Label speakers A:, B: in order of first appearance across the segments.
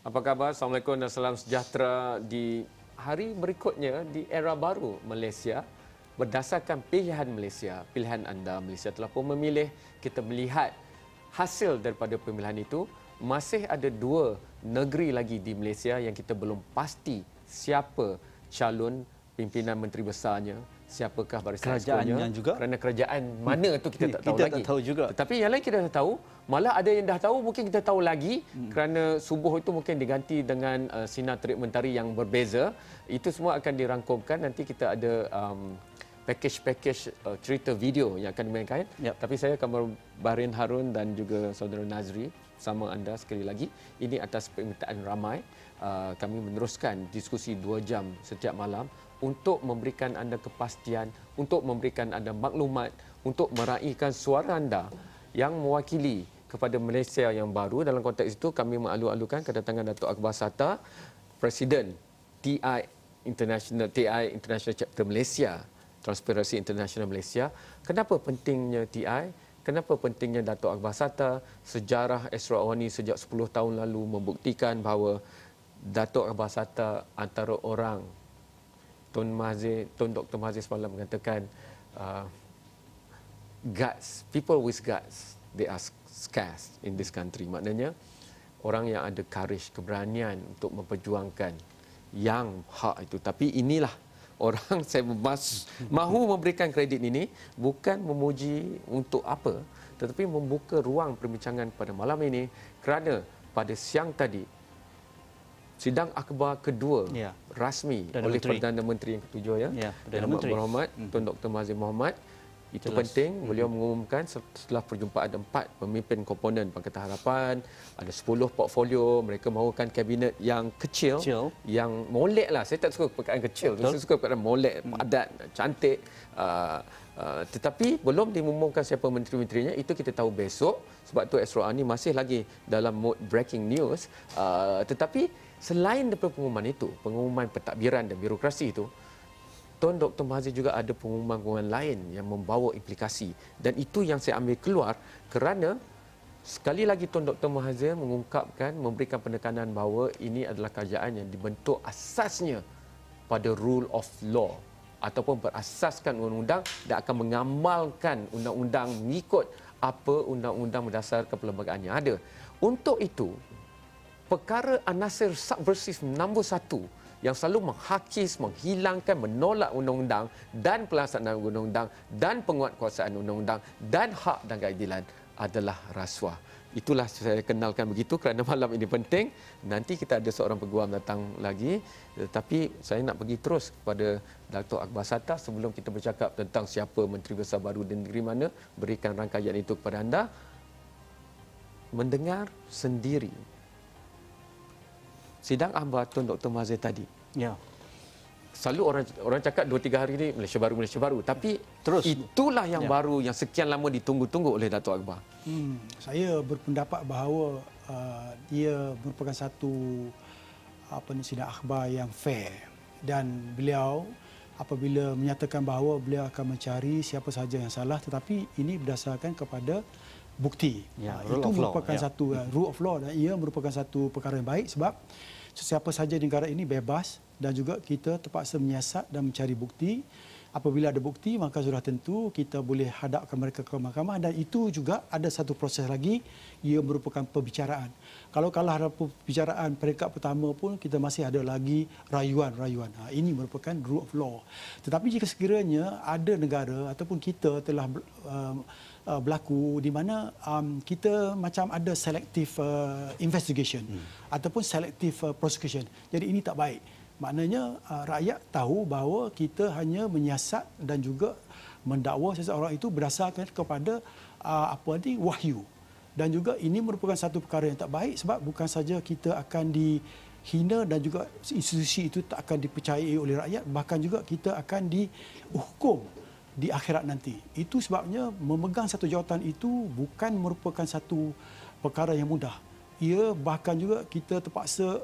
A: Apa khabar? Assalamualaikum dan salam sejahtera di hari berikutnya di era baru Malaysia. Berdasarkan pilihan Malaysia, pilihan anda, Malaysia telah pun memilih. Kita melihat hasil daripada pemilihan itu. Masih ada 2 negeri lagi di Malaysia yang kita belum pasti siapa calon pimpinan menteri besarnya, siapakah barisan
B: kerajaannya juga.
A: Kerana kerajaan mana tu kita tak tahu
B: kita
A: lagi.
B: tak tahu juga.
A: Tetapi yang lain kita dah tahu, malah ada yang dah tahu, mungkin kita tahu lagi kerana subuh itu mungkin diganti dengan sinar terik mentari yang berbeza. Itu semua akan dirangkumkan. Nanti kita ada package cerita video yang akan dimainkan.
B: Yep.
A: Tapi saya akan Baharin Harun dan juga saudara Nazri sama anda sekali lagi. Ini atas permintaan ramai. Kami meneruskan diskusi 2 jam setiap malam untuk memberikan anda kepastian, untuk memberikan anda maklumat, untuk meraihkan suara anda yang mewakili kepada Malaysia yang baru. Dalam konteks itu kami mengalu-alukan kedatangan Datuk Akbar Sata, Presiden TI International Chapter Malaysia, Transparency International Malaysia. Kenapa pentingnya TI? Kenapa pentingnya Datuk Akbar Sata? Sejarah Ashraf Awani sejak 10 tahun lalu membuktikan bahawa Datuk Akbar Sata antara orang, Tun Dr. Mahathir semalam mengatakan guts, people with guts, they are scarce in this country. Maknanya orang yang ada courage, keberanian untuk memperjuangkan yang hak itu. Tapi inilah orang, saya mahu memberikan kredit ini bukan memuji untuk apa, tetapi membuka ruang perbincangan pada malam ini kerana pada siang tadi sidang akhbar kedua rasmi oleh Perdana Menteri yang ketujuh Yang Amat Berhormat Tun Dr. Mahathir Mohamad. Itu penting. Beliau mengumumkan setelah perjumpaan 4 pemimpin komponen Pakatan Harapan, ada 10 portfolio, mereka mahukan kabinet yang kecil, yang molek lah. Saya tak suka perkataan kecil, saya suka perkataan molek, padat, cantik. Tetapi belum diumumkan siapa menteri-menterinya, itu kita tahu besok. Sebab tu Ashraf Awani masih lagi dalam mode breaking news. Tetapi selain daripada pengumuman itu, pengumuman pentadbiran dan birokrasi itu, Tun Dr. Mahathir juga ada pengumuman-pengumuman lain yang membawa implikasi. Dan itu yang saya ambil keluar kerana sekali lagi Tun Dr. Mahathir mengungkapkan, memberikan penekanan bahawa ini adalah kerajaan yang dibentuk asasnya pada rule of law ataupun berasaskan undang-undang dan akan mengamalkan undang-undang mengikut apa undang-undang berdasarkan perlembagaan yang ada. Untuk itu, perkara anasir subversif nombor 1 yang selalu menghakis, menghilangkan, menolak undang-undang dan pelaksanaan undang-undang dan penguatkuasaan undang-undang dan hak dan keadilan adalah rasuah. Itulah saya kenalkan begitu kerana malam ini penting. Nanti kita ada seorang peguam datang lagi. Tapi saya nak pergi terus kepada Datuk Akbar Sata sebelum kita bercakap tentang siapa Menteri Besar baru di negeri mana. Berikan rangkaian itu kepada anda. Mendengar sendiri sidang akhbar Tun Dr. Mahathir tadi. Selalu orang cakap 2-3 hari ini Malaysia baru. Tapi terus itulah yang baru yang sekian lama ditunggu-tunggu oleh Datuk Akbar.
C: Saya berpendapat bahawa dia merupakan satu sidang akhbar yang fair, dan beliau apabila menyatakan bahawa beliau akan mencari siapa sahaja yang salah, tetapi ini berdasarkan kepada bukti. Itu merupakan satu rule of law, dan ia merupakan satu perkara yang baik sebab sesiapa sahaja di negara ini bebas, dan juga kita terpaksa menyiasat dan mencari bukti. Apabila ada bukti, maka sudah tentu kita boleh hadapkan mereka ke mahkamah, dan itu juga ada satu proses lagi, ia merupakan perbicaraan. Kalau kalah dalam perbicaraan peringkat pertama pun, kita masih ada lagi rayuan-rayuan. Ini merupakan rule of law. Tetapi jika sekiranya ada negara ataupun kita telah berlaku di mana kita macam ada selective investigation ataupun selective prosecution. Jadi ini tak baik. Maknanya rakyat tahu bahawa kita hanya menyiasat dan juga mendakwa seseorang itu berdasarkan kepada wahyu. Dan juga ini merupakan satu perkara yang tak baik sebab bukan saja kita akan dihina dan juga institusi itu tak akan dipercayai oleh rakyat, bahkan juga kita akan dihukum di akhirat nanti. Itu sebabnya memegang satu jawatan itu bukan merupakan satu perkara yang mudah. Ia bahkan juga kita terpaksa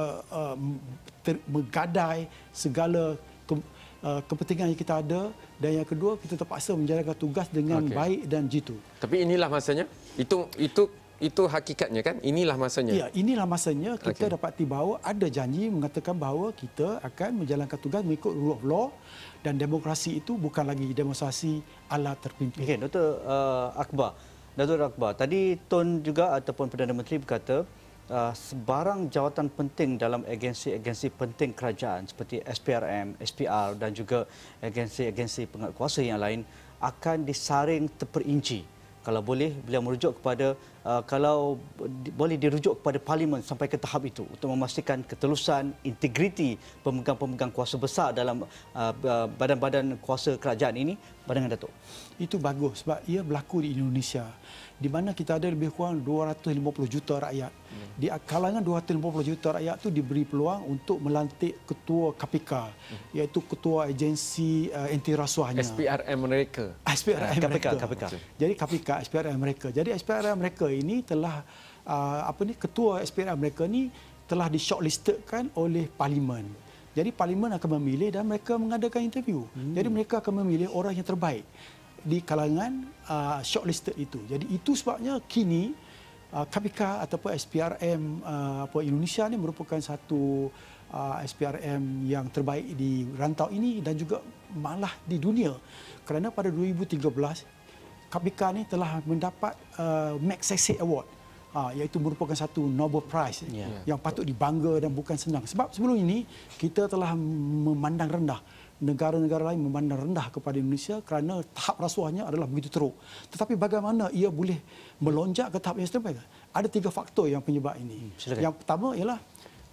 C: menggadai segala kepentingan yang kita ada, dan yang kedua kita terpaksa menjalankan tugas dengan baik dan jitu.
A: Tapi inilah masanya. Itu Itu hakikatnya kan? Inilah masanya.
C: Ya, inilah masanya kita dapati bahawa ada janji mengatakan bahawa kita akan menjalankan tugas mengikut rule of law dan demokrasi itu bukan lagi demonstrasi ala terpimpin.
B: Okey, Dr. Akbar. Datuk Akbar, tadi Tun juga ataupun Perdana Menteri berkata sebarang jawatan penting dalam agensi-agensi penting kerajaan seperti SPRM, SPR dan juga agensi-agensi penguatkuasa yang lain akan disaring terperinci. Kalau boleh, beliau merujuk kepada boleh dirujuk kepada Parlimen sampai ke tahap itu untuk memastikan ketelusan, integriti pemegang-pemegang kuasa besar dalam badan-badan kuasa kerajaan ini. Pandangan Datuk?
C: Itu bagus sebab ia berlaku di Indonesia di mana kita ada lebih kurang 250 juta rakyat. Di kalangan 250 juta rakyat itu diberi peluang untuk melantik ketua KPK iaitu ketua agensi anti rasuahnya.
A: SPRM mereka.
C: SPRM
B: KPK,
C: mereka.
B: KPK.
C: Jadi KPK SPRM mereka. Jadi SPRM mereka ini telah ketua SPRM mereka ni telah di-shortlistedkan oleh Parlimen. Jadi Parlimen akan memilih dan mereka mengadakan interview. Jadi mereka akan memilih orang yang terbaik di kalangan shortlisted itu. Jadi itu sebabnya kini KPK ataupun SPRM Indonesia ni merupakan satu SPRM yang terbaik di rantau ini dan juga malah di dunia. Kerana pada 2013 KPK ni telah mendapat Magsaysay Award, iaitu merupakan satu Nobel Prize yang patut dibangga dan bukan senang. Sebab sebelum ini kita telah memandang rendah, negara-negara lain memandang rendah kepada Indonesia kerana tahap rasuahnya adalah begitu teruk. Tetapi bagaimana ia boleh melonjak ke tahap yang terbaik? Ada 3 faktor yang penyebab ini. Yang pertama ialah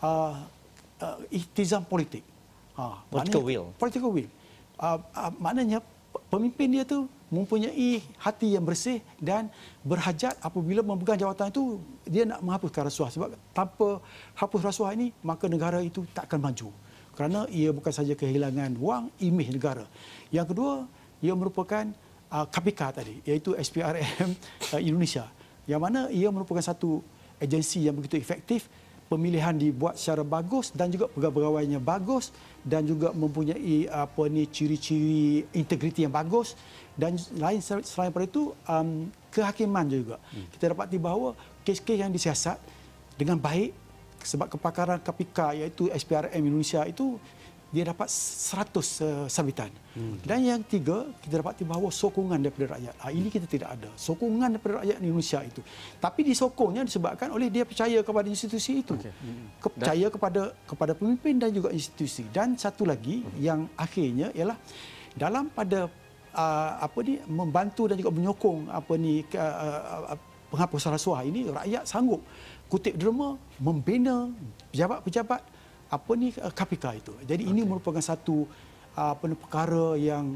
C: ihtizam politik.
B: Political will.
C: Political will. Maknanya pemimpin dia tu mempunyai hati yang bersih dan berhajat apabila memegang jawatan itu dia nak menghapuskan rasuah. Sebab tanpa hapus rasuah ini maka negara itu tak akan maju. Kerana ia bukan saja kehilangan wang, imej negara. Yang kedua, ia merupakan KPK tadi, iaitu SPRM Indonesia. Yang mana ia merupakan satu agensi yang begitu efektif, pemilihan dibuat secara bagus dan juga pegawai-pegawainya bagus dan juga mempunyai ciri-ciri integriti yang bagus dan selain daripada itu kehakiman juga. Kita dapati bahawa kes-kes yang disiasat dengan baik sebab kepakaran KPK iaitu SPRM Indonesia itu dia dapat 100 sambutan. Dan yang ketiga, kita dapati bahawa sokongan daripada rakyat. Ini kita tidak ada. Sokongan daripada rakyat Indonesia itu. Tapi disokongnya disebabkan oleh dia percaya kepada institusi itu. Percaya kepada pemimpin dan juga institusi. Dan satu lagi yang akhirnya ialah dalam pada membantu dan juga menyokong penghapusan rasuah ini, rakyat sanggup kutip derma membina pejabat-pejabat KPK itu. Jadi ini merupakan satu perkara yang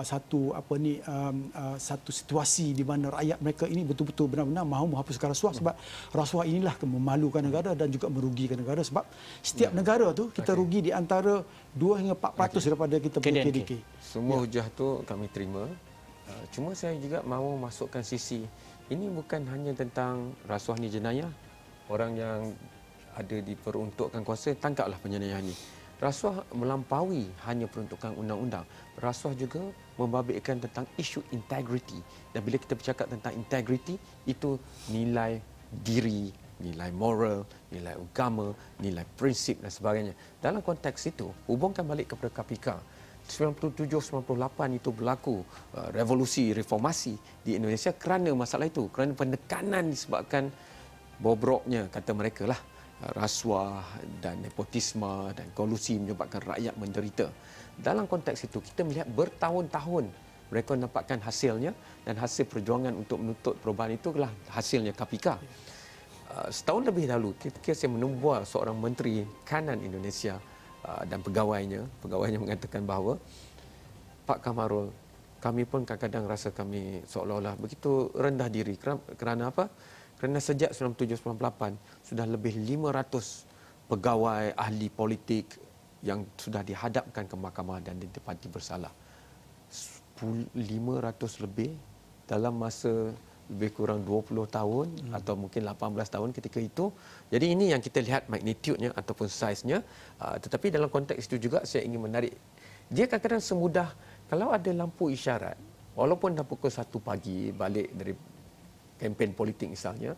C: satu situasi di mana rakyat mereka ini betul-betul benar-benar mahu menghapuskan rasuah sebab rasuah inilah memalukan negara dan juga merugikan negara sebab setiap negara tu kita rugi di antara 2 hingga 4% daripada kita punya KDK.
A: Semua hujah tu kami terima. Cuma saya juga mahu masukkan sisi ini bukan hanya tentang rasuah ni jenayah. Orang yang ada diperuntukkan kuasa, tangkaplah penjenayah ini. Rasuah melampaui hanya peruntukan undang-undang. Rasuah juga membabitkan tentang isu integriti. Dan bila kita bercakap tentang integriti, itu nilai diri, nilai moral, nilai agama, nilai prinsip dan sebagainya. Dalam konteks itu, hubungkan balik kepada KPK. 97-98 itu berlaku revolusi, reformasi di Indonesia kerana masalah itu. Kerana penekanan disebabkan bobroknya, kata mereka lah, rasuah dan nepotisme dan kolusi menyebabkan rakyat menderita. Dalam konteks itu, kita melihat bertahun-tahun mereka mendapatkan hasilnya dan hasil perjuangan untuk menuntut perubahan itulah hasilnya KPK. Setahun lebih dahulu, ketika saya menemui seorang menteri kanan Indonesia dan pegawainya mengatakan bahawa Pak Kamarul, kami pun kadang-kadang rasa kami seolah-olah begitu rendah diri. Kerana apa? Kerana sejak 97-98 sudah lebih 500 pegawai ahli politik yang sudah dihadapkan ke mahkamah dan didapati bersalah. 500 lebih dalam masa lebih kurang 20 tahun atau mungkin 18 tahun ketika itu. Jadi ini yang kita lihat magnitude-nya ataupun size-nya. Tetapi dalam konteks itu juga saya ingin menarik. Dia kadang-kadang semudah kalau ada lampu isyarat, walaupun dah pukul 1 pagi balik dari kempen politik misalnya,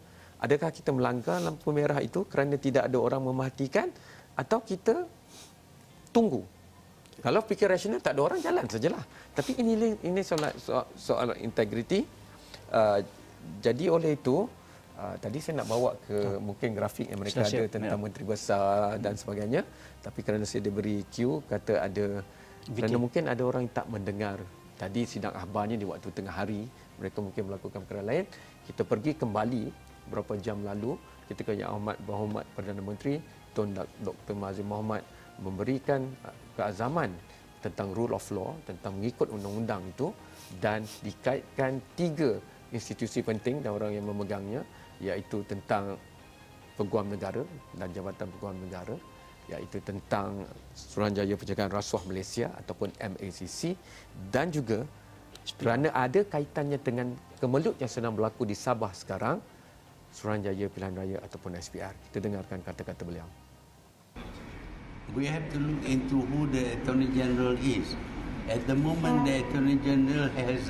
A: Adakah kita melanggar lampu merah itu kerana tidak ada orang mematikan atau kita tunggu? Kalau fikir rasional tak ada orang, jalan sajalah. Tapi ini soal integriti. Jadi oleh itu tadi saya nak bawa ke mungkin grafik yang mereka ada tentang menteri besar dan sebagainya, tapi kerana saya diberi cue kata ada kerana mungkin ada orang yang tak mendengar tadi sidang akhbarnya di waktu tengah hari, mereka mungkin melakukan perkara lain. Kita pergi kembali beberapa jam lalu ketika Yang Amat Berhormat Perdana Menteri Tun Dr. Mahathir Mohamad memberikan keazaman tentang rule of law, tentang mengikut undang-undang itu, dan dikaitkan 3 institusi penting dan orang yang memegangnya, iaitu tentang Peguam Negara dan Jabatan Peguam Negara, iaitu tentang Suruhanjaya Pencegahan Rasuah Malaysia ataupun MACC, dan juga kerana ada kaitannya dengan kemelut yang sedang berlaku di Sabah sekarang, Suruhanjaya Pilihan Raya ataupun SPR. Kita dengarkan kata-kata beliau.
D: We have to look into who the Attorney General is. At the moment, the Attorney General has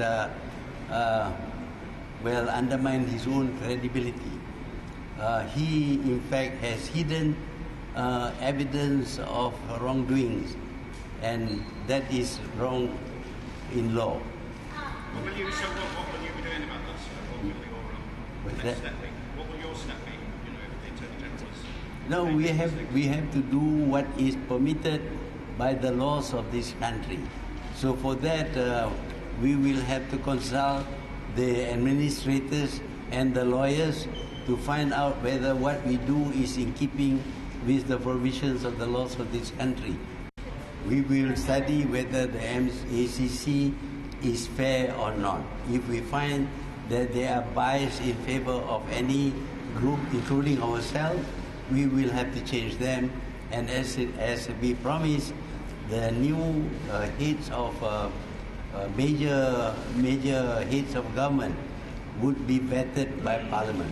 D: undermined his own credibility. He, in fact, has hidden evidence of wrongdoings, and that is wrong in law.
E: What will you be doing about this? What will your next step be? What will your step be? You know, if the Attorney General is...
D: No, we have to do what is permitted by the laws of this country. So for that, we will have to consult the administrators and the lawyers to find out whether what we do is in keeping with the provisions of the laws of this country. We will study whether the MACC is fair or not. If we find that they are biased in favor of any group, including ourselves, we will have to change them. And as we promised, the new heads of major heads of government would be vetted by Parliament.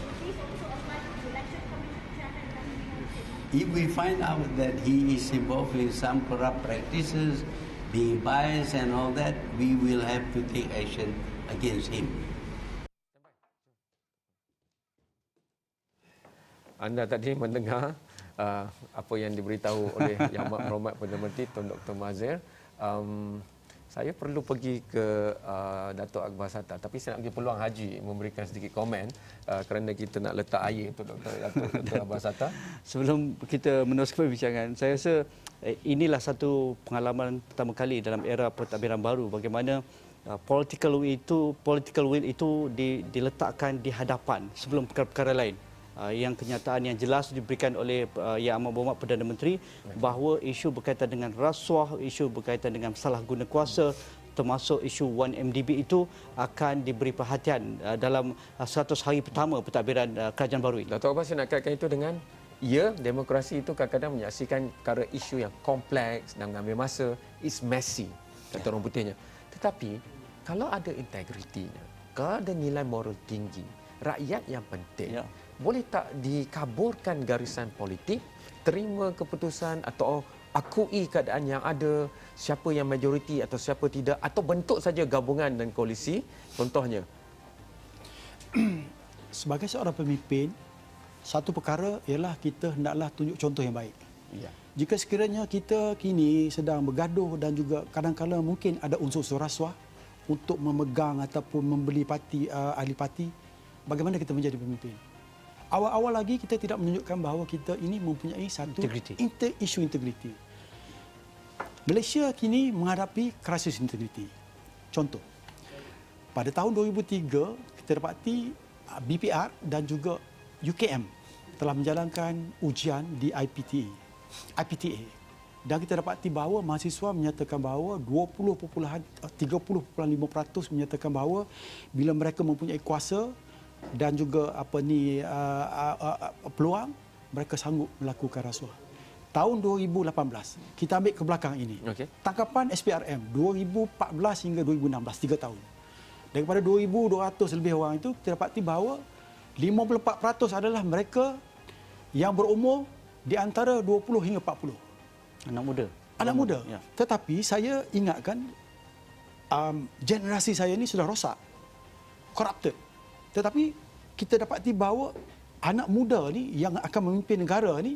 D: If we find out that he is involved in some corrupt practices, being biased and all that, we will have to take action against him.
A: Anda tadi mendengar apa yang diberitahu oleh Yang Amat Berhormat Perdana Menteri Tun Dr. Mahathir. Saya perlu pergi ke Datuk Akbar Satar, tapi saya nak bagi peluang Haji memberikan sedikit komen kerana kita nak letak air untuk Dr. Akbar Satar.
B: Sebelum kita meneruskan perbincangan, saya rasa inilah satu pengalaman pertama kali dalam era pentadbiran baru bagaimana political will itu diletakkan di hadapan sebelum perkara-perkara lain. Yang kenyataan yang jelas diberikan oleh Yang Amat Berhormat Perdana Menteri bahawa isu berkaitan dengan rasuah, isu berkaitan dengan salah guna kuasa, termasuk isu 1MDB itu akan diberi perhatian dalam 100 hari pertama pentadbiran kerajaan baru ini.
A: Datuk Abbas, saya nak kaitkan itu dengan demokrasi itu kadang-kadang menyaksikan perkara isu yang kompleks dan mengambil masa, it's messy, kata orang putihnya. Tetapi kalau ada integritinya, kalau ada nilai moral tinggi, rakyat yang penting, boleh tak dikaburkan garisan politik, terima keputusan atau akui keadaan yang ada, siapa yang majoriti atau siapa tidak, atau bentuk saja gabungan dan koalisi, contohnya?
C: Sebagai seorang pemimpin, satu perkara ialah kita hendaklah tunjuk contoh yang baik.
A: Ya.
C: Jika sekiranya kita kini sedang bergaduh dan juga kadang-kadang mungkin ada unsur-unsur rasuah untuk memegang ataupun membeli parti, ahli parti, bagaimana kita menjadi pemimpin? Awal-awal lagi kita tidak menunjukkan bahawa kita ini mempunyai satu isu integriti. Malaysia kini menghadapi krisis integriti. Contoh, pada tahun 2003 kita dapati BPR dan juga UKM telah menjalankan ujian di IPTA. Dan kita dapati bahawa mahasiswa menyatakan bahawa 30.5% menyatakan bahawa bila mereka mempunyai kuasa dan juga peluang, mereka sanggup melakukan rasuah. Tahun 2018, kita ambil ke belakang ini. Tangkapan SPRM 2014 hingga 2016, 3 tahun. Daripada 2,200 lebih orang itu, kita dapati bahawa 54% adalah mereka yang berumur di antara 20 hingga 40. Anak muda. Ya. Tetapi saya ingatkan generasi saya ini sudah rosak, corrupted. Tetapi kita dapati bahawa anak muda ni yang akan memimpin negara ni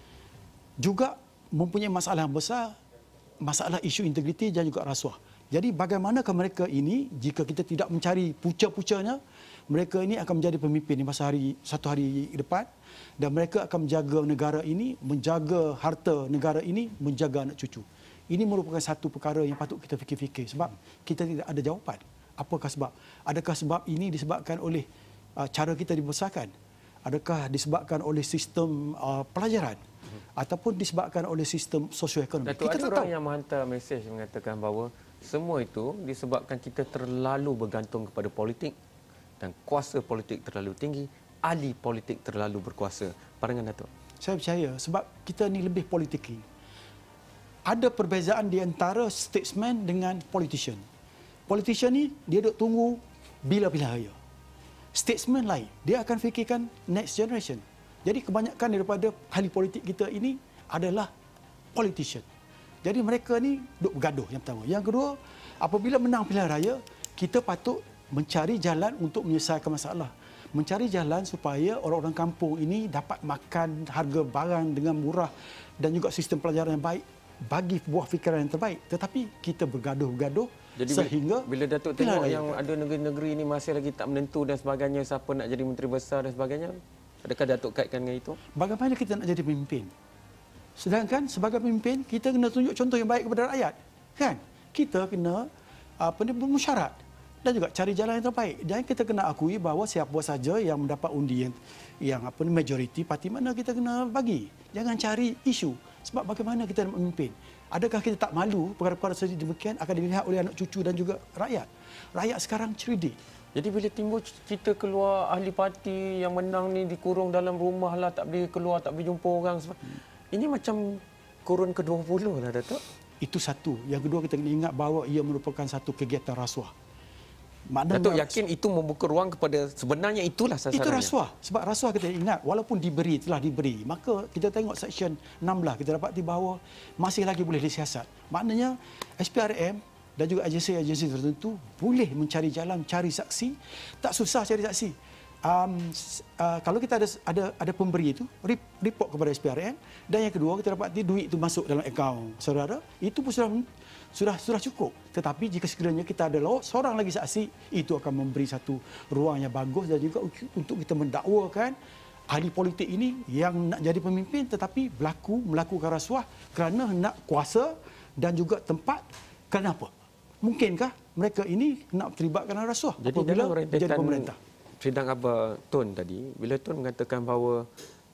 C: juga mempunyai masalah yang besar, masalah isu integriti dan juga rasuah. Jadi bagaimanakah mereka ini jika kita tidak mencari punca-puncanya, mereka ini akan menjadi pemimpin di masa satu hari depan dan mereka akan menjaga negara ini, menjaga harta negara ini, menjaga anak cucu. Ini merupakan satu perkara yang patut kita fikir-fikir sebab kita tidak ada jawapan. Apakah sebab? Adakah sebab ini disebabkan oleh cara kita dibesarkan? Adakah disebabkan oleh sistem pelajaran? Ataupun disebabkan oleh sistem sosioekonomi?
A: Datuk, ada orang yang menghantar mesej mengatakan bahawa semua itu disebabkan kita terlalu bergantung kepada politik dan kuasa politik terlalu tinggi, ahli politik terlalu berkuasa. Pandangan Datuk? Saya
C: percaya sebab kita ni lebih politiki. Ada perbezaan di antara statesman dengan politician. Politician ni dia duk tunggu bila-bila raya. Statesman lain, dia akan fikirkan next generation. Jadi kebanyakan daripada ahli politik kita ini adalah politician. Jadi mereka ni duk bergaduh yang pertama. Yang kedua, apabila menang pilihan raya, kita patut mencari jalan untuk menyelesaikan masalah. Mencari jalan supaya orang-orang kampung ini dapat makan harga barang dengan murah dan juga sistem pelajaran yang baik bagi buah fikiran yang terbaik. Tetapi kita bergaduh-gaduh sehingga
A: bila Datuk tengok yang ada negeri-negeri ini masih lagi tak menentu dan sebagainya, siapa nak jadi menteri besar dan sebagainya, adakah Datuk kaitkan dengan itu?
C: Bagaimana kita nak jadi pemimpin? Sedangkan sebagai pemimpin, kita kena tunjuk contoh yang baik kepada rakyat. Kan? Kita kena bermusyarat dan juga cari jalan yang terbaik. Dan kita kena akui bahawa siapa saja yang mendapat undi yang majoriti parti mana kita kena bagi. Jangan cari isu. Sebab bagaimana kita nak memimpin? Adakah kita tak malu perkara-perkara seperti demikian akan dilihat oleh anak cucu dan juga rakyat? Rakyat sekarang cerdik.
A: Jadi bila timbul cerita keluar ahli parti yang menang ni dikurung dalam rumah lah, tak boleh keluar, tak boleh jumpa orang. Ini macam kurun ke-20 lah, Datuk.
C: Itu satu. Yang kedua, kita kena ingat bahawa ia merupakan satu kegiatan rasuah.
A: Datuk yakin itu membuka ruang kepada sebenarnya itulah sasarannya?
C: Itu rasuah. Sebab rasuah kita ingat, walaupun telah diberi, maka kita tengok seksyen 16, kita dapati bahawa masih lagi boleh disiasat. Maknanya SPRM dan juga agensi-agensi tertentu boleh mencari jalan, cari saksi. Tak susah cari saksi. Kalau kita ada pemberi itu, report kepada SPRM, dan yang kedua kita dapati duit itu masuk dalam akaun saudara, itu pun sudah cukup. Tetapi jika sekiranya kita ada seorang lagi saksi, itu akan memberi satu ruang yang bagus dan juga untuk kita mendakwakan ahli politik ini yang nak jadi pemimpin tetapi melakukan rasuah kerana nak kuasa dan juga tempat. Kenapa? Mungkinkah mereka ini nak terlibatkan dalam rasuah
A: jadi
C: apabila menjadi pemerintah?
A: Sidang Abah Tun tadi, bila Tun mengatakan bahawa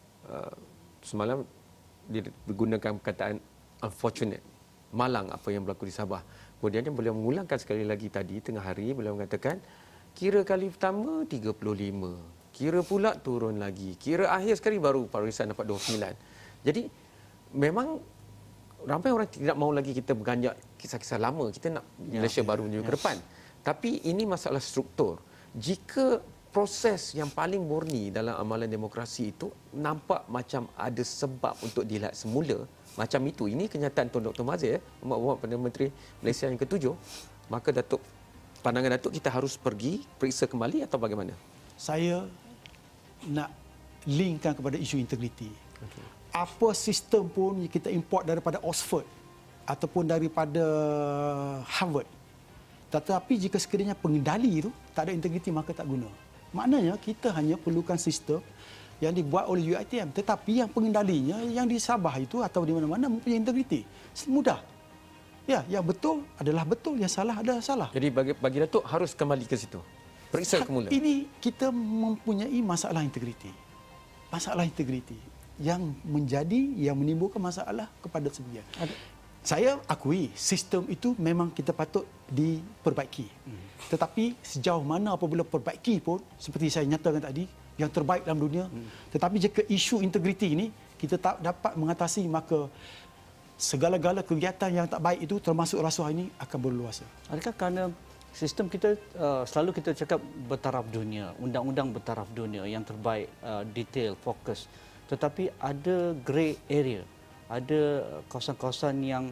A: semalam dia menggunakan perkataan unfortunate, malang apa yang berlaku di Sabah. Kemudian beliau mengulangkan sekali lagi tadi tengah hari, beliau mengatakan kira kali pertama 35, kira pula turun lagi, kira akhir sekali baru Parisan dapat 29. Jadi memang ramai orang tidak mahu lagi kita berganjak kisah-kisah lama, kita nak Malaysia baru menuju ke depan. Tapi ini masalah struktur. Jika proses yang paling murni dalam amalan demokrasi itu nampak macam ada sebab untuk dilihat semula macam itu, ini kenyataan Tun Dr. Mazir, Perdana Menteri Malaysia yang ke-7, maka Datuk, pandangan Datuk, kita harus pergi periksa kembali atau bagaimana?
C: Saya nak linkkan kepada isu integriti. Apa sistem pun kita import daripada Oxford ataupun daripada Harvard, tetapi jika sekiranya pengendali itu tak ada integriti, maka tak guna. Maknanya kita hanya perlukan sistem yang dibuat oleh UiTM, tetapi yang pengendalinya yang di Sabah itu atau di mana-mana mempunyai integriti. Mudah. Ya, yang betul adalah betul, yang salah adalah salah.
A: Jadi bagi Datuk harus kembali ke situ. Periksa semula.
C: Ini kita mempunyai masalah integriti. Masalah integriti yang menimbulkan masalah kepada sebagian. Saya akui sistem itu memang kita patut diperbaiki. Tetapi sejauh mana apabila perbaiki pun, seperti saya nyatakan tadi, yang terbaik dalam dunia. Tetapi jika isu integriti ini kita tak dapat mengatasi, maka segala-gala kegiatan yang tak baik itu termasuk rasuah ini akan berluasa.
B: Adakah kerana sistem kita selalu kita cakap bertaraf dunia, undang-undang bertaraf dunia yang terbaik, detail, fokus. Tetapi ada grey area, ada kawasan-kawasan yang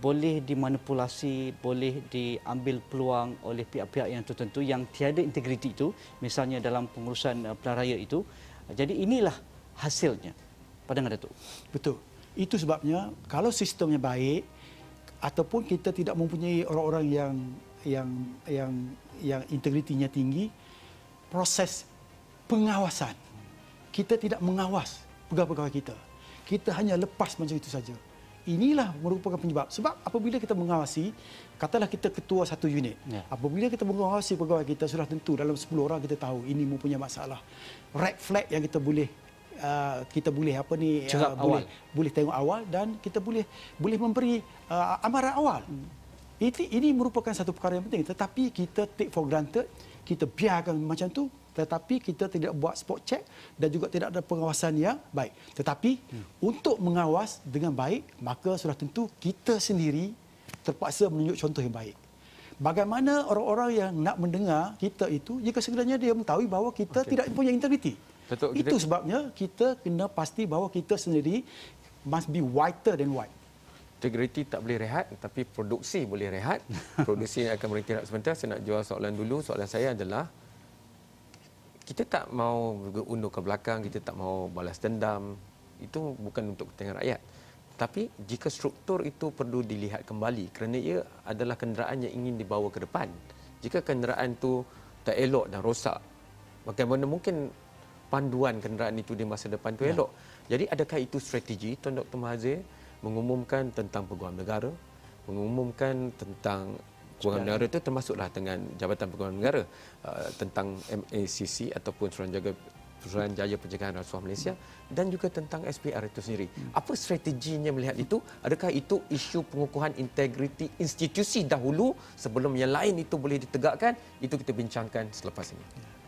B: boleh dimanipulasi, boleh diambil peluang oleh pihak-pihak yang tertentu yang tiada integriti itu, misalnya dalam pengurusan pilihan raya itu. Jadi inilah hasilnya. Pandangan Datuk.
C: Betul. Itu sebabnya kalau sistemnya baik ataupun kita tidak mempunyai orang-orang yang integritinya tinggi, proses pengawasan kita tidak mengawas pegawai-pegawai kita. Kita hanya lepas macam itu saja. Inilah merupakan penyebab. Sebab apabila kita mengawasi, katalah kita ketua satu unit. Ya. Apabila kita mengawasi pegawai kita, sudah tentu dalam 10 orang kita tahu ini mempunyai masalah. Red flag yang kita boleh boleh tengok awal dan kita boleh memberi amaran awal. Ini merupakan satu perkara yang penting. Tetapi kita take for granted, kita biarkan macam tu. Tetapi kita tidak buat spot check dan juga tidak ada pengawasan yang baik. Tetapi untuk mengawas dengan baik, maka sudah tentu kita sendiri terpaksa menunjuk contoh yang baik. Bagaimana orang-orang yang nak mendengar kita itu, jika sekiranya dia mengetahui bahawa kita tidak punya integriti. Itu sebabnya kita kena pasti bahawa kita sendiri must be whiter than white.
A: Integriti tak boleh rehat, tapi produksi boleh rehat. Produksi akan berhenti sebentar. Saya nak jawab soalan dulu. Soalan saya adalah, kita tak mau undur ke belakang, kita tak mau balas dendam. Itu bukan untuk kepentingan rakyat. Tapi jika struktur itu perlu dilihat kembali kerana ia adalah kenderaan yang ingin dibawa ke depan. Jika kenderaan itu tak elok dan rosak, bagaimana mungkin panduan kenderaan itu di masa depan itu elok? Jadi adakah itu strategi Tuan Dr. Mahathir mengumumkan tentang peguam negara, mengumumkan tentang peguam negara itu termasuklah dengan Jabatan Peguam Negara, tentang MACC ataupun Suruhanjaya Pencegahan Rasuah Malaysia, dan juga tentang SPR itu sendiri. Apa strateginya melihat itu? Adakah itu isu pengukuhan integriti institusi dahulu sebelum yang lain itu boleh ditegakkan? Itu kita bincangkan selepas ini.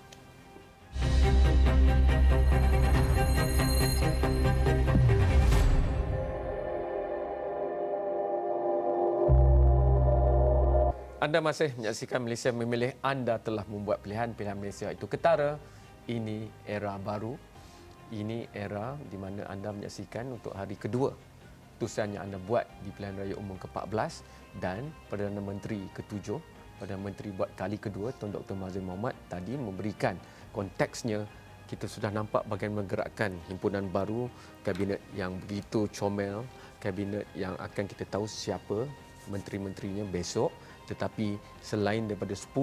A: Anda masih menyaksikan Malaysia Memilih. Anda telah membuat pilihan Malaysia itu ketara. Ini era baru. Ini era di mana anda menyaksikan untuk hari kedua keputusan yang anda buat di Pilihan Raya Umum ke-14 dan Perdana Menteri ke-7. Perdana Menteri buat kali kedua, Tuan Dr. Mahathir Mohamad tadi memberikan konteksnya. Kita sudah nampak bagaimana menggerakkan himpunan baru, kabinet yang begitu comel, kabinet yang akan kita tahu siapa menteri-menterinya besok. Tetapi selain daripada 10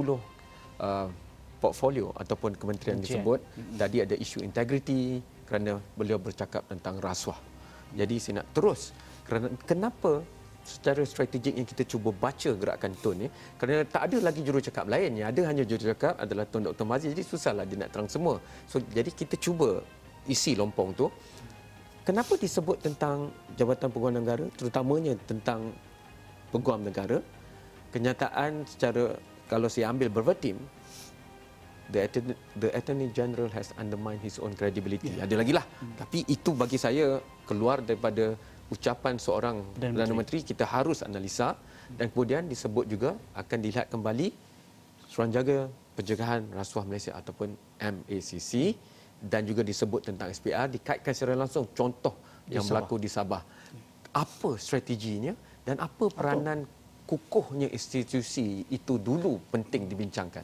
A: portfolio ataupun kementerian disebut, tadi ada isu integriti kerana beliau bercakap tentang rasuah. Jadi saya nak terus, kenapa secara strategik yang kita cuba baca gerakan Tun ni, kerana tak ada lagi jurucakap lain, yang ada hanya jurucakap adalah Tun Dr. Mahathir, jadi susahlah dia nak terang semua. So jadi kita cuba isi lompong tu. Kenapa disebut tentang Jabatan Peguam Negara, terutamanya tentang Peguam Negara? Kenyataan secara, kalau saya ambil verbatim, the Attorney General has undermined his own credibility. Ada lagi lah. Tapi itu bagi saya keluar daripada ucapan seorang Perdana Menteri. Kita harus analisa. Dan kemudian disebut juga akan dilihat kembali Suruhanjaya Pencegahan Rasuah Malaysia ataupun MACC. Dan juga disebut tentang SPR, dikaitkan secara langsung contoh yang berlaku di Sabah. Apa strateginya dan apa peranan kukuhnya institusi itu dulu penting dibincangkan?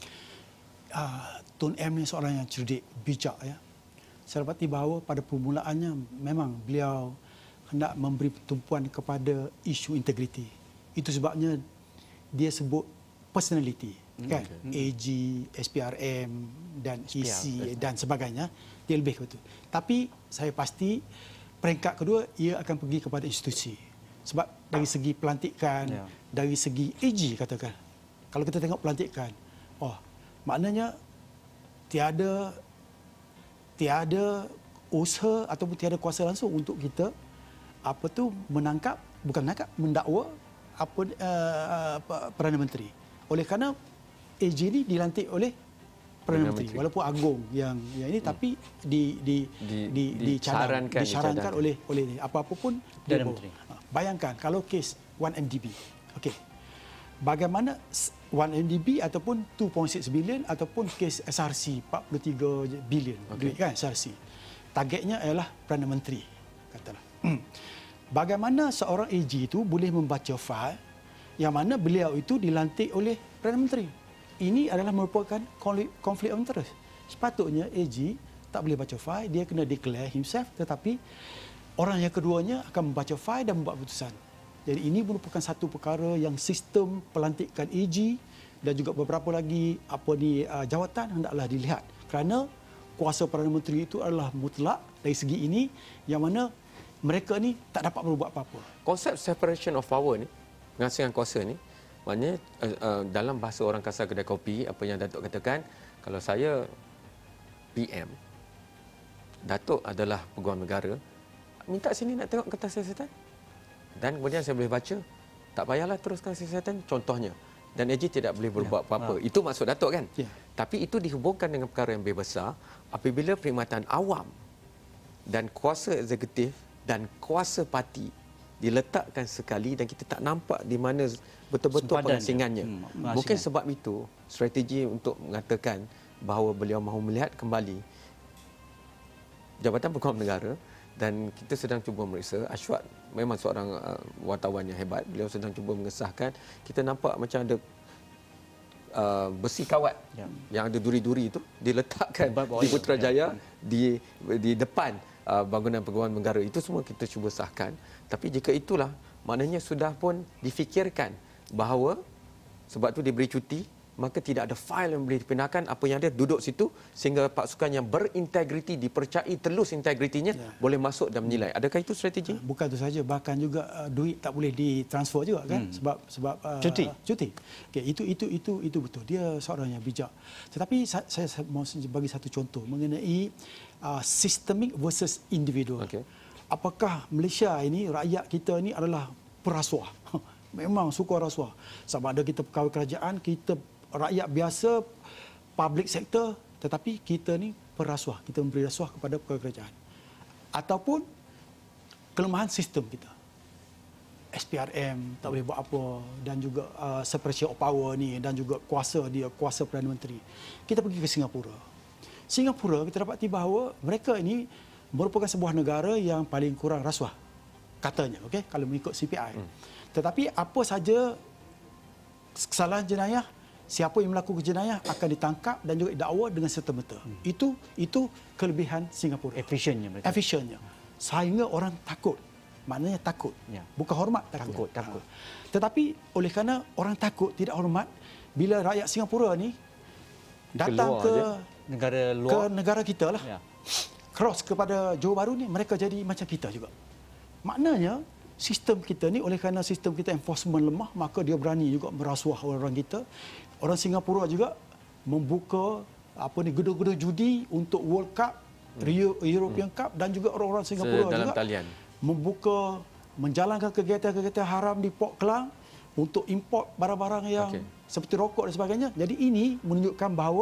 C: Tun M ni seorang yang cerdik, bijak ya. Saya dapati bahawa pada permulaannya memang beliau hendak memberi tumpuan kepada isu integriti. Itu sebabnya dia sebut personality, kan? AG, SPRM dan EC dan sebagainya, dia lebih ke itu. Tapi saya pasti peringkat kedua ia akan pergi kepada institusi. Sebab dari segi pelantikan, dari segi AG katakan, kalau kita tengok pelantikan, maknanya tiada usaha ataupun tiada kuasa langsung untuk kita mendakwa Perdana Menteri. Oleh kerana AG ini dilantik oleh Perdana Menteri, walaupun agung yang ini, tapi disarankan oleh apa-apa pun Perdana Menteri. Bayangkan kalau kes 1MDB. Okey. Bagaimana 1MDB ataupun 2.6 bilion ataupun kes SRC 43 bilion duit kan SRC. Targetnya ialah Perdana Menteri katalah. bagaimana seorang AG itu boleh membaca fail yang mana beliau itu dilantik oleh Perdana Menteri. Ini adalah merupakan konflik of interest. Sepatutnya AG tak boleh baca fail, dia kena declare himself, tetapi orang yang keduanya akan membaca fail dan membuat keputusan. Jadi ini merupakan satu perkara yang sistem pelantikan AG dan juga beberapa lagi jawatan hendaklah dilihat, kerana kuasa Perdana Menteri itu adalah mutlak dari segi ini, yang mana mereka ni tak dapat berbuat apa-apa.
A: Konsep separation of power ni, pengasingan kuasa ni, maknanya dalam bahasa orang kasar kedai kopi, apa yang Datuk katakan, kalau saya PM, Datuk adalah peguam negara, minta sini nak tengok kertas siasatan, dan kemudian saya boleh baca, tak payahlah teruskan siasatan contohnya, dan AG tidak boleh berbuat apa-apa. Itu maksud Datuk kan? Tapi itu dihubungkan dengan perkara yang lebih besar apabila perkhidmatan awam dan kuasa eksekutif dan kuasa parti diletakkan sekali dan kita tak nampak di mana betul-betul pengasingannya. Mungkin sebab itu strategi untuk mengatakan bahawa beliau mahu melihat kembali Jabatan Peguam Negara, dan kita sedang cuba meriksa. Ashwat memang seorang wartawan yang hebat. Beliau sedang cuba mengesahkan. Kita nampak macam ada besi kawat yang ada duri-duri itu diletakkan di Putrajaya, di depan bangunan Peguam Negara. Itu semua kita cuba sahkan. Tapi jika itulah, maknanya sudah pun difikirkan bahawa sebab tu diberi cuti, maka tidak ada fail yang boleh dipindahkan. Apa yang ada duduk situ sehingga pasukan yang berintegriti, dipercayai telus integritinya, boleh masuk dan menilai. Adakah itu strategi?
C: Bukan itu saja, bahkan juga duit tak boleh ditransfer juga kan, sebab cuti. Okey, itu betul. Dia seorang yang bijak. Tetapi saya mau bagi satu contoh mengenai systemic versus individual. Okay. Apakah Malaysia ini, rakyat kita ini adalah perasuah? Memang suka rasuah. Sama ada kita pegawai kerajaan, kita rakyat biasa, public sector, tetapi kita ni perasuah. Kita memberi rasuah kepada pegawai kerajaan. Ataupun kelemahan sistem kita. SPRM tak boleh buat apa, dan juga separation of power ni, dan juga kuasa Perdana Menteri. Kita pergi ke Singapura. Singapura kita dapati bahawa mereka ini merupakan sebuah negara yang paling kurang rasuah. Katanya, okey, kalau mengikut CPI. Tetapi apa saja kesalahan jenayah, siapa yang melakukan jenayah akan ditangkap dan juga didakwa dengan serta-merta. Itu kelebihan Singapura. Efisiennya. Sehingga orang takut. Maknanya takut. Bukan hormat, takut. Tetapi oleh kerana orang takut, tidak hormat, bila rakyat Singapura ni datang ke
B: negara luar,
C: ke negara kita lah, cross kepada Johor Bahru ni, mereka jadi macam kita juga. Maknanya sistem kita ni, oleh kerana sistem kita enforcement lemah, maka dia berani juga merasuah orang kita. Orang Singapura juga membuka gedung-gedung judi untuk World Cup, European Cup, dan juga orang-orang Singapura juga membuka, menjalankan kegiatan-kegiatan haram di Port Klang untuk import barang-barang yang seperti rokok dan sebagainya. Jadi ini menunjukkan bahawa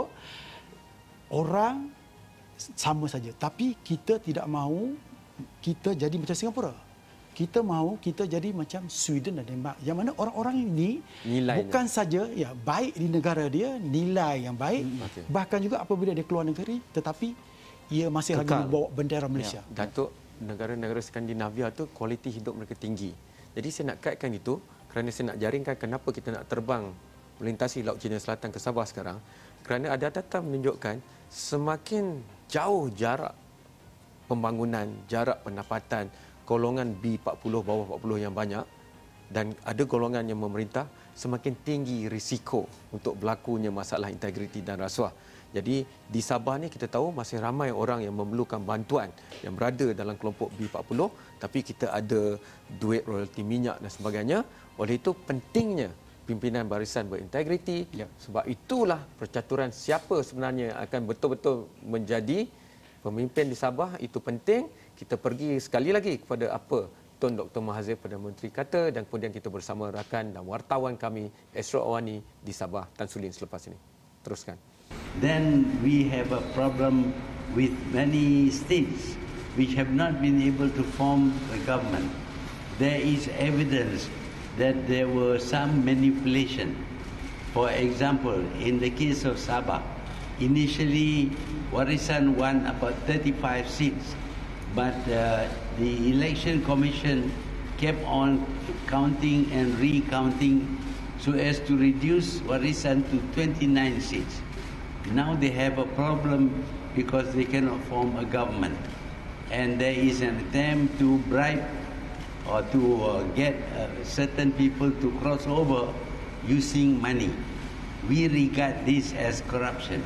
C: orang sama saja, tapi kita tidak mahu kita jadi macam Singapura. Kita mahu kita jadi macam Sweden dan Denmark, yang mana orang-orang ini nilainya bukan saja baik di negara dia, nilai yang baik, bahkan juga apabila dia keluar negeri, tetapi ia masih lagi membawa bendera Malaysia.
A: Datuk, negara-negara Skandinavia tu kualiti hidup mereka tinggi. Jadi saya nak kaitkan itu kerana saya nak jaringkan kenapa kita nak terbang melintasi Laut Cina Selatan ke Sabah sekarang, kerana ada data menunjukkan semakin jauh jarak pembangunan, jarak pendapatan golongan B40, bawah 40 yang banyak, dan ada golongan yang memerintah, semakin tinggi risiko untuk berlakunya masalah integriti dan rasuah. Jadi di Sabah ni kita tahu masih ramai orang yang memerlukan bantuan yang berada dalam kelompok B40, tapi kita ada duit royalti minyak dan sebagainya. Oleh itu pentingnya pimpinan barisan berintegriti. Sebab itulah percaturan siapa sebenarnya akan betul-betul menjadi pemimpin di Sabah itu penting. Kita pergi sekali lagi kepada apa Tun Dr. Mahathir Perdana Menteri kata, dan kemudian kita bersama rakan dan wartawan kami Esra Awani di Sabah, Tan Soo Lin selepas ini. Teruskan.
D: Then we have a problem with many states which have not been able to form a government. There is evidence that there were some manipulation. For example, in the case of Sabah, initially Warisan won about 35 seats, but the election commission kept on counting and recounting so as to reduce Warisan to 29 seats. Now they have a problem because they cannot form a government. And there is an attempt to bribe or to get certain people to cross over using money. We regard this as corruption.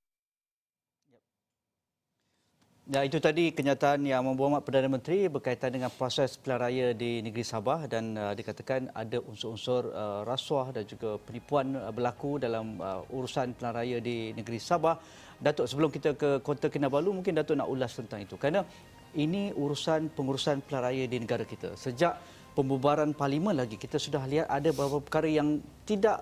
B: Ya, itu tadi kenyataan yang membuat Perdana Menteri berkaitan dengan proses pilihan raya di negeri Sabah dan dikatakan ada unsur-unsur rasuah dan juga penipuan berlaku dalam urusan pilihan raya di negeri Sabah. Datuk, sebelum kita ke Kota Kinabalu, mungkin Datuk nak ulas tentang itu. Kerana ini pengurusan pilihan raya di negara kita. Sejak pembubaran parlimen lagi, kita sudah lihat ada beberapa perkara yang tidak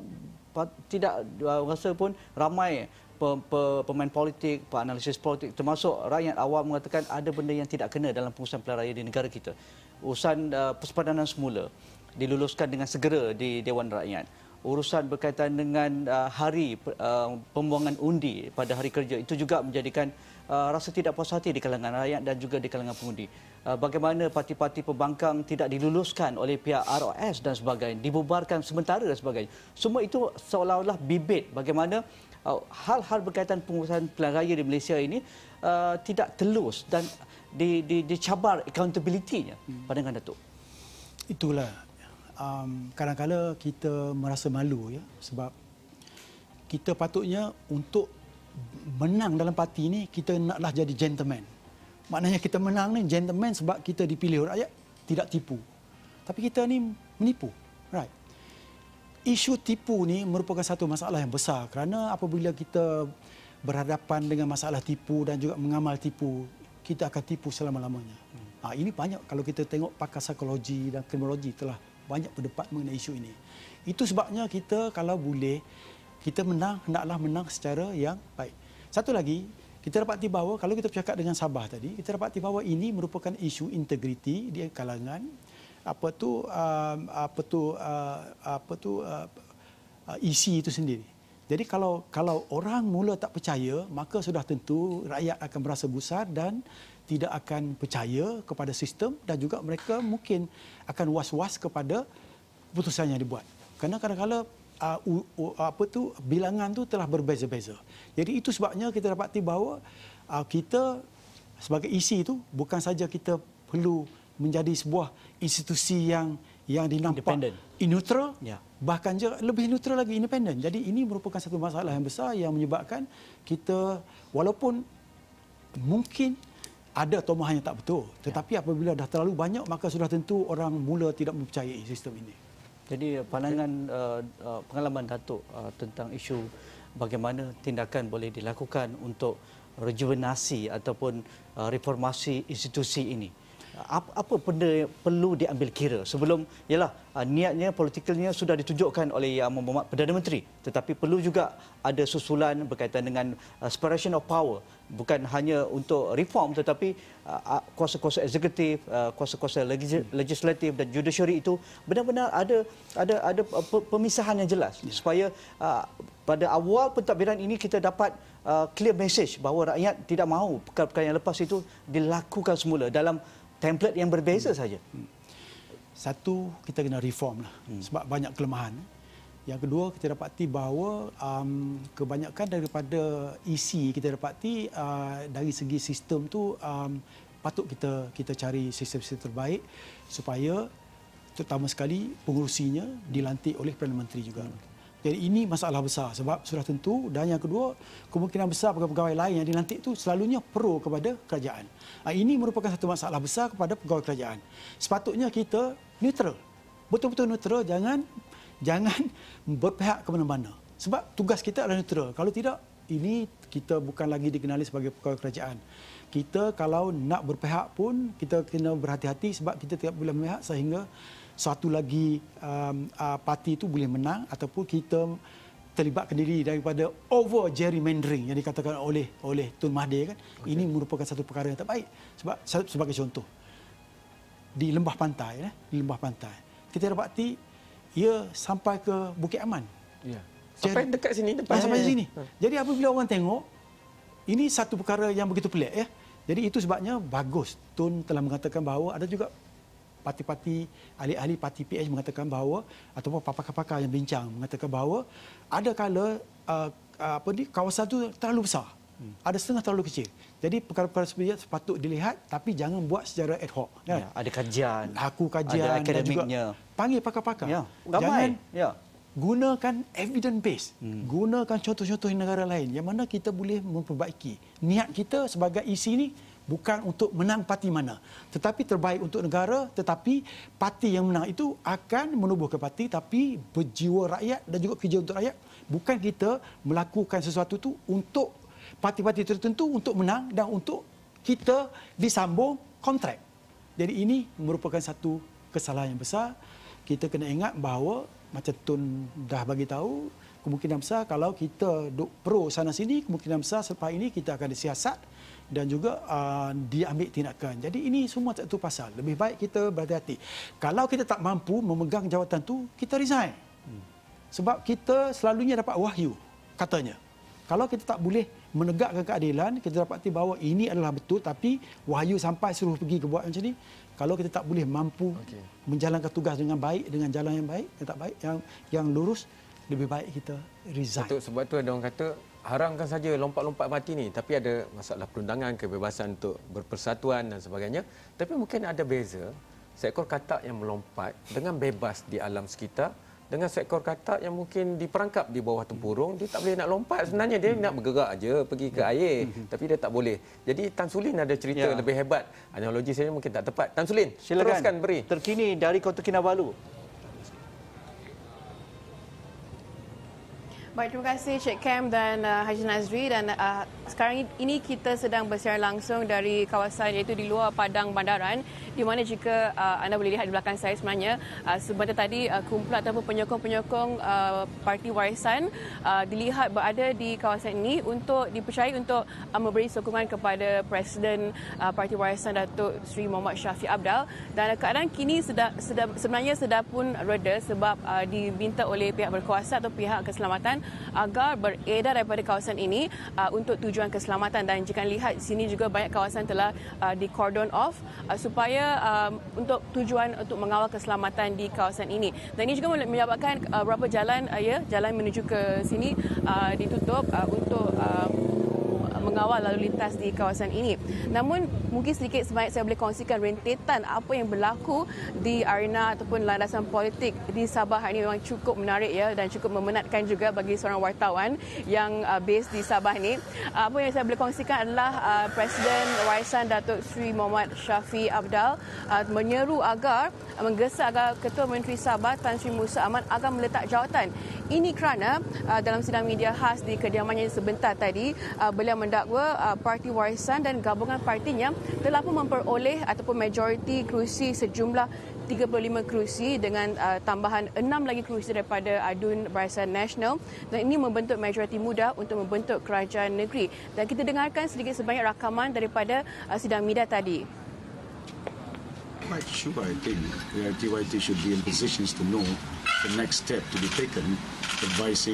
B: rasa pun ramai pemain politik, penganalisis politik, termasuk rakyat awam mengatakan ada benda yang tidak kena dalam pengurusan pilihan raya di negara kita. Urusan persepadanan semula diluluskan dengan segera di Dewan Rakyat. Urusan berkaitan dengan hari pembuangan undi pada hari kerja itu juga menjadikan rasa tidak puas hati di kalangan rakyat dan juga di kalangan pengundi. Bagaimana parti-parti pembangkang tidak diluluskan oleh pihak ROS dan sebagainya, dibubarkan sementara dan sebagainya. Semua itu seolah-olah bibit bagaimana hal-hal berkaitan pengurusan pilihan raya di Malaysia ini tidak telus dan dicabar accountability-nya. Pandangan Datuk?
C: Itulah. Kadang-kadang kita merasa malu ya, sebab kita patutnya untuk menang dalam parti ini kita naklah jadi gentleman. Maknanya kita menang ni gentleman sebab kita dipilih rakyat, tidak tipu. Tapi kita ni menipu. Right. Isu tipu ni merupakan satu masalah yang besar kerana apabila kita berhadapan dengan masalah tipu dan juga mengamal tipu, kita akan tipu selama-lamanya. Ini banyak kalau kita tengok pakar psikologi dan kriminologi telah banyak berdebat mengenai isu ini. Itu sebabnya kita kalau boleh kita menang, hendaklah menang secara yang baik. Satu lagi, kita dapati bahawa kalau kita bercakap dengan Sabah tadi, kita dapati bahawa ini merupakan isu integriti di kalangan isi itu sendiri. Jadi kalau orang mula tak percaya, maka sudah tentu rakyat akan merasa gusar dan tidak akan percaya kepada sistem dan juga mereka mungkin akan was-was kepada keputusan yang dibuat. Kerana kadang-kadang bilangan tu telah berbeza-beza. Jadi itu sebabnya kita dapati bahawa kita sebagai isi itu bukan saja kita perlu menjadi sebuah institusi yang dinampak neutral, bahkan juga lebih neutral lagi, independen. Jadi ini merupakan satu masalah yang besar yang menyebabkan kita walaupun mungkin ada tomahan yang tak betul, tetapi apabila dah terlalu banyak maka sudah tentu orang mula tidak mempercayai sistem ini.
B: Jadi pandangan pengalaman Datuk tentang isu bagaimana tindakan boleh dilakukan untuk rejuvenasi ataupun reformasi institusi ini. Apa benda yang perlu diambil kira sebelum niatnya politikalnya sudah ditunjukkan oleh Yang Berhormat Perdana Menteri, tetapi perlu juga ada susulan berkaitan dengan separation of power, bukan hanya untuk reform tetapi kuasa-kuasa eksekutif, kuasa-kuasa legislatif dan judiciary itu benar-benar ada pemisahan yang jelas supaya pada awal pentadbiran ini kita dapat clear message bahawa rakyat tidak mahu perkara-perkara yang lepas itu dilakukan semula dalam template yang berbeza saja.
C: Satu, kita kena reform lah, sebab banyak kelemahan. Yang kedua, kita dapati bahawa kebanyakan daripada isi kita dapati dari segi sistem tu patut kita cari sistem-sistem terbaik supaya terutama sekali pengurusinya dilantik oleh Perdana Menteri juga. Jadi ini masalah besar sebab sudah tentu, dan yang kedua kemungkinan besar pegawai-pegawai lain yang dilantik itu selalunya pro kepada kerajaan. Ini merupakan satu masalah besar kepada pegawai kerajaan. Sepatutnya kita neutral. Betul-betul neutral, jangan berpihak ke mana-mana. Sebab tugas kita adalah neutral. Kalau tidak, ini kita bukan lagi dikenali sebagai pegawai kerajaan. Kita kalau nak berpihak pun kita kena berhati-hati sebab kita tidak boleh memihak sehingga satu lagi parti itu boleh menang ataupun kita terlibatkan diri daripada over gerrymandering yang dikatakan oleh Tun Mahathir kan. Okay. Ini merupakan satu perkara yang tak baik. Sebab sebagai contoh di Lembah Pantai kita dapati ia sampai ke Bukit Aman. Ya.
A: Sampai dekat sini depan.
C: Sampai sini. Jadi apabila orang tengok ini satu perkara yang begitu pelik ya. Jadi itu sebabnya bagus Tun telah mengatakan bahawa ada juga parti-parti, ahli-ahli parti PH mengatakan bahawa, ataupun pakar-pakar yang bincang mengatakan bahawa ada kala kawasan itu terlalu besar. Ada setengah terlalu kecil. Jadi perkara-perkara seperti itu sepatut dilihat, tapi jangan buat secara ad hoc. Kan?
B: Ya, ada kajian.
C: Kajian
B: ada
C: dan juga
B: akademiknya.
C: panggil pakar-pakar.
B: Ya,
C: Jangan
B: ya.
C: gunakan evidence base. Gunakan contoh-contoh negara lain yang mana kita boleh memperbaiki. Niat kita sebagai isi ni bukan untuk menang parti mana, tetapi terbaik untuk negara, tetapi parti yang menang itu akan menubuhkan parti tapi berjiwa rakyat dan juga kerja untuk rakyat. Bukan kita melakukan sesuatu itu untuk parti-parti tertentu untuk menang dan untuk kita disambung kontrak. Jadi ini merupakan satu kesalahan yang besar. Kita kena ingat bahawa macam Tun dah bagi tahu, kemungkinan besar kalau kita duk pro sana sini, kemungkinan besar selepas ini kita akan disiasat dan juga diambil tindakan. Jadi ini semua satu pasal. Lebih baik kita berhati-hati. Kalau kita tak mampu memegang jawatan tu, kita resign. Sebab kita selalunya dapat wahyu, katanya. Kalau kita tak boleh menegakkan keadilan, kita dapati bahawa ini adalah betul, tapi wahyu sampai suruh pergi ke buat macam ni. Kalau kita tak boleh mampu menjalankan tugas dengan baik, dengan jalan yang baik, yang tak baik, yang lurus, lebih baik kita resign.
A: Sebab tu ada orang kata, haramkan saja lompat-lompat parti ni, tapi ada masalah perundangan, kebebasan untuk berpersatuan dan sebagainya. Tapi mungkin ada beza seekor katak yang melompat dengan bebas di alam sekitar dengan seekor katak yang mungkin diperangkap di bawah tempurung. Dia tak boleh nak lompat, sebenarnya dia nak bergerak aja pergi ke air, tapi dia tak boleh. Jadi Tan Sulin ada cerita lebih hebat. Analogi saya mungkin tak tepat. Tan Sulin,
B: silakan
A: teruskan beri.
B: Terkini dari Kota Kinabalu.
F: Baik, terima kasih Cik Kam dan Haji Nazri. Dan sekarang ini kita sedang bersiaran langsung dari kawasan iaitu di luar Padang Bandaran, di mana jika anda boleh lihat di belakang saya sebenarnya sebentar tadi kumpulan ataupun penyokong-penyokong Parti Warisan dilihat berada di kawasan ini untuk dipercayai untuk memberi sokongan kepada Presiden Parti Warisan Datuk Seri Muhammad Syafiq Apdal. Dan keadaan kini sebenarnya sudah pun reda sebab diminta oleh pihak berkuasa atau pihak keselamatan agar beredar daripada kawasan ini untuk tujuan keselamatan. Dan jika lihat di sini juga banyak kawasan telah di cordon off supaya untuk tujuan untuk mengawal keselamatan di kawasan ini. Dan ini juga menyebabkan beberapa jalan jalan menuju ke sini ditutup untuk mengawal lalu lintas di kawasan ini. Namun mungkin sedikit sebanyak saya boleh kongsikan rentetan apa yang berlaku di arena ataupun landasan politik di Sabah hari ini memang cukup menarik dan cukup memenatkan juga bagi seorang wartawan yang base di Sabah ni. Apa yang saya boleh kongsikan adalah Presiden Warisan Datuk Seri Muhammad Syafiq Apdal menyeru agar menggesa agar Ketua Menteri Sabah Tan Sri Musa Ahmad agar meletak jawatan. Ini kerana dalam sidang media khas di kediamannya sebentar tadi, beliau mendakwa Parti Warisan dan gabungan partinya telah pun memperoleh ataupun majoriti kerusi sejumlah 35 kerusi dengan tambahan 6 lagi kerusi daripada Adun Barisan Nasional, dan ini membentuk majoriti mudah untuk membentuk kerajaan negeri. Dan kita dengarkan sedikit sebanyak rakaman daripada sidang media tadi.
G: Quite sure, I think the TYT should be in positions to know the next step to be taken, advising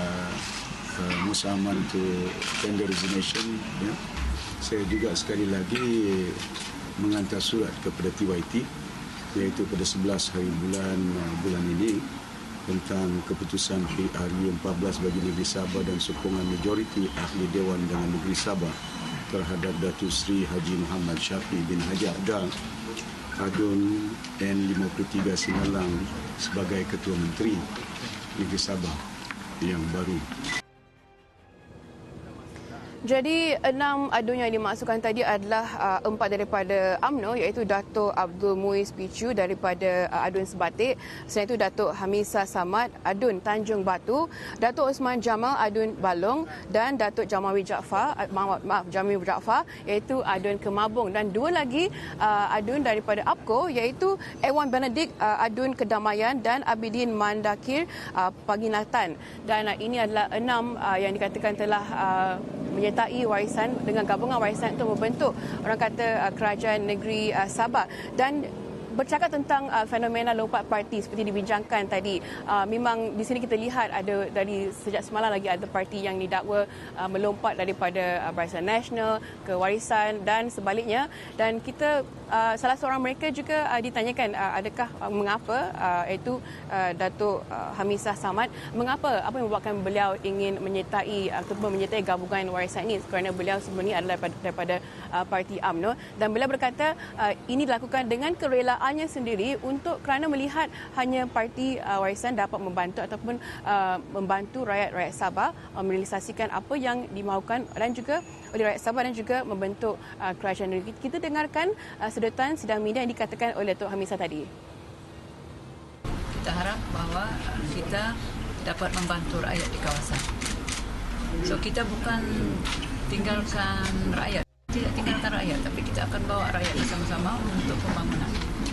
G: Musa Aman to tender resignation. Ya. Saya juga sekali lagi menghantar surat kepada TYT, iaitu pada 11 hari bulan ini, tentang keputusan PRU 14 bagi negeri Sabah dan sokongan majoriti ahli Dewan dengan negeri Sabah terhadap Datuk Seri Haji Muhammad Syafiq bin Haji Apdal Adun N53 Sinalang sebagai Ketua Menteri Negeri Sabah yang baru.
F: Jadi 6 adun yang dimasukkan tadi adalah 4 daripada UMNO, iaitu Datuk Abdul Muiz Pichu daripada Adun Sebatik, selain itu Datuk Hamisa Samad Adun Tanjung Batu, Datuk Osman Jamal Adun Balong dan Datuk Jamawi Jaafar iaitu Adun Kemabung, dan 2 lagi adun daripada APKO iaitu Ewan Benedict Adun Kedamaian dan Abidin Mandakir Paginatan. Dan ini adalah 6 yang dikatakan telah menyertai warisan dengan gabungan warisan untuk membentuk orang kata kerajaan negeri Sabah. Dan bercakap tentang fenomena lompat parti seperti dibincangkan tadi, memang di sini kita lihat ada dari sejak semalam lagi ada parti yang didakwa melompat daripada Barisan Nasional ke Warisan dan sebaliknya, dan kita salah seorang mereka juga ditanyakan adakah mengapa iaitu Datuk Hamisah Samad, mengapa apa yang membuatkan beliau ingin menyertai ataupun menyertai gabungan warisan ini, kerana beliau sebenarnya adalah daripada parti UMNO, dan beliau berkata ini dilakukan dengan kerelaannya sendiri kerana melihat hanya parti warisan dapat membantu ataupun membantu rakyat Sabah merealisasikan apa yang dimaukan dan juga oleh rakyat Sabah dan juga membentuk kerajaan negeri. Kita dengarkan sedotan sidang media yang dikatakan oleh Datuk Hamisah tadi.
H: Kita harap bahawa kita dapat membantu rakyat di kawasan. So kita bukan tinggalkan rakyat, tidak tinggalkan rakyat, tapi kita akan bawa rakyat bersama-sama untuk pembangunan.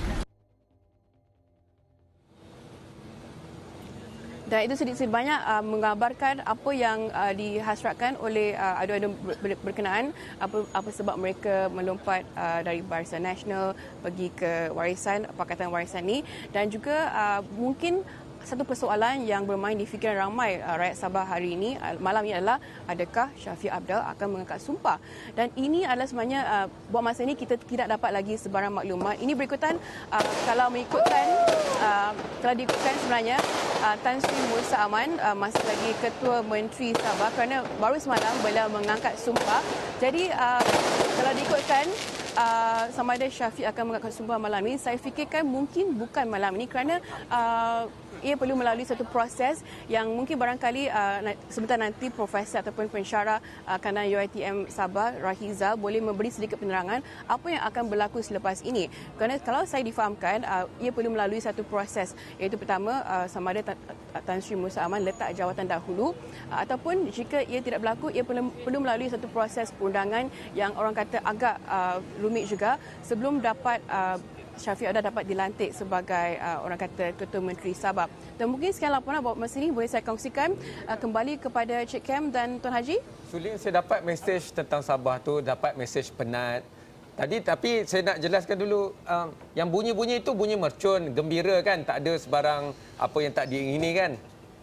F: Dan itu sedikit banyak menggambarkan apa yang dihasratkan oleh adu-adu berkenaan, apa sebab mereka melompat dari Barisan Nasional pergi ke Pakatan Warisan ini, dan juga mungkin satu persoalan yang bermain di fikiran ramai rakyat Sabah hari ini malam ini adalah adakah Shafie Apdal akan mengangkat sumpah, dan ini adalah sebenarnya buat masa ini kita tidak dapat lagi sebarang maklumat. Ini berikutan kalau diikutkan sebenarnya Tan Sri Musa Aman masih lagi Ketua Menteri Sabah kerana baru semalam beliau mengangkat sumpah. Jadi kalau diikutkan sama ada Shafie akan mengangkat sumpah malam ini, saya fikirkan mungkin bukan malam ini kerana ia perlu melalui satu proses yang mungkin barangkali sebentar nanti Profesor ataupun pensyarah kanan UiTM Sabah, Rahizal, boleh memberi sedikit penerangan apa yang akan berlaku selepas ini. Kerana kalau saya difahamkan, ia perlu melalui satu proses, iaitu pertama sama ada Tan Sri Musa Aman letak jawatan dahulu, ataupun jika ia tidak berlaku, ia perlu melalui satu proses perundangan yang orang kata agak rumit juga sebelum dapat Shafie Apdal dapat dilantik sebagai orang kata Ketua Menteri Sabah. Dan mungkin sekian laporan buat masa ini boleh saya kongsikan kembali kepada Cik Kem dan Tuan Haji.
A: Sulin, saya dapat mesej tentang Sabah tu, dapat mesej penat tadi, tapi saya nak jelaskan dulu yang bunyi-bunyi itu bunyi mercun, gembira kan, tak ada sebarang apa yang tak diingini kan.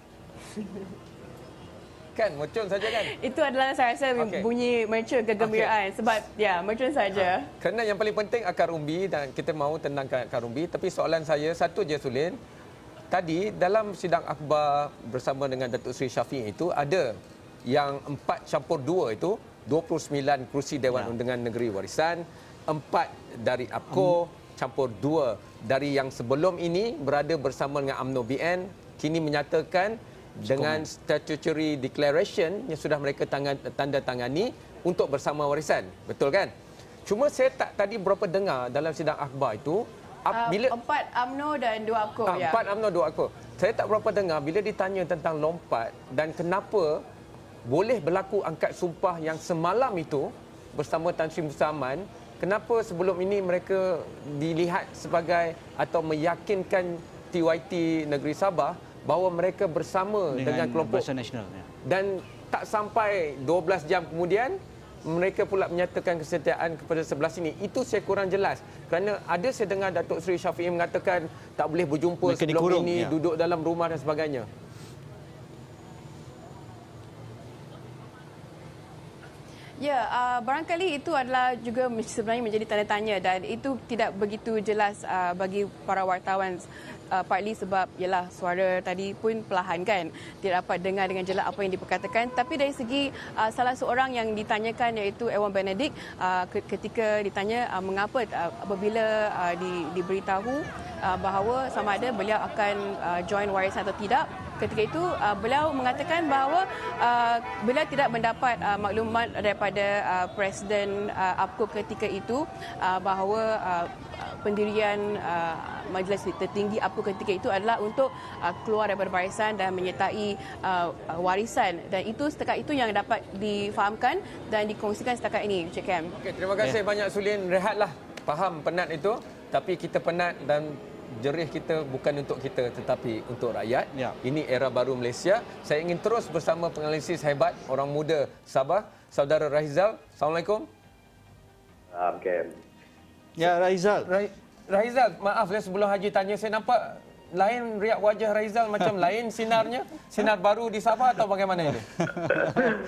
A: Kan, mercun saja kan?
F: Itu adalah saya rasa bunyi mercun kegembiraan. Sebab mercun saja.
A: Kerana yang paling penting akar umbi dan kita mahu tenangkan akar umbi. Tapi soalan saya satu je, Sulin. Tadi dalam sidang akhbar bersama dengan Datuk Seri Shafie itu ada yang 4+2 itu 29 kerusi Dewan Undangan Negeri Warisan, 4 dari APCO, campur 2 dari yang sebelum ini berada bersama dengan UMNO BN, kini menyatakan dengan statutory declaration yang sudah mereka tanda tangani untuk bersama warisan. Betul kan? Cuma saya tak tadi berapa dengar dalam sidang akhbar itu bila
F: 4 UMNO dan 2 APCO.
A: 4 UMNO 2 APCO. Saya tak berapa dengar bila ditanya tentang lompat dan kenapa boleh berlaku angkat sumpah yang semalam itu bersama Tan Sri Musa Aman, kenapa sebelum ini mereka dilihat sebagai atau meyakinkan TYT Negeri Sabah bahawa mereka bersama dengan kelompok
B: Barisan Nasional,
A: dan tak sampai 12 jam kemudian mereka pula menyatakan kesetiaan kepada sebelah sini. Itu saya kurang jelas kerana ada saya dengar Datuk Seri Shafie mengatakan tak boleh berjumpa mereka sebelum dikurung, ini duduk dalam rumah dan sebagainya.
F: Ya, barangkali itu adalah juga sebenarnya menjadi tanda tanya dan itu tidak begitu jelas bagi para wartawan. Partly sebab ialah suara tadi pun perlahan kan, tidak dapat dengar dengan jelas apa yang diperkatakan. Tapi dari segi salah seorang yang ditanyakan iaitu Ewan Benedict, ketika ditanya mengapa apabila diberitahu bahawa sama ada beliau akan join warisan atau tidak, ketika itu beliau mengatakan bahawa beliau tidak mendapat maklumat daripada Presiden APCO ketika itu bahawa pendirian Majlis Tertinggi APCO ketika itu adalah untuk keluar daripada barisan dan menyertai warisan, dan itu setakat itu yang dapat difahamkan dan dikongsikan setakat ini, Cik Kem.
A: Okey, terima kasih banyak Sulin. Rehatlah, faham penat itu, tapi kita penat dan jerih kita bukan untuk kita tetapi untuk rakyat. Ini era baru Malaysia. Saya ingin terus bersama penganalisis hebat orang muda Sabah, Saudara Rahizal. Assalamualaikum.
I: Kem.
B: Ya, Rahizal.
A: Rahizal, maaf sebelum Haji tanya, saya nampak lain riak wajah Rahizal macam lain sinarnya. Sinar baru di Sabah atau bagaimana ini?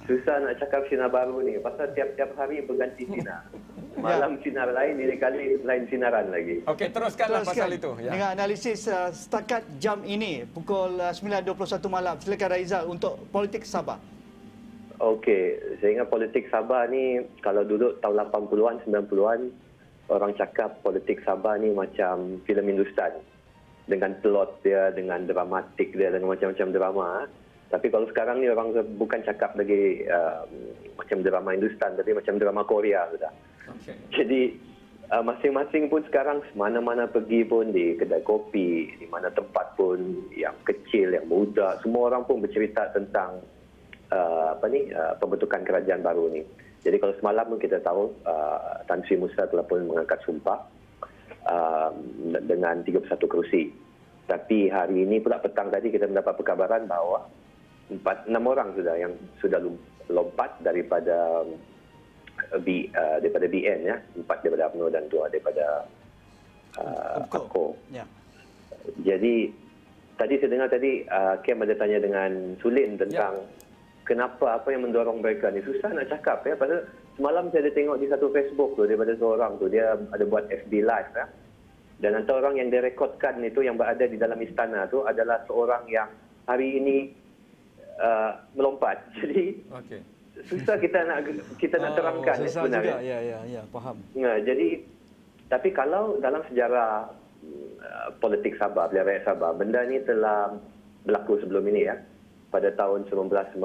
I: Susah nak cakap sinar baru ni. Pasal tiap-tiap hari berganti sinar. Malam sinar lain, ini kali lain sinaran lagi.
A: Okey, teruskanlah pasal itu. Ya.
B: Dengan analisis setakat jam ini, pukul 9.21 malam. Silakan Raizal untuk politik Sabah.
I: Okey, saya ingat politik Sabah ni, kalau dulu tahun 80-an, 90-an, orang cakap politik Sabah ni macam filem Hindustan. Dengan plot dia, dengan dramatik dia, dengan macam-macam drama. Tapi kalau sekarang ni orang bukan cakap lagi macam drama Hindustan, tapi macam drama Korea sudah. Okay. Jadi masing-masing pun sekarang mana-mana pergi pun di kedai kopi, di mana tempat pun yang kecil, yang muda, semua orang pun bercerita tentang pembentukan kerajaan baru ni. Jadi kalau semalam pun kita tahu Tan Sri Musa telah pun mengangkat sumpah dengan 31 kerusi. Tapi hari ini pula petang tadi kita mendapat perkabaran bahawa 6 orang sudah yang sudah lompat daripada BN ya, 4 daripada UMNO dan 2 daripada APCO. Ya. Jadi tadi saya dengar tadi Kem ada tanya dengan Sulin tentang kenapa, apa yang mendorong mereka ni. Susah nak cakap ya. Pasal semalam saya ada tengok di satu Facebook tu daripada seorang tu, dia ada buat FB live ya. Dan antara orang yang direkodkan itu yang berada di dalam istana tu adalah seorang yang hari ini melompat. Jadi susah kita nak terangkan sebenarnya.
B: Susah juga, ya, faham.
I: Nah, jadi tapi kalau dalam sejarah politik Sabah, pilihan rakyat Sabah, benda ni telah berlaku sebelum ini ya, pada tahun 1994.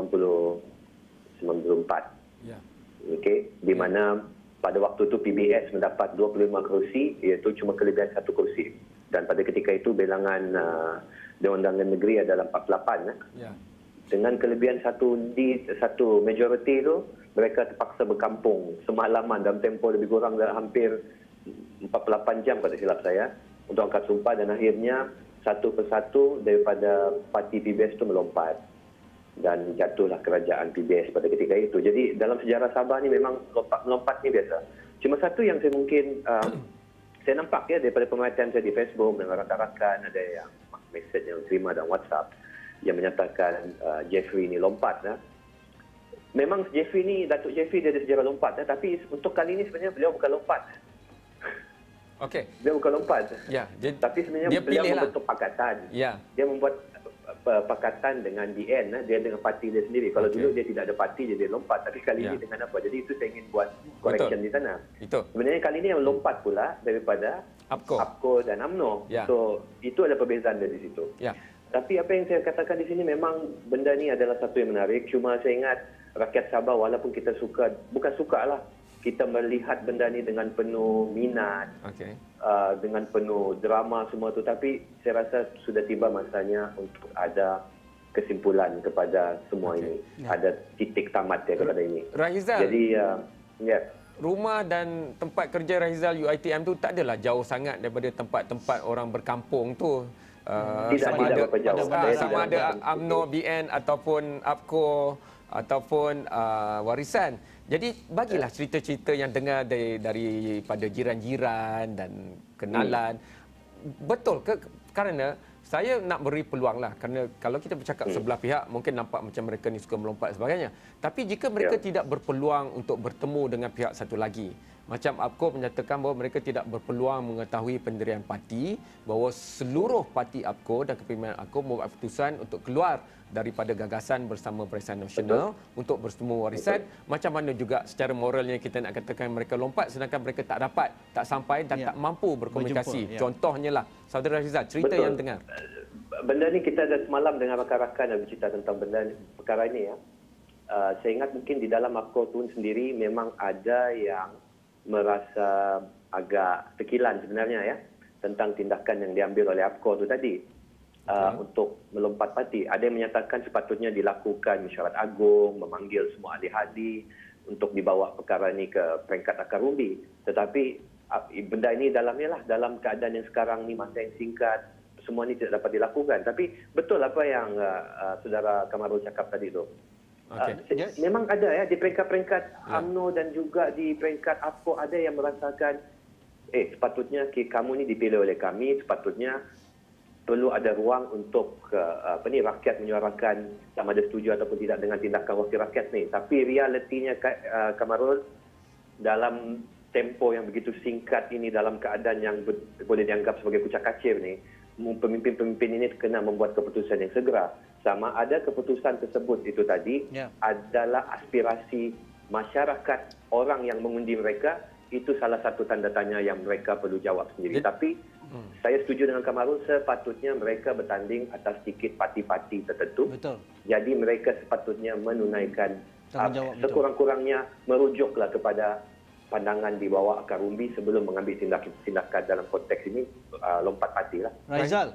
I: Ya. Okey, di mana pada waktu itu PBS mendapat 25 kerusi, iaitu cuma kelebihan 1 kerusi. Dan pada ketika itu bilangan Dewan Undangan Negeri adalah 48 ya. Dengan kelebihan satu majoriti itu, mereka terpaksa berkampung semalaman dalam tempoh lebih kurang hampir 48 jam pada silap saya untuk angkat sumpah, dan akhirnya satu persatu daripada parti PBS itu melompat dan jatuhlah kerajaan PBS pada ketika itu. Jadi dalam sejarah Sabah ni memang melompat ni biasa. Cuma satu yang saya mungkin saya nampak ya daripada pemerhatian saya di Facebook dengan rakan-rakan, ada yang mesej yang terima dan WhatsApp yang menyatakan Jeffrey ni lompat. Memang Jeffrey ni, Datuk Jeffrey dia ada sejarah lompat, tapi untuk kali ini sebenarnya beliau bukan lompat.
A: Okey.
I: Dia bukan lompat.
A: Ya,
I: tapi sebenarnya beliau membentuk pakatan. Ya. Dia membuat pakatan dengan BN, dia dengan parti dia sendiri. Kalau dulu dia tidak ada parti, dia lompat. Tapi kali ini dengan apa? Jadi itu saya ingin buat correction di sana. Sebenarnya kali ini yang lompat pula daripada APCO dan UMNO. So itu ada perbezaan dari situ. Ya. Tapi apa yang saya katakan di sini memang benda ni adalah satu yang menarik. Cuma saya ingat rakyat Sabah, walaupun kita suka, bukan suka lah, kita melihat benda ni dengan penuh minat, dengan penuh drama semua tu. Tapi saya rasa sudah tiba masanya untuk ada kesimpulan kepada semua ini. Ada titik tamat dia kepada ini.
A: Raizal,
I: jadi
A: rumah dan tempat kerja Raizal UiTM tu tak adalah jauh sangat daripada tempat-tempat orang berkampung tu. Sama ada UMNO, BN ataupun APCO ataupun warisan. Jadi bagilah cerita-cerita yang dengar daripada jiran-jiran dan kenalan. Betul ke? Kerana saya nak beri peluang lah, kerana kalau kita bercakap sebelah pihak mungkin nampak macam mereka ni suka melompat dan sebagainya. Tapi jika mereka tidak berpeluang untuk bertemu dengan pihak satu lagi, macam APCO menyatakan bahawa mereka tidak berpeluang mengetahui pendirian parti, bahawa seluruh parti APCO dan kepimpinan APCO membuat keputusan untuk keluar daripada gagasan bersama Barisan Nasional untuk bertemu warisan. Macam mana juga secara moralnya kita nak katakan mereka lompat sedangkan mereka tak dapat, tak sampai dan tak mampu berkomunikasi. Contohnya lah, Saudara Rizal, cerita yang dengar.
I: Benda ni kita ada semalam dengan rakan-rakan yang bercerita tentang perkara ini ya. Saya ingat mungkin di dalam APCO tu sendiri memang ada yang merasa agak tekilan sebenarnya ya tentang tindakan yang diambil oleh APCO tu tadi untuk melompat parti. Ada yang menyatakan sepatutnya dilakukan mesyuarat agung, memanggil semua ahli-ahli untuk dibawa perkara ini ke peringkat akar umbi. Tetapi benda ini dalam keadaan yang sekarang ni, masa yang singkat, semua ini tidak dapat dilakukan. Tapi betul apa yang Saudara Kamarul cakap tadi tu. Memang ada ya di peringkat-peringkat UMNO dan juga di peringkat APCO ada yang merasakan sepatutnya kamu ni dipilih oleh kami, sepatutnya perlu ada ruang untuk rakyat menyuarakan sama ada setuju ataupun tidak dengan tindakan wakil rakyat ni. Tapi realitinya Kamarul, dalam tempo yang begitu singkat ini, dalam keadaan yang boleh dianggap sebagai kucak-kacir ni, pemimpin-pemimpin ini kena membuat keputusan yang segera. Sama ada keputusan tersebut itu tadi adalah aspirasi masyarakat, orang yang mengundi mereka, itu salah satu tanda tanya yang mereka perlu jawab sendiri. Tapi saya setuju dengan Kamarul, sepatutnya mereka bertanding atas tikit parti-parti tertentu.
B: Betul.
I: Jadi mereka sepatutnya menunaikan
B: tanggungjawab
I: sekurang-kurangnya merujuklah kepada pandangan di bawah akar umbi sebelum mengambil tindakan dalam konteks ini lompat parti lah.
B: Raizal,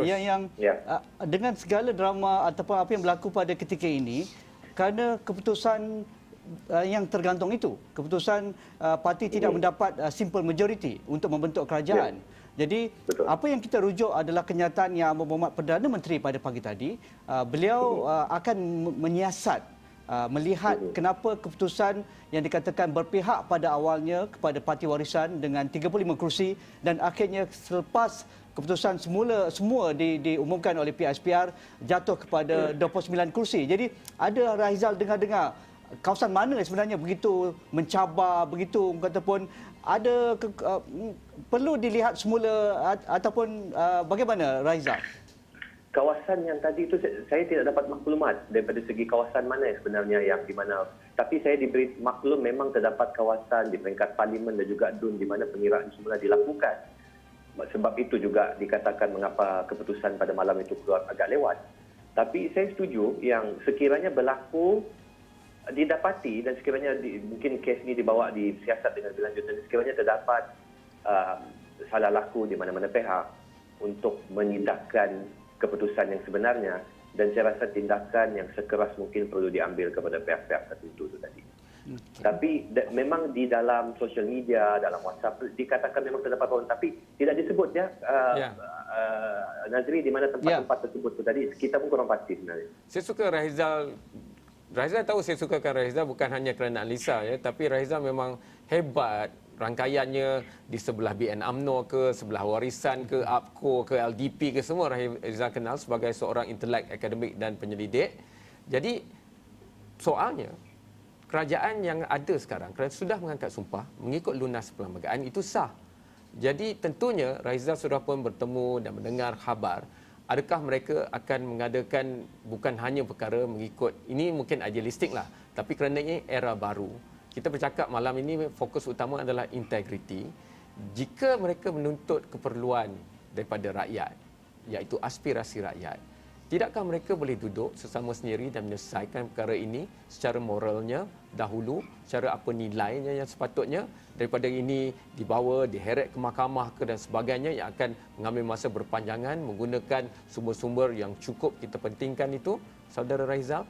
B: dengan segala drama ataupun apa yang berlaku pada ketika ini, kerana keputusan yang tergantung itu, keputusan parti tidak mendapat simple majority untuk membentuk kerajaan. Jadi apa yang kita rujuk adalah kenyataan yang Muhammad Perdana Menteri pada pagi tadi, beliau akan menyiasat melihat kenapa keputusan yang dikatakan berpihak pada awalnya kepada Parti Warisan dengan 35 kerusi dan akhirnya selepas keputusan semua diumumkan oleh pihak SPR jatuh kepada 29 kerusi. Jadi ada Raizal dengar-dengar kawasan mana sebenarnya begitu mencabar, begitu ataupun ada perlu dilihat semula ataupun bagaimana Raizal?
I: Kawasan yang tadi itu saya tidak dapat maklumat daripada segi kawasan mana sebenarnya yang di mana. Tapi saya diberi maklum memang terdapat kawasan di peringkat parlimen dan juga DUN di mana pengiraan semula dilakukan. Sebab itu juga dikatakan mengapa keputusan pada malam itu keluar agak lewat. Tapi saya setuju yang sekiranya berlaku didapati dan sekiranya mungkin kes ini dibawa disiasat dengan berlanjut dan sekiranya terdapat salah laku di mana-mana pihak untuk menindakkan keputusan yang sebenarnya, dan saya rasa tindakan yang sekeras mungkin perlu diambil kepada pihak-pihak tertentu itu tadi. Tapi memang di dalam sosial media, dalam WhatsApp dikatakan memang terdapat orang, tapi tidak disebut Nazri di mana tempat-tempat tersebut itu tadi. Kita pun kurang pasti sebenarnya.
A: Saya suka Raizal tahu saya sukakan Raizal bukan hanya kerana Alisa tapi Raizal memang hebat. Rangkaiannya di sebelah BN UMNO ke, sebelah Warisan ke, APCO ke, LDP ke, semua Raizal kenal sebagai seorang intelek, akademik dan penyelidik. Jadi soalnya kerajaan yang ada sekarang kerana sudah mengangkat sumpah mengikut lunas perlembagaan itu sah. Jadi tentunya Raizal sudah pun bertemu dan mendengar khabar adakah mereka akan mengadakan bukan hanya perkara mengikut, ini mungkin idealistik lah, tapi kerana ini era baru. Kita bercakap malam ini fokus utama adalah integriti. Jika mereka menuntut keperluan daripada rakyat, iaitu aspirasi rakyat, tidakkah mereka boleh duduk sesama sendiri dan menyelesaikan perkara ini secara moralnya dahulu, secara apa nilainya yang sepatutnya, daripada ini dibawa, diheret ke mahkamah ke dan sebagainya yang akan mengambil masa berpanjangan menggunakan sumber-sumber yang cukup kita pentingkan itu, Saudara Raizal?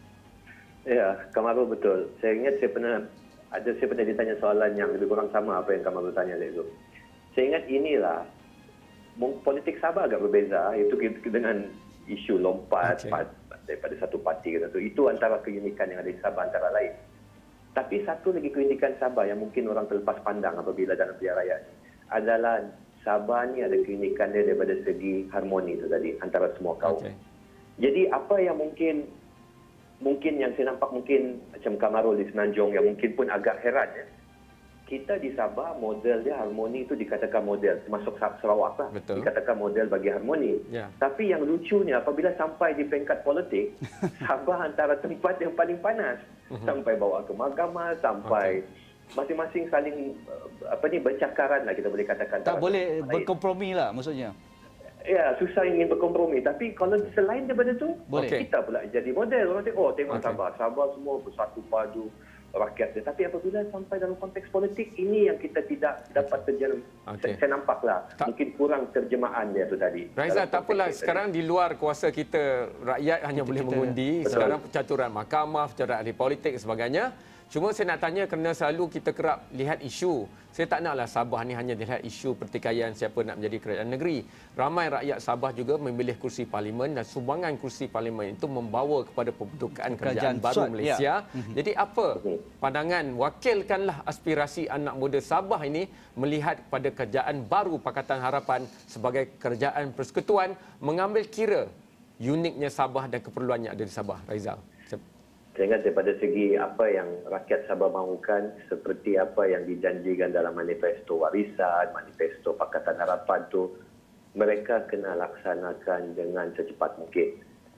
I: Ya, Kamarul betul. Saya ingat saya pernah ditanya soalan yang lebih kurang sama apa yang Kamarul tanya tadi itu. Saya ingat inilah politik Sabah agak berbeza, itu dengan isu lompat daripada satu parti ke satu. Itu antara keunikan yang ada di Sabah antara lain. Tapi satu lagi keunikan Sabah yang mungkin orang terlepas pandang apabila dalam pilihan raya adalah Sabah ni ada keunikan dia daripada segi harmoni itu tadi antara semua kaum. Jadi apa yang mungkin yang saya nampak mungkin macam Kamarul di Semenanjung yang mungkin pun agak heran kita di Sabah model dia harmoni itu dikatakan model, termasuk Sarawak lah. Betul. Dikatakan model bagi harmoni. Tapi yang lucunya apabila sampai di peringkat politik, Sabah antara tempat yang paling panas. Sampai bawa ke mahkamah, sampai masing-masing saling bercakaran lah kita boleh katakan.
B: Tak boleh berkompromi lah maksudnya.
I: Ya, susah ingin berkompromi. Tapi kalau selain daripada itu, kita pula jadi model. Orang tengok Sabah. Sabah semua bersatu padu rakyat dia. Tapi apabila sampai dalam konteks politik, ini yang kita tidak dapat terjemah. Saya nampaklah mungkin kurang terjemahan dia tu tadi.
A: Raizal, tak apalah. Sekarang di luar kuasa kita, rakyat hanya boleh mengundi. Sekarang percaturan mahkamah, percaturan ahli politik dan sebagainya. Cuma saya nak tanya kerana selalu kita kerap lihat isu. Saya tak naklah Sabah ni hanya dilihat isu pertikaian siapa nak menjadi kerajaan negeri. Ramai rakyat Sabah juga memilih kursi parlimen dan sumbangan kursi parlimen itu membawa kepada pembentukan kerajaan baru Malaysia. Jadi apa pandangan, wakilkanlah aspirasi anak muda Sabah ini melihat pada kerajaan baru Pakatan Harapan sebagai kerajaan persekutuan, mengambil kira uniknya Sabah dan keperluan yang ada di Sabah. Raizal.
I: Saya ingat daripada segi apa yang rakyat Sabah mahukan, seperti apa yang dijanjikan dalam manifesto warisan, manifesto Pakatan Harapan tu, mereka kena laksanakan dengan secepat mungkin.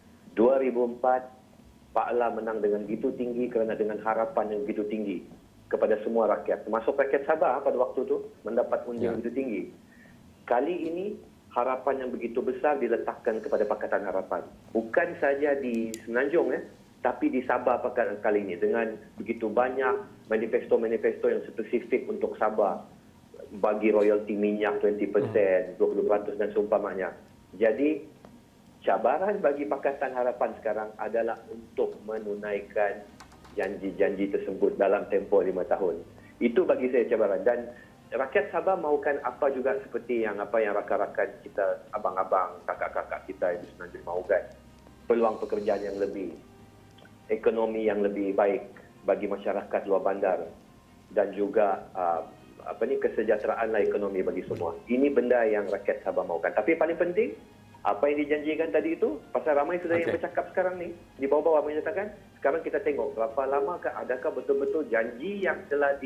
I: 2004, Pak La menang dengan begitu tinggi kerana dengan harapan yang begitu tinggi kepada semua rakyat. Termasuk rakyat Sabah pada waktu tu mendapat undi yang begitu tinggi. Kali ini, harapan yang begitu besar diletakkan kepada Pakatan Harapan. Bukan saja di Semenanjung, tapi di Sabah kali ini dengan begitu banyak manifesto-manifesto yang spesifik untuk Sabah, bagi royalti minyak 20%, 20% dan seumpamanya. Jadi cabaran bagi Pakatan Harapan sekarang adalah untuk menunaikan janji-janji tersebut dalam tempoh 5 tahun. Itu bagi saya cabaran, dan rakyat Sabah mahukan apa juga seperti yang rakan-rakan kita, abang-abang, kakak-kakak kita di Semenanjung mahukan. Peluang pekerjaan yang lebih, ekonomi yang lebih baik bagi masyarakat luar bandar, dan juga kesejahteraan ekonomi bagi semua. Ini benda yang rakyat Sabah mahukan. Tapi paling penting, apa yang dijanjikan tadi itu, pasal ramai sudah yang bercakap sekarang ni, di bawah-bawah menyatakan, sekarang kita tengok berapa lamakah, adakah betul-betul janji yang telah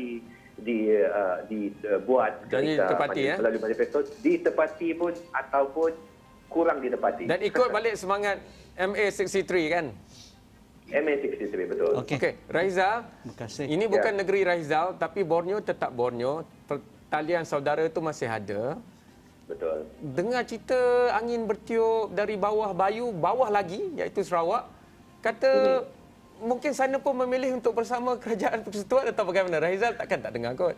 I: dibuat melalui manifesto ditepati pun ataupun kurang ditepati.
A: Dan ikut balik semangat MA63 kan?
I: MA63 betul.
A: Okey, Raizal. Ini bukan negeri Raizal, tapi Borneo tetap Borneo. Talian saudara itu masih ada.
I: Betul.
A: Dengar cerita angin bertiup dari bawah Bayu, bawah lagi iaitu Sarawak. Kata mungkin sana pun memilih untuk bersama kerajaan persekutuan atau bagaimana? Raizal takkan tak dengar kot?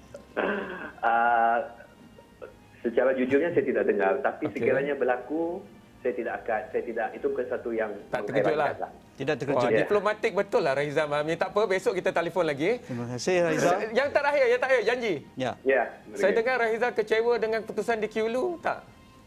I: Secara jujurnya saya tidak dengar, tapi sekiranya berlaku, saya tidak, itu bukan satu yang
A: tak terkejutlah.
B: Tidak terkejut.
A: Diplomatik betul lah Raizal malam ni. Tak apa, besok kita telefon lagi.
B: Terima kasih Raizal.
A: Yang terakhir, janji.
B: Ya.
A: Saya dengar Raizal kecewa dengan keputusan di Kiulu, tak?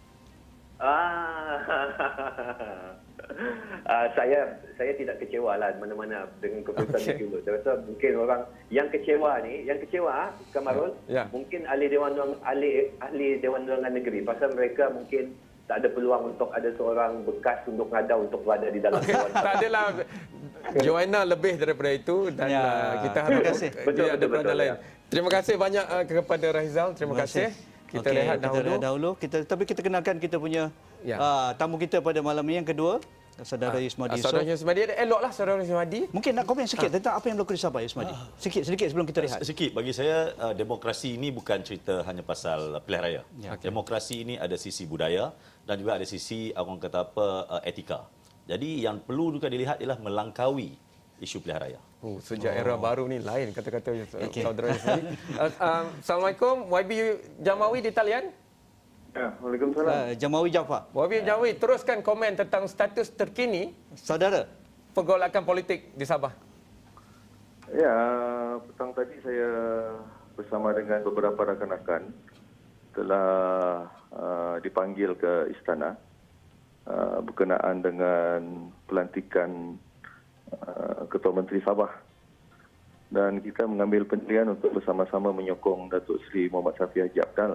I: Saya tidak kecewa lah mana-mana dengan keputusan di Kiulu. Saya rasa mungkin orang yang kecewa Kamarul, mungkin ahli Dewan Undangan Negeri, pasal mereka mungkin tak ada peluang untuk ada seorang bekas untuk mengadau untuk berada di dalam Dewan.
A: Tak adalah. Joanna lebih daripada itu dan kita harap dia ada peranan lain. Terima kasih banyak kepada Raizal. Terima kasih. Kita rehat dahulu.
B: Tapi kita kenalkan kita punya tamu kita pada malam ini yang kedua, Saudara Yusmadi.
A: Saudara Yusmadi, eloklah Saudara Yusmadi.
B: Mungkin nak komen sikit tentang apa yang berlaku di Sabah, Yusmadi. Sikit sebelum kita rehat.
J: Sikit, bagi saya demokrasi ini bukan cerita hanya pasal pilihan raya. Demokrasi ini ada sisi budaya dan juga ada sisi orang kata etika. Jadi yang perlu juga dilihat ialah melangkaui isu pilihan raya.
A: Sejak era baru ni lain kata-kata Saudara Yusmadi. Assalamualaikum, YB Jamawi di talian.
K: Waalaikumsalam.
B: Jamawi Jaafar.
A: YB Jamawi, teruskan komen tentang status terkini
B: saudara
A: pergolakan politik di Sabah.
K: Ya, petang tadi saya bersama dengan beberapa rakan-rakan telah dipanggil ke istana berkenaan dengan pelantikan Ketua Menteri Sabah, dan kita mengambil pendirian untuk bersama-sama menyokong Datuk Seri Muhammad Shafie Haji Apdal.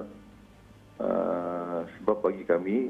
K: Sebab bagi kami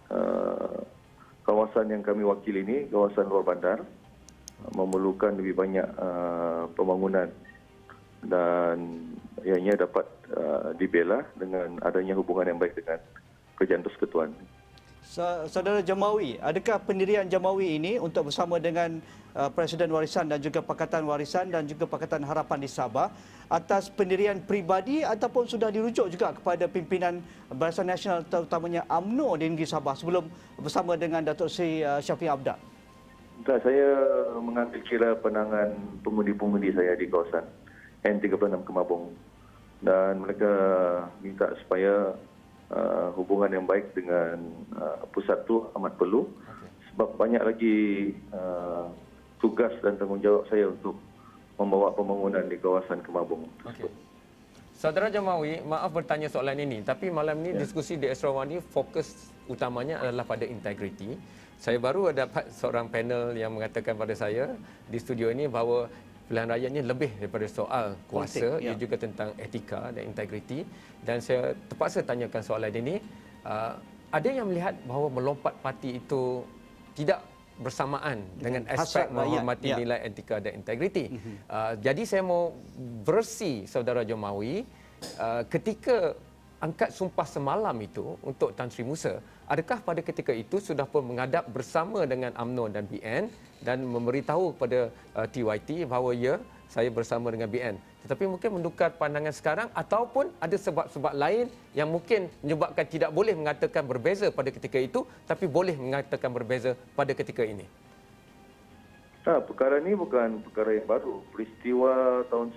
K: kawasan yang kami wakili ini, kawasan luar bandar, memerlukan lebih banyak pembangunan dan ianya dapat dibela dengan adanya hubungan yang baik dengan kerajaan persekutuan.
B: Saudara Jamawi, adakah pendirian Jamawi ini untuk bersama dengan Presiden Warisan dan juga Pakatan Warisan dan juga Pakatan Harapan di Sabah atas pendirian peribadi ataupun sudah dirujuk juga kepada pimpinan Barisan Nasional terutamanya UMNO di negeri Sabah sebelum bersama dengan Datuk Seri Shafie Apdal?
K: Saya mengambil kira pandangan pengundi-pengundi saya di kawasan N36 Kemabong, dan mereka minta supaya hubungan yang baik dengan pusat itu amat perlu, sebab banyak lagi tugas dan tanggungjawab saya untuk membawa pembangunan di kawasan Kemabung.
A: Okey. Saudara Jamawi, maaf bertanya soalan ini, tapi malam ni diskusi di Esrawani fokus utamanya adalah pada integriti. Saya baru dapat seorang panel yang mengatakan pada saya di studio ini bahawa pilihan raya ini lebih daripada soal kuasa, ia juga tentang etika dan integriti. Dan saya terpaksa tanyakan soalan ini, ada yang melihat bahawa melompat parti itu tidak bersamaan dengan aspek menghormati nilai etika dan integriti. Jadi saya mau versi saudara Jamawi ketika angkat sumpah semalam itu untuk Tan Sri Musa, adakah pada ketika itu sudah pun menghadap bersama dengan UMNO dan BN dan memberitahu kepada TYT bahawa ya, saya bersama dengan BN, tetapi mungkin menukar pandangan sekarang ataupun ada sebab-sebab lain yang mungkin menyebabkan tidak boleh mengatakan berbeza pada ketika itu tapi boleh mengatakan berbeza pada ketika ini?
K: Perkara ini bukan perkara yang baru. Peristiwa tahun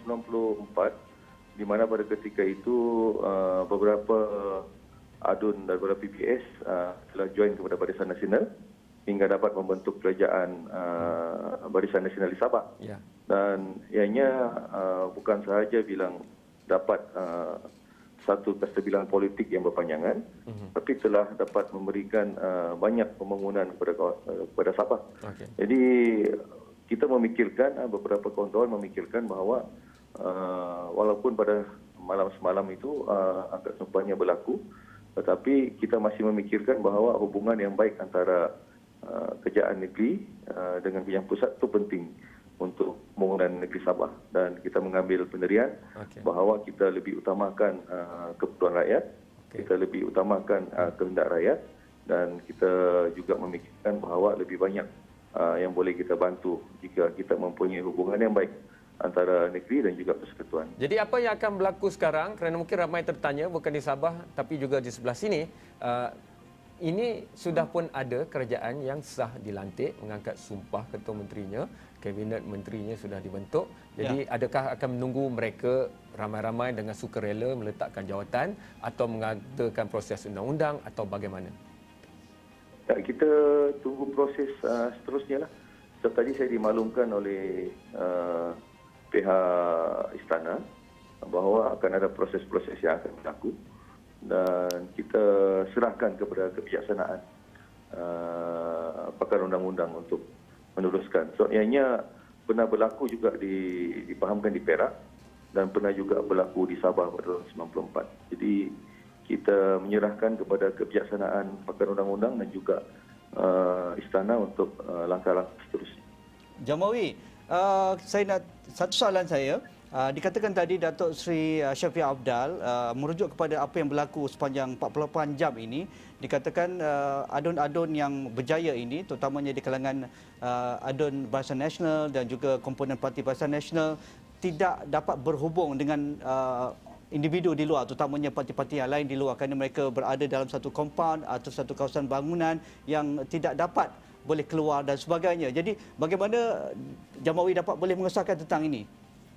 K: 94 di mana pada ketika itu beberapa adun daripada PPS telah join kepada Barisan Nasional hingga dapat membentuk kerajaan Barisan Nasional di Sabah.
A: Ya.
K: Dan ianya bukan sahaja bilang dapat satu kestabilan politik yang berpanjangan, tapi telah dapat memberikan banyak pembangunan kepada Sabah.
A: Okay.
K: Jadi kita memikirkan, beberapa kawan-kawan memikirkan bahawa walaupun pada malam semalam itu angkat sumpahnya berlaku, tetapi kita masih memikirkan bahawa hubungan yang baik antara kerajaan negeri dengan kerajaan pusat itu penting untuk pembangunan negeri Sabah, dan kita mengambil pendirian bahawa kita lebih utamakan keperluan rakyat, kita lebih utamakan kehendak rakyat, dan kita juga memikirkan bahawa lebih banyak yang boleh kita bantu jika kita mempunyai hubungan yang baik antara negeri dan juga persekutuan.
A: Jadi apa yang akan berlaku sekarang, kerana mungkin ramai tertanya bukan di Sabah tapi juga di sebelah sini, ini sudah pun ada kerajaan yang sah dilantik, mengangkat sumpah ketua menterinya, kabinet menterinya sudah dibentuk. Jadi adakah akan menunggu mereka ramai-ramai dengan sukarela meletakkan jawatan atau mengadakan proses undang-undang atau bagaimana?
K: Kita tunggu proses seterusnya lah. Sebab tadi saya dimaklumkan oleh pihak istana bahawa akan ada proses-proses yang akan berlaku dan kita serahkan kepada kebijaksanaan pakar undang-undang untuk meneruskan. So, ianya pernah berlaku juga dipahamkan di Perak dan pernah juga berlaku di Sabah pada tahun 94. Jadi kita menyerahkan kepada kebijaksanaan pakar undang-undang dan juga istana untuk langkah-langkah seterusnya.
B: Jamawi, saya nak satu soalan saya. Dikatakan tadi Datuk Seri Shafie Apdal merujuk kepada apa yang berlaku sepanjang 48 jam ini. Dikatakan adun-adun yang berjaya ini, terutamanya di kalangan adun Barisan Nasional dan juga komponen Parti Barisan Nasional, tidak dapat berhubung dengan individu di luar, terutamanya parti-parti yang lain di luar, kerana mereka berada dalam satu kompaun atau satu kawasan bangunan yang tidak dapat boleh keluar dan sebagainya. Jadi bagaimana Jamawi dapat boleh mengesahkan tentang ini?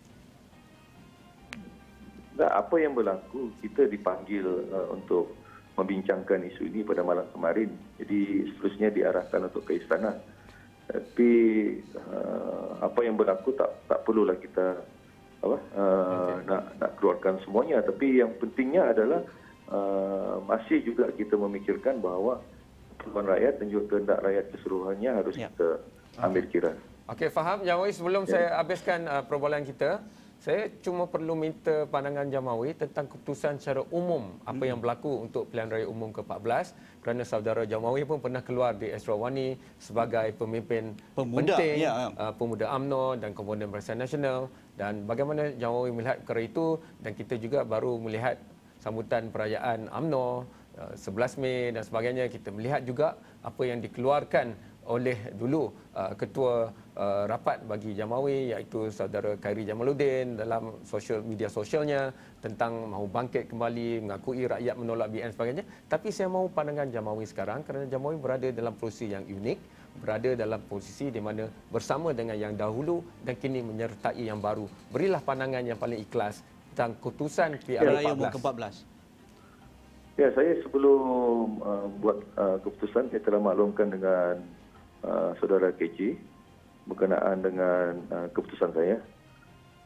K: Apa yang berlaku, kita dipanggil untuk membincangkan isu ini pada malam kemarin. Jadi seterusnya diarahkan untuk ke istana. Tapi apa yang berlaku tak perlulah kita nak keluarkan semuanya. Tapi yang pentingnya adalah masih juga kita memikirkan bahawa keperluan rakyat dan juga kehendak rakyat keseluruhannya harus kita ambil kira.
A: Okey, faham Jamawi. Sebelum saya habiskan perbualan kita, saya cuma perlu minta pandangan Jamawi tentang keputusan secara umum apa yang berlaku untuk pilihan raya umum ke-14, kerana saudara Jamawi pun pernah keluar di Esrawani sebagai pemimpin
B: pemuda,
A: penting, pemuda UMNO dan komponen Barisan Nasional, dan bagaimana Jamawi melihat perkara itu, dan kita juga baru melihat sambutan perayaan UMNO 11 Mei dan sebagainya. Kita melihat juga apa yang dikeluarkan oleh dulu ketua rapat bagi Jamawi, iaitu saudara Khairi Jamaluddin dalam media sosialnya tentang mahu bangkit kembali, mengakui rakyat menolak BN sebagainya. Tapi saya mahu pandangan Jamawi sekarang, kerana Jamawi berada dalam posisi yang unik, berada dalam posisi di mana bersama dengan yang dahulu dan kini menyertai yang baru. Berilah pandangan yang paling ikhlas tentang keputusan PRU ke-14.
K: Ya, saya sebelum buat keputusan, saya telah maklumkan dengan saudara KJ berkenaan dengan keputusan saya,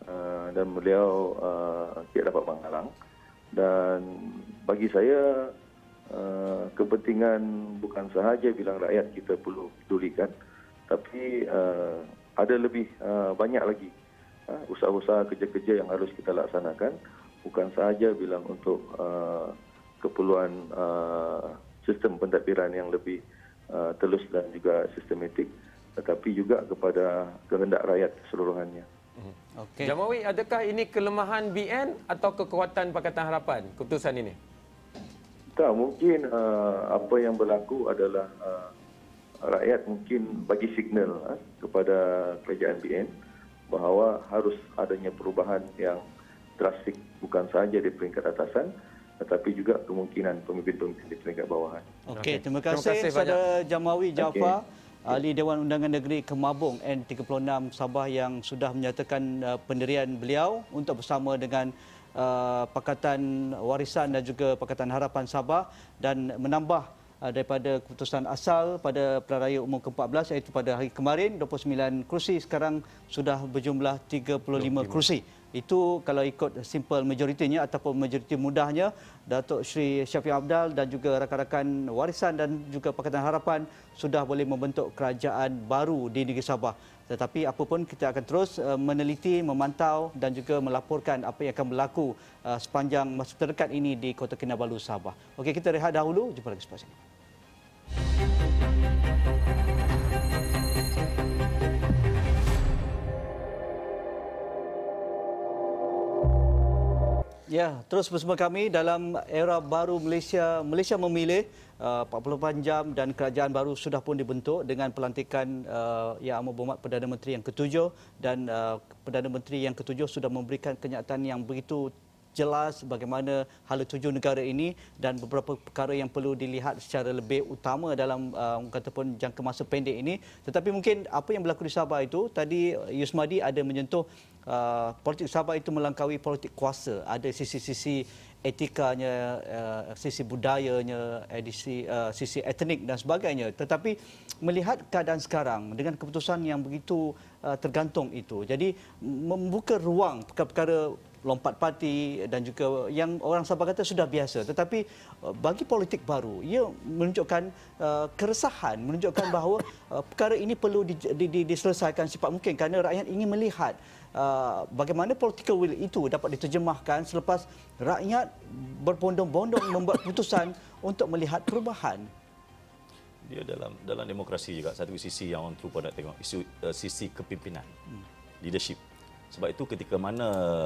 K: dan beliau tidak dapat menghalang. Dan bagi saya kepentingan bukan sahaja bilang rakyat kita perlu pedulikan, tapi ada lebih banyak lagi usaha-usaha kerja-kerja yang harus kita laksanakan, bukan sahaja bilang untuk keperluan sistem pentadbiran yang lebih telus dan juga sistematik, tetapi juga kepada kehendak rakyat keseluruhannya.
A: Okay. Jamawi, adakah ini kelemahan BN atau kekuatan Pakatan Harapan keputusan ini?
K: Tak, mungkin apa yang berlaku adalah rakyat mungkin bagi signal kepada kerajaan BN bahawa harus adanya perubahan yang drastik, bukan sahaja di peringkat atasan, tetapi juga kemungkinan pemimpin-pemimpin di peringkat bawahan.
B: Okey, terima kasih kepada Jamawi Jaafar, Ahli Dewan Undangan Negeri Kemabung N36 Sabah yang sudah menyatakan pendirian beliau untuk bersama dengan Pakatan Warisan dan juga Pakatan Harapan Sabah dan menambah daripada keputusan asal pada Pilihan Raya Umum ke-14 iaitu pada hari kemarin 29 kerusi, sekarang sudah berjumlah 35 kerusi. Itu kalau ikut simple majoritinya ataupun majoriti mudahnya, Datuk Seri Syafiq Apdal dan juga rakan-rakan Warisan dan juga Pakatan Harapan sudah boleh membentuk kerajaan baru di negeri Sabah. Tetapi apapun kita akan terus meneliti, memantau dan juga melaporkan apa yang akan berlaku sepanjang masa terdekat ini di Kota Kinabalu, Sabah. Okey, kita rehat dahulu, jumpa lagi selepas ini. Ya, terus bersama kami dalam era baru Malaysia. Malaysia memilih 48 jam dan kerajaan baru sudah pun dibentuk dengan pelantikan Yang Amat Berhormat Perdana Menteri yang ke-7 dan Perdana Menteri yang ke-7 sudah memberikan kenyataan yang begitu jelas bagaimana hala tuju negara ini dan beberapa perkara yang perlu dilihat secara lebih utama dalam kataupun jangka masa pendek ini. Tetapi mungkin apa yang berlaku di Sabah itu, tadi Yusmadi ada menyentuh politik Sabah itu melangkaui politik kuasa. Ada sisi-sisi etikanya, sisi budayanya, sisi etnik dan sebagainya. Tetapi melihat keadaan sekarang dengan keputusan yang begitu tergantung itu, jadi membuka ruang perkara-perkara lompat parti dan juga yang orang Sabah kata sudah biasa. Tetapi bagi politik baru, ia menunjukkan keresahan, menunjukkan bahawa perkara ini perlu diselesaikan secepat mungkin kerana rakyat ingin melihat bagaimana political will itu dapat diterjemahkan selepas rakyat berbondong-bondong membuat keputusan untuk melihat perubahan.
J: Dia dalam demokrasi juga satu sisi yang orang terlupa nak tengok, isu sisi kepimpinan, leadership. Sebab itu ketika mana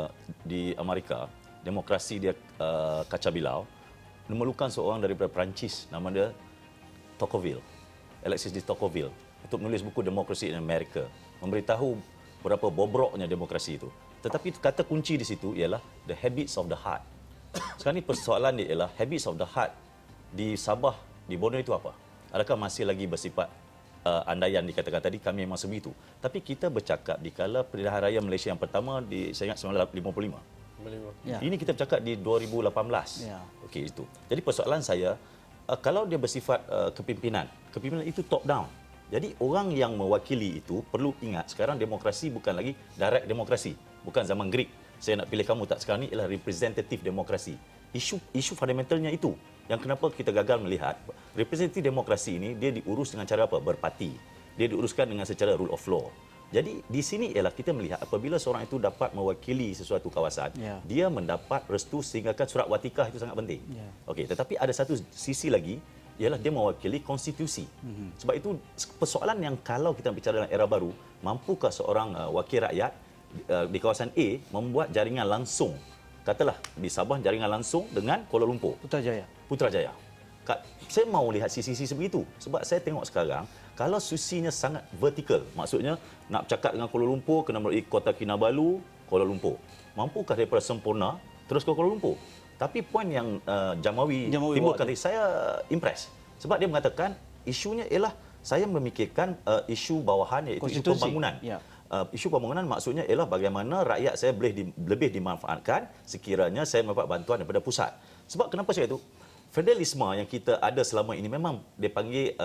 J: di Amerika demokrasi dia kacau bilau, memerlukan seorang daripada Perancis nama dia Tocqueville, Alexis de Tocqueville, untuk menulis buku Democracy in America, memberitahu berapa bobroknya demokrasi itu. Tetapi kata kunci di situ ialah the habits of the heart. Sekarang ni persoalan dia ialah habits of the heart di Sabah, di Borneo itu apa? Adakah masih lagi bersifat andaian dikatakan tadi, kami memang sebegitu. Tapi kita bercakap di kala Pilihan Raya Malaysia yang pertama di saya ingat 1955. Ya. Ini kita bercakap di 2018. Ya. Okey, itu. Jadi persoalan saya, kalau dia bersifat kepimpinan itu top down. Jadi orang yang mewakili itu perlu ingat sekarang demokrasi bukan lagi direct demokrasi, bukan zaman Greek. Saya nak pilih kamu tak, sekarang ni ialah representative demokrasi. Isu fundamentalnya itu. Yang kenapa kita gagal melihat representatif demokrasi ini dia diurus dengan cara apa? Berparti. Dia diuruskan dengan secara rule of law. Jadi di sini ialah kita melihat apabila seorang itu dapat mewakili sesuatu kawasan, dia mendapat restu sehinggakan surat watikah itu sangat penting. Okey, tetapi ada satu sisi lagi ialah dia mewakili konstitusi. Sebab itu persoalan yang kalau kita bicara dalam era baru, mampukah seorang wakil rakyat di kawasan A membuat jaringan langsung, katalah di Sabah jaringan langsung dengan Kuala Lumpur, Putrajaya. Saya mau lihat sisi-sisi begitu. Sebab saya tengok sekarang, kalau susinya sangat vertikal, maksudnya nak bercakap dengan Kuala Lumpur, kena melalui Kota Kinabalu, Kuala Lumpur. Mampukah daripada Sempurna terus ke Kuala Lumpur? Tapi poin yang Jamawi timbulkan tadi, saya impress. Sebab dia mengatakan isunya ialah saya memikirkan isu bawahan, iaitu isu pembangunan. Isu pembangunan maksudnya ialah bagaimana rakyat saya boleh lebih dimanfaatkan sekiranya saya mendapat bantuan daripada pusat. Sebab kenapa saya itu? Federalisme yang kita ada selama ini memang dia panggil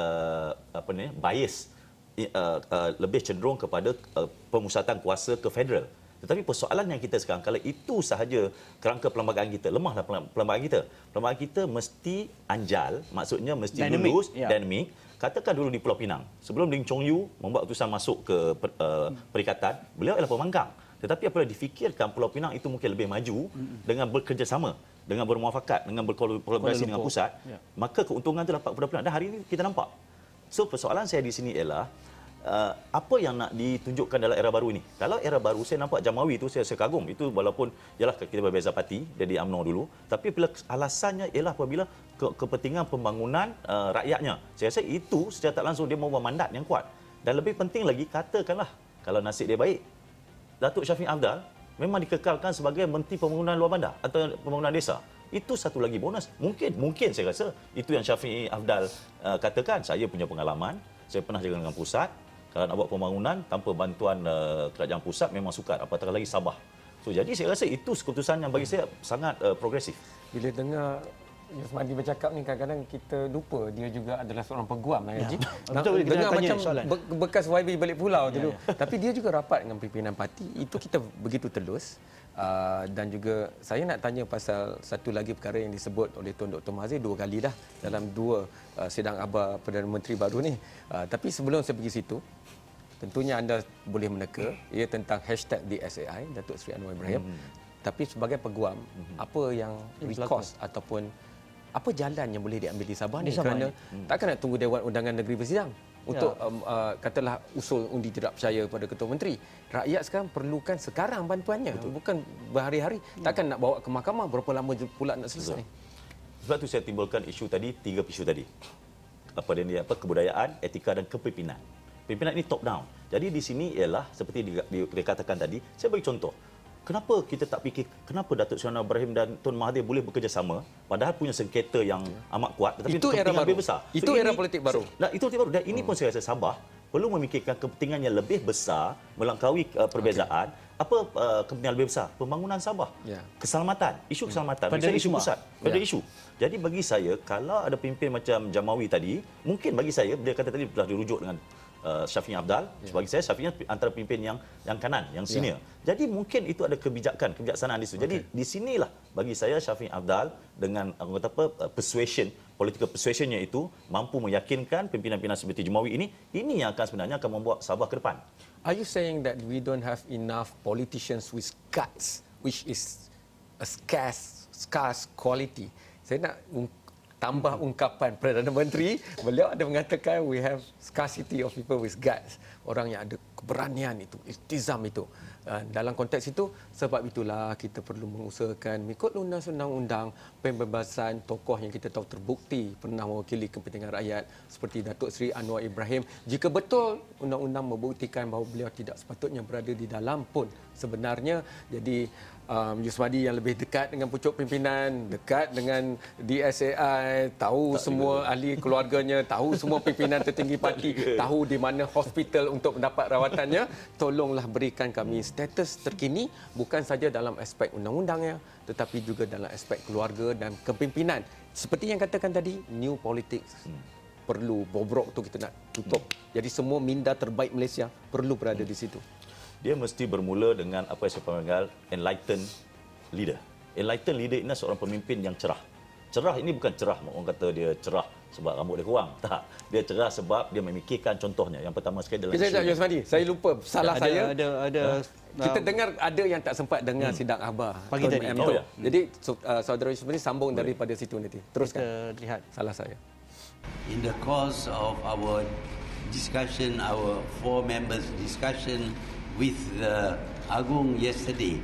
J: bias, lebih cenderung kepada pemusatan kuasa ke federal. Tetapi persoalan yang kita sekarang, kalau itu sahaja kerangka perlembagaan kita, lemahlah perlembagaan kita. Perlembagaan kita mesti anjal, maksudnya mesti lulus, dinamik. Katakan dulu di Pulau Pinang, sebelum Lim Chong Yu membuat keputusan masuk ke perikatan, beliau ialah pembangkang. Tetapi apabila difikirkan Pulau Pinang itu mungkin lebih maju dengan bekerjasama, dengan bermuafakat, dengan berkolaborasi dengan pusat, maka keuntungan itu dapat kepada Pulau Pinang. Dan hari ini kita nampak. So persoalan saya di sini ialah apa yang nak ditunjukkan dalam era baru ini. Kalau era baru saya nampak Jamawi itu saya kagum. Itu walaupun ialah kita berbeza parti, dia di UMNO dulu, tapi bila alasannya ialah apabila kepentingan pembangunan rakyatnya. Saya rasa itu secara tak langsung dia membawa mandat yang kuat. Dan lebih penting lagi, katakanlah kalau nasib dia baik, Datuk Shafie Afdal memang dikekalkan sebagai Menteri Pembangunan Luar Bandar atau Pembangunan Desa. Itu satu lagi bonus. Mungkin saya rasa itu yang Shafie Afdal katakan. Saya punya pengalaman, saya pernah jaga dengan pusat. Kalau nak buat pembangunan tanpa bantuan kerajaan pusat memang sukar, apatah lagi Sabah. So jadi saya rasa itu keputusan yang bagi saya sangat progresif.
A: Bila dengar Yusmadi bercakap ni, kadang-kadang kita lupa dia juga adalah seorang peguam, Haji.
B: Betul,
A: dengar macam bekas YB balik pulau dulu. Tapi dia juga rapat dengan pimpinan parti. Itu kita begitu telus. Dan juga saya nak tanya pasal satu lagi perkara yang disebut oleh Tun Dr. Mahathir 2 kali dah dalam 2 sidang akhbar Perdana Menteri baru ni. Tapi sebelum saya pergi situ, tentunya anda boleh meneka ia tentang hashtag DSAI, Datuk Seri Anwar Ibrahim. Tapi sebagai peguam, apa yang recourse ataupun apa jalan yang boleh diambil di Sabah ni? Kerana takkan nak tunggu Dewan Undangan Negeri bersidang untuk katalah usul undi tidak percaya pada Ketua Menteri. Rakyat sekarang perlukan sekarang bantuannya, bukan berhari-hari. Takkan nak bawa ke mahkamah, berapa lama pula nak selesai.
J: Sebab tu saya timbulkan isu tadi, 3 isu tadi. Kebudayaan, etika dan kepimpinan. Pimpinan ini top down. Jadi di sini ialah seperti dikatakan tadi, saya bagi contoh. Kenapa kita tak fikir kenapa Datuk Seri Anwar Ibrahim dan Tun Mahathir boleh bekerjasama padahal punya sengketa yang amat kuat, tetapi
A: itu era baru.
J: Lebih besar.
A: Itu era politik baru.
J: Itu politik baru. Dan ini pun saya rasa Sabah perlu memikirkan kepentingan yang lebih besar melangkaui perbezaan. Apa kepentingan lebih besar? Pembangunan Sabah. Keselamatan, isu keselamatan, isu pusat, pada isu. Jadi bagi saya, kalau ada pemimpin macam Jamawi tadi, mungkin bagi saya dia kata tadi telah dirujuk dengan Shafie Afdal, bagi saya Shafie antara pemimpin yang kanan, yang senior. Jadi mungkin itu ada kebijaksanaan di situ. Jadi di sinilah bagi saya Shafie Afdal dengan political persuasionnya itu mampu meyakinkan pimpinan-pimpinan seperti Jamawi ini yang akan sebenarnya akan membawa Sabah ke depan.
A: Are you saying that we don't have enough politicians with guts, which is a scarce quality? Saya nak tambah ungkapan Perdana Menteri, beliau ada mengatakan we have scarcity of people with guts, orang yang ada keberanian itu, iltizam itu. Dalam konteks itu, sebab itulah kita perlu mengusahakan mengikut undang-undang pembebasan tokoh yang kita tahu terbukti pernah mewakili kepentingan rakyat seperti Datuk Seri Anwar Ibrahim. Jika betul undang-undang membuktikan bahawa beliau tidak sepatutnya berada di dalam pun sebenarnya, jadi Yusmadi yang lebih dekat dengan pucuk pimpinan, dekat dengan DSAI, tahu semua ahli keluarganya, tahu semua pimpinan tertinggi parti, tahu di mana hospital untuk mendapat rawatannya, tolonglah berikan kami status terkini, bukan saja dalam aspek undang-undangnya, tetapi juga dalam aspek keluarga dan kepimpinan. Seperti yang katakan tadi, new politics perlu bobrok tu kita nak tutup. Jadi semua minda terbaik Malaysia perlu berada di situ.
J: Dia mesti bermula dengan apa yang saya panggil enlightened leader. Enlightened leader ini seorang pemimpin yang cerah. Cerah ini bukan cerah, orang kata dia cerah sebab rambut dia kurang. Tak. Dia cerah sebab dia memikirkan contohnya. Yang pertama sekali dalam
A: isu. Yusmadi, saya lupa salah saya.
B: Ada
A: kita dengar ada yang tak sempat dengar sidang akhbar pagi tadi. Jadi saudara Yusmadi sambung daripada situ nanti. Teruskan.
B: Kita lihat
A: salah saya.
D: In the course of our discussion, our 4 members discussion with the Agung yesterday,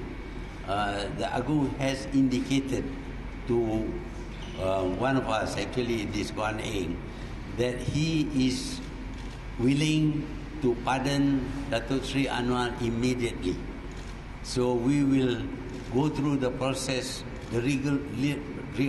D: the Agung has indicated to one of us, actually it is Guan Eng, that he is willing to pardon Datuk Seri Anwar immediately. So we will go through the process, the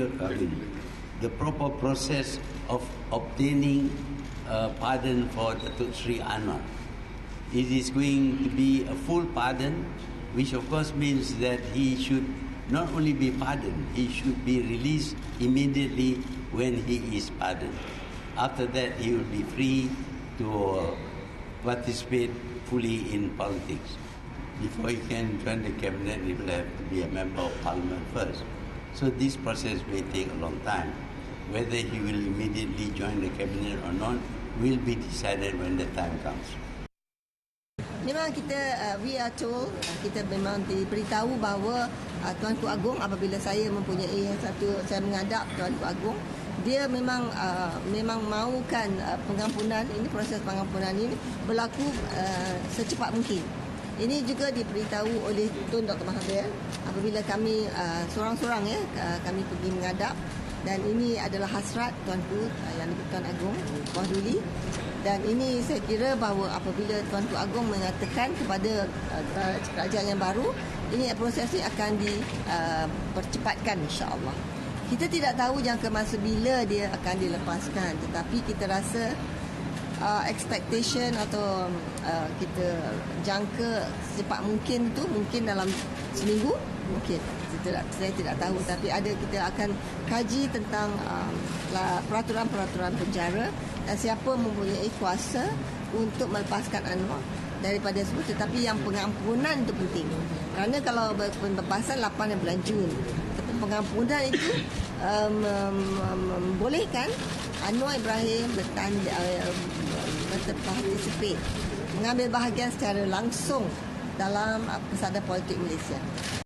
D: proper process of obtaining pardon for Datuk Seri Anwar. It is going to be a full pardon, which of course means that he should not only be pardoned, he should be released immediately when he is pardoned. After that, he will be free to participate fully in politics. before he can join the cabinet, he will have to be a member of parliament first. So this process may take a long time. Whether he will immediately join the cabinet or not will be decided when the time comes.
L: Memang kita, we are told, kita memang diberitahu bahawa Tuanku Agong apabila saya mempunyai saya menghadap Tuanku Agong, dia memang mahukan pengampunan ini, proses pengampunan ini berlaku secepat mungkin. Ini juga diberitahu oleh Tun Dr. Mahathir apabila kami seorang-seorang kami pergi menghadap, dan ini adalah hasrat Tuanku yang Tuan Agong Wahduli. Dan ini saya kira bahawa apabila Tuanku Agong mengatakan kepada kerajaan yang baru, ini proses ini akan dipercepatkan insya-Allah. Kita tidak tahu jangka masa bila dia akan dilepaskan, tetapi kita rasa expectation atau kita jangka secepat mungkin tu mungkin dalam seminggu mungkin. Saya tidak tahu, tapi kita akan kaji tentang peraturan-peraturan penjara dan siapa mempunyai kuasa untuk melepaskan Anwar daripada semua. Tetapi yang pengampunan itu penting, kerana kalau pembebasan 8 bulan Jun, tapi pengampunan itu membolehkan Anwar Ibrahim berpartisipasi, mengambil bahagian secara langsung dalam pesada politik Malaysia.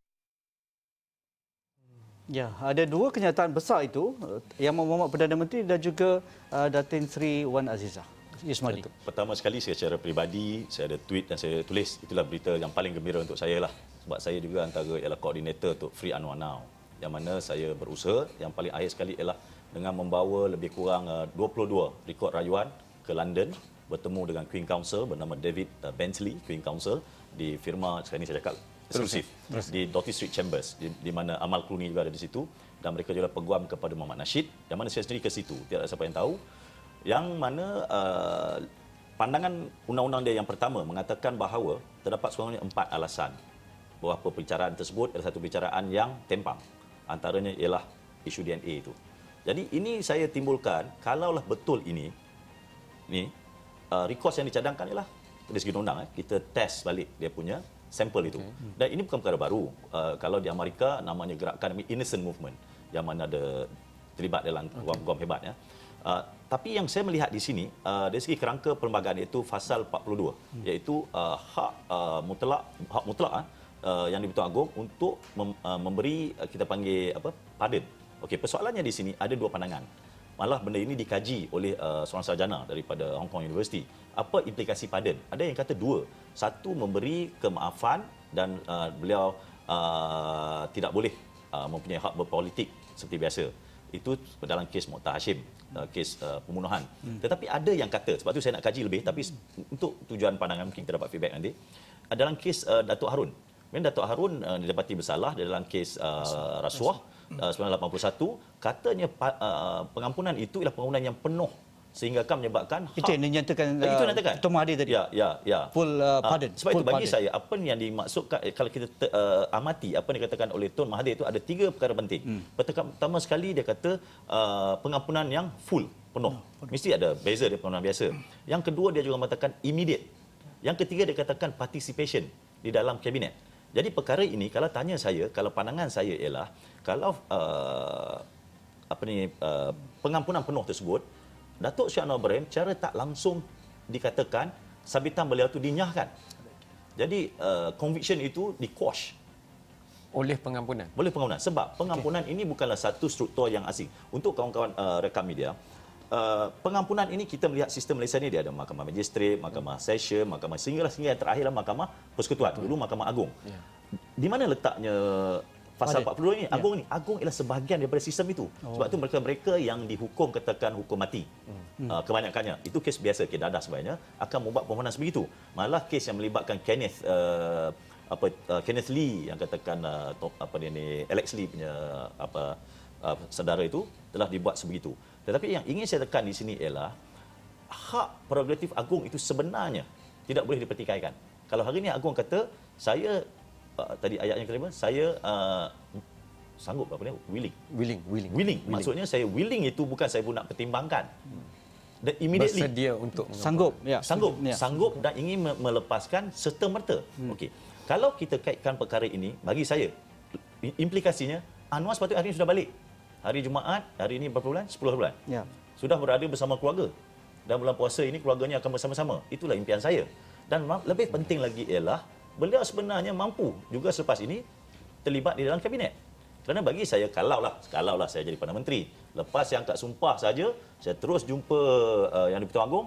B: Ya, ada dua kenyataan besar itu, Yang Mohamad Perdana Menteri dan juga Datin Sri Wan Azizah Yusmadi.
J: Pertama sekali secara peribadi, saya ada tweet dan saya tulis, itulah berita yang paling gembira untuk saya lah. Sebab saya juga antara ialah koordinator untuk Free Anwar Now, yang mana saya berusaha, yang paling akhir sekali ialah dengan membawa lebih kurang 22 rekod rayuan ke London, bertemu dengan Queen Counsel bernama David Bentley, Queen Counsel, di firma, sekarang ini saya cakap eksklusif, di Doughty Street Chambers, di mana Amal Clooney juga ada di situ, dan mereka juga peguam kepada Muhammad Nasheed, yang mana saya sendiri ke situ, tidak ada siapa yang tahu, yang mana pandangan undang-undang dia yang pertama mengatakan bahawa terdapat sekurang-kurangnya 4 alasan bahawa perbicaraan tersebut adalah satu perbicaraan yang tempang, antaranya ialah isu DNA itu. Jadi ini saya timbulkan, kalaulah betul ini record yang dicadangkan ialah dari segi undang, kita test balik dia punya sampel itu. Dan ini bukan perkara baru. Kalau di Amerika namanya gerakan Innocent Movement, yang mana ada terlibat dalam guam-guam hebat. Tapi yang saya melihat di sini, dari segi kerangka perlembagaan, iaitu pasal 42, iaitu hak mutlak yang di-Tuan Agong untuk memberi, kita panggil pardon. Okey, persoalannya di sini ada dua pandangan. Malah benda ini dikaji oleh seorang sarjana daripada Hong Kong University. Apa implikasi pardon? Ada yang kata dua. Satu, memberi kemaafan dan beliau tidak boleh mempunyai hak berpolitik seperti biasa. Itu dalam kes Mokhtar Hashim, kes pembunuhan. Tetapi ada yang kata, sebab tu saya nak kaji lebih, tapi untuk tujuan pandangan mungkin kita dapat feedback nanti. Dalam kes Datuk Harun. Datuk Harun didapati bersalah dalam kes rasuah 1981, katanya pengampunan itu ialah pengampunan yang penuh sehingga akan menyebabkan
B: itu yang dinyatakan Tun Mahathir tadi.
J: Ya.
B: Full pardon.
J: Sebab itu bagi saya apa yang dimaksudkan, kalau kita amati apa yang dikatakan oleh Tun Mahathir itu ada 3 perkara penting. Pertama sekali dia kata pengampunan yang full, penuh. Mesti ada beza dia pengampunan biasa. Yang kedua dia juga mengatakan immediate. Yang ketiga dia katakan participation di dalam kabinet. Jadi perkara ini kalau tanya saya, kalau pandangan saya ialah kalau pengampunan penuh tersebut, Datuk Seri Anwar Ibrahim cara tak langsung dikatakan sabitan beliau itu dinyahkan. Jadi conviction itu di-quash
A: oleh pengampunan.
J: Boleh pengampunan. Sebab pengampunan ini bukanlah satu struktur yang asing. Untuk kawan-kawan rekan media, pengampunan ini kita melihat sistem Malaysia ini dia ada mahkamah magistrate, mahkamah session, mahkamah sehingga yang terakhirlah mahkamah persekutuan, dulu mahkamah agung. Di mana letaknya pasal 42 ini? Agung ialah sebahagian daripada sistem itu. Sebab itu mereka yang dihukum katakan hukum mati. Kebanyakannya itu kes biasa, kes dadah sebenarnya akan membuat permohonan sebegitu. Malah kes yang melibatkan Kenneth Lee yang katakan Alex Lee punya saudara itu telah dibuat sebegitu. Tetapi yang ingin saya tekan di sini ialah hak prerogatif agung itu sebenarnya tidak boleh dipertikaikan. Kalau hari ini agung kata saya tadi ayatnya kelima, saya sanggup willing. Maksudnya saya willing itu bukan saya pun nak pertimbangkan. Dan immediately
A: bersedia untuk
B: sanggup
J: dan ingin melepaskan serta merta. Okey. Kalau kita kaitkan perkara ini, bagi saya, implikasinya, Anwar sepatutnya hari ini sudah balik. Hari Jumaat, hari ini berapa bulan? 10 bulan.
B: Ya.
J: Sudah berada bersama keluarga. Dan bulan puasa ini keluarganya akan bersama-sama. Itulah impian saya. Dan lebih penting lagi ialah, beliau sebenarnya mampu juga selepas ini terlibat di dalam kabinet. Kerana bagi saya, kalaulah saya jadi Perdana Menteri, lepas yang angkat sumpah saja, saya terus jumpa Yang di-Pertuan Agong,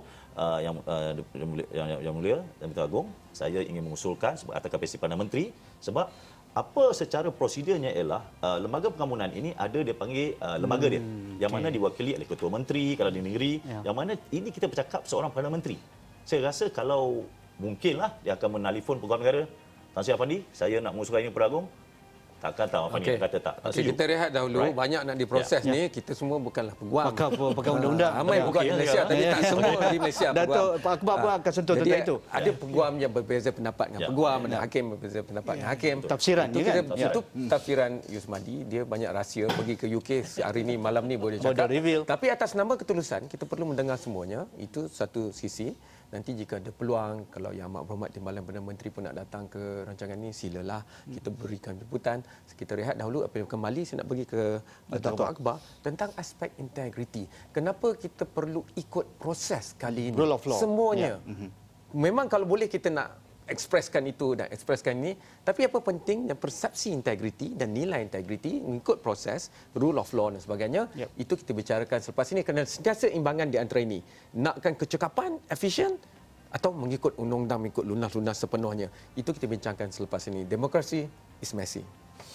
J: yang mulia Dan di-Pertuan Agong, saya ingin mengusulkan atas kapasiti Perdana Menteri, sebab apa secara prosedurnya ialah lembaga pengamunan ini ada dia panggil lembaga dia, yang mana diwakili oleh Ketua Menteri kalau di negeri, yang mana ini kita bercakap seorang Perdana Menteri. Saya rasa kalau mungkinlah dia akan menelefon Pegawai Negara, Tan Sri Afandi, saya nak mengusulkan ini kepada Agong. Takkan tahu apa ni kata tak.
A: Okey, kita rehat dahulu. Banyak nak diproses ni. Kita semua bukanlah peguam.
B: Pakar undang-undang.
A: Ramai peguam di Malaysia, tapi tak semua di Malaysia peguam.
B: Datuk Pak Akbar pun akan sentuh tentang itu.
A: Ada peguam yang berbeza pendapat dengan peguam, ada hakim berbeza pendapat dengan hakim.
B: Tafsiran
A: itu
B: kan.
A: Itu tafsiran Yusmadi, dia banyak rahsia. Pergi ke UK hari ni, malam ni boleh cakap. Tapi atas nama ketulusan, kita perlu mendengar semuanya. Itu satu sisi. Nanti jika ada peluang, kalau Yang Amat Berhormat Timbalan Perdana Menteri pun nak datang ke rancangan ini, silalah kita berikan jemputan. Kita rehat dahulu. Apabila kembali, saya nak pergi ke Datuk Akbar tentang aspek integriti. Kenapa kita perlu ikut proses kali ini?
B: Rule of law.
A: Semuanya. Memang kalau boleh kita nak ekspreskan itu dan ekspreskan ini, tapi apa penting dan persepsi integriti dan nilai integriti mengikut proses rule of law dan sebagainya, itu kita bicarakan selepas ini, kerana sentiasa imbangan di antara ini. Nakkan kecekapan, efisien, atau mengikut undang-undang, mengikut lunas-lunas sepenuhnya. Itu kita bincangkan selepas ini. Demokrasi is messy.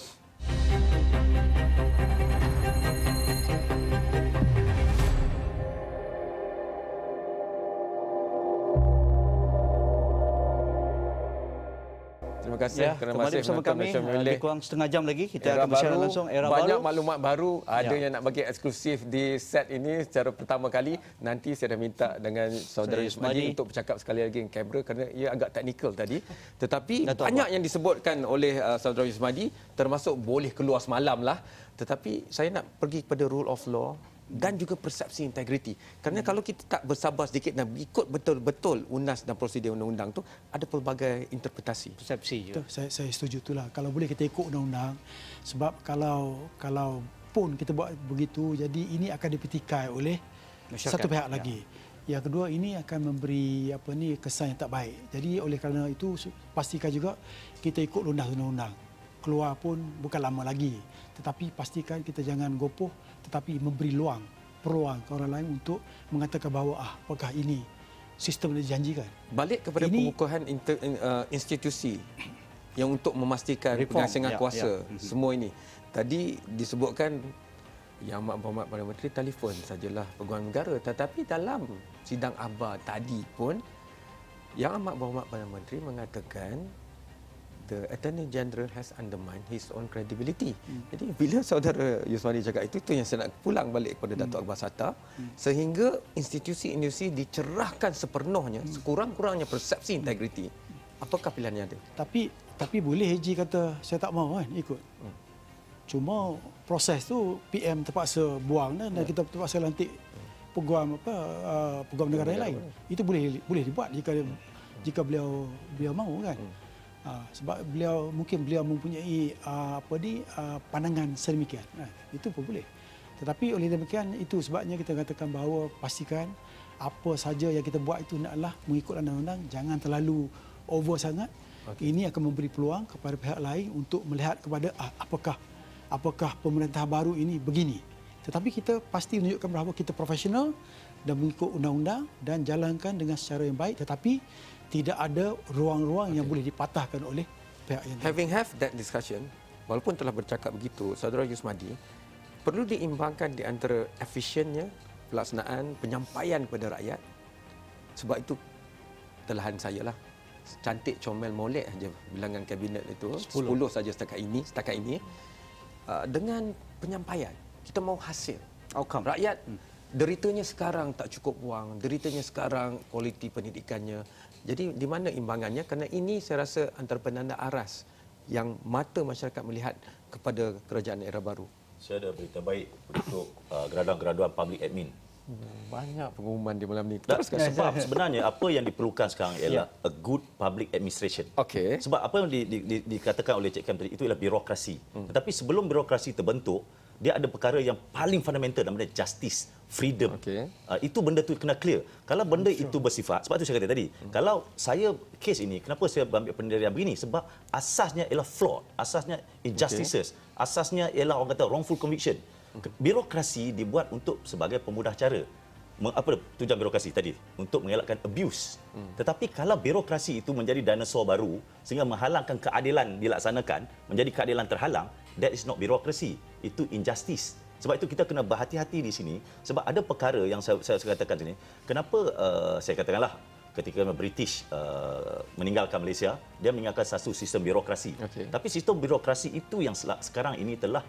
A: Terima kasih kerana
B: kembali
A: masih
B: bersama kami. Lebih kurang setengah jam lagi kita akan bersiaran langsung era
A: banyak
B: baru.
A: Maklumat baru. Ada yang nak bagi eksklusif di set ini secara pertama kali. Nanti saya dah minta dengan saudara Yusmadi untuk bercakap sekali lagi dengan kamera kerana ia agak teknikal tadi. Tetapi banyak yang disebutkan oleh saudara Yusmadi, termasuk boleh keluar semalam lah. Tetapi saya nak pergi kepada rule of law dan juga persepsi integriti. Kerana kalau kita tak bersabar sedikit dan ikut betul-betul unas dan prosedur undang-undang tu, ada pelbagai interpretasi.
B: Persepsi juga.
C: Saya setuju itulah. Kalau boleh kita ikut undang-undang, sebab kalau pun kita buat begitu, jadi ini akan dipetikai oleh masyarakat. Satu pihak lagi. Yang kedua, ini akan memberi kesan yang tak baik. Jadi oleh kerana itu, pastikan juga kita ikut lunas undang-undang. Keluar pun bukan lama lagi. Tetapi pastikan kita jangan gopoh, tetapi memberi peluang ke orang lain untuk mengatakan bahawa apakah ini sistem yang dijanjikan.
A: Balik kepada pengukuhan institusi yang untuk memastikan pengasingan kuasa semua ini. Tadi disebutkan Yang Amat Berhormat Perdana Menteri telefon sajalah Peguam Negara, tetapi dalam sidang akhbar tadi pun Yang Amat Berhormat Perdana Menteri mengatakan the Attorney General has undermined his own credibility. Jadi bila saudara Yusmadi cakap itu yang saya nak pulang balik kepada Datuk Akbar Satar, sehingga institusi-institusi dicerahkan sepenuhnya, sekurang-kurangnya persepsi integriti. Apakah pilihan yang ada?
C: Tapi boleh Haji kata saya tak mahu kan ikut. Cuma proses tu PM terpaksa buang dan kita terpaksa lantik peguam peguam negara yang lain. Itu boleh dibuat jika beliau mahu kan. Sebab mungkin beliau mempunyai pandangan sedemikian. Itu pun boleh. Tetapi oleh demikian, itu sebabnya kita katakan bahawa pastikan apa saja yang kita buat itu adalah mengikut undang-undang, jangan terlalu over sangat. Ini akan memberi peluang kepada pihak lain untuk melihat kepada apakah pemerintah baru ini begini. Tetapi kita pasti menunjukkan bahawa kita profesional dan mengikut undang-undang dan jalankan dengan secara yang baik, tetapi tidak ada ruang-ruang yang boleh dipatahkan oleh pihak yang
A: Having have that discussion, walaupun telah bercakap begitu, saudara Yusmadi, perlu diimbangkan di antara efisiennya pelaksanaan penyampaian kepada rakyat. Sebab itu telahan saya lah. Cantik comel molek saja bilangan kabinet itu, 10 saja setakat ini. Dengan penyampaian, kita mahu hasil.
B: Outcome.
A: Rakyat deritanya sekarang tak cukup wang, deritanya sekarang kualiti pendidikannya. Jadi di mana imbangannya? Kerana ini saya rasa antara penanda aras yang mata masyarakat melihat kepada kerajaan era baru.
J: Saya ada berita baik untuk graduan-graduan public admin
A: Banyak pengumuman di malam ni.
J: Sebab sebenarnya apa yang diperlukan sekarang ialah a good public administration.
A: Okey.
J: Sebab apa yang dikatakan oleh Cik Kam tadi itu ialah birokrasi. Tetapi sebelum birokrasi terbentuk, dia ada perkara yang paling fundamental namanya justice, freedom. Itu benda tu kena clear. Kalau benda itu bersifat, sebab tu saya kata tadi, kalau saya kes ini, kenapa saya ambil pendirian begini? Sebab asasnya ialah flawed, asasnya injustices, asasnya ialah orang kata wrongful conviction. Birokrasi dibuat untuk sebagai pemudah cara. Apa tujuan birokrasi tadi? Untuk mengelakkan abuse. Tetapi kalau birokrasi itu menjadi dinosaur baru sehingga menghalangkan keadilan dilaksanakan, menjadi keadilan terhalang, that is not birokrasi. Itu injustice. Sebab itu kita kena berhati-hati di sini sebab ada perkara yang saya katakan sini. Kenapa saya katakanlah ketika British meninggalkan Malaysia, dia meninggalkan satu sistem birokrasi. Tapi sistem birokrasi itu yang sekarang ini telah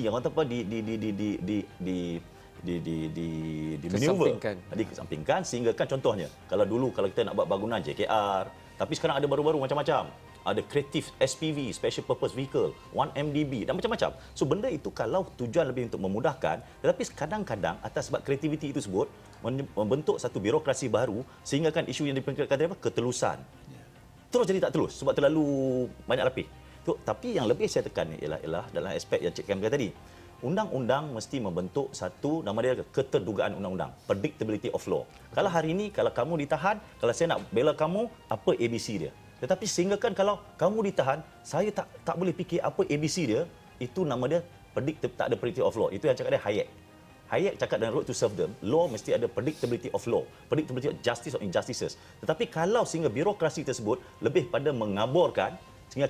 J: dikesampingkan sehingga kan contohnya kalau dulu kalau kita nak buat bangunan JKR, tapi sekarang ada baru-baru macam-macam. Ada kreatif SPV, Special Purpose Vehicle, 1MDB dan macam-macam. So benda itu kalau tujuan lebih untuk memudahkan, tetapi kadang-kadang atas sebab kreativiti itu sebut membentuk satu birokrasi baru sehingga kan isu yang diperkatakan apa? Ketelusan. Terus jadi tak telus sebab terlalu banyak lapis. Tapi yang lebih saya tekan ialah dalam aspek yang Cik Kam kata tadi. Undang-undang mesti membentuk satu nama dia keterdugaan undang-undang, predictability of law. Kalau hari ini kalau kamu ditahan, kalau saya nak bela kamu, apa ABC dia? Tetapi sehingga kan kalau kamu ditahan, saya tak boleh fikir apa ABC dia, itu nama dia tak ada predictability of law. Itu yang cakap dia Hayek. Hayek cakap dalam Road to Serfdom, law mesti ada predictability of law, predictability of justice or injustices. Tetapi kalau sehingga birokrasi tersebut lebih pada mengaburkan sehingga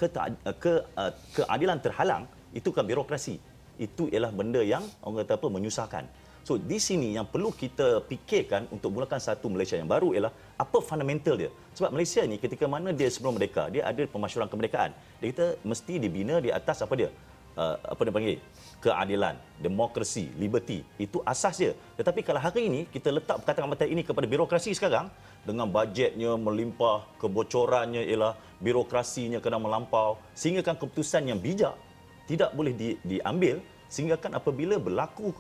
J: keadilan terhalang, itu kan birokrasi. Itu ialah benda yang orang kata apa menyusahkan. So di sini yang perlu kita fikirkan untuk mulakan satu Malaysia yang baru ialah apa fundamental dia. Sebab Malaysia ni ketika mana dia sebelum merdeka, dia ada pemasyuran kemerdekaan. Dia kata mesti dibina di atas apa dia? Apa dia panggil? Keadilan, demokrasi, liberty. Itu asas dia. Tetapi kalau hari ini kita letak perkataan-perkataan ini kepada birokrasi sekarang dengan bajetnya melimpah, kebocorannya ialah birokrasinya kena melampau sehingga kan keputusan yang bijak tidak boleh diambil sehingga kan apabila berlaku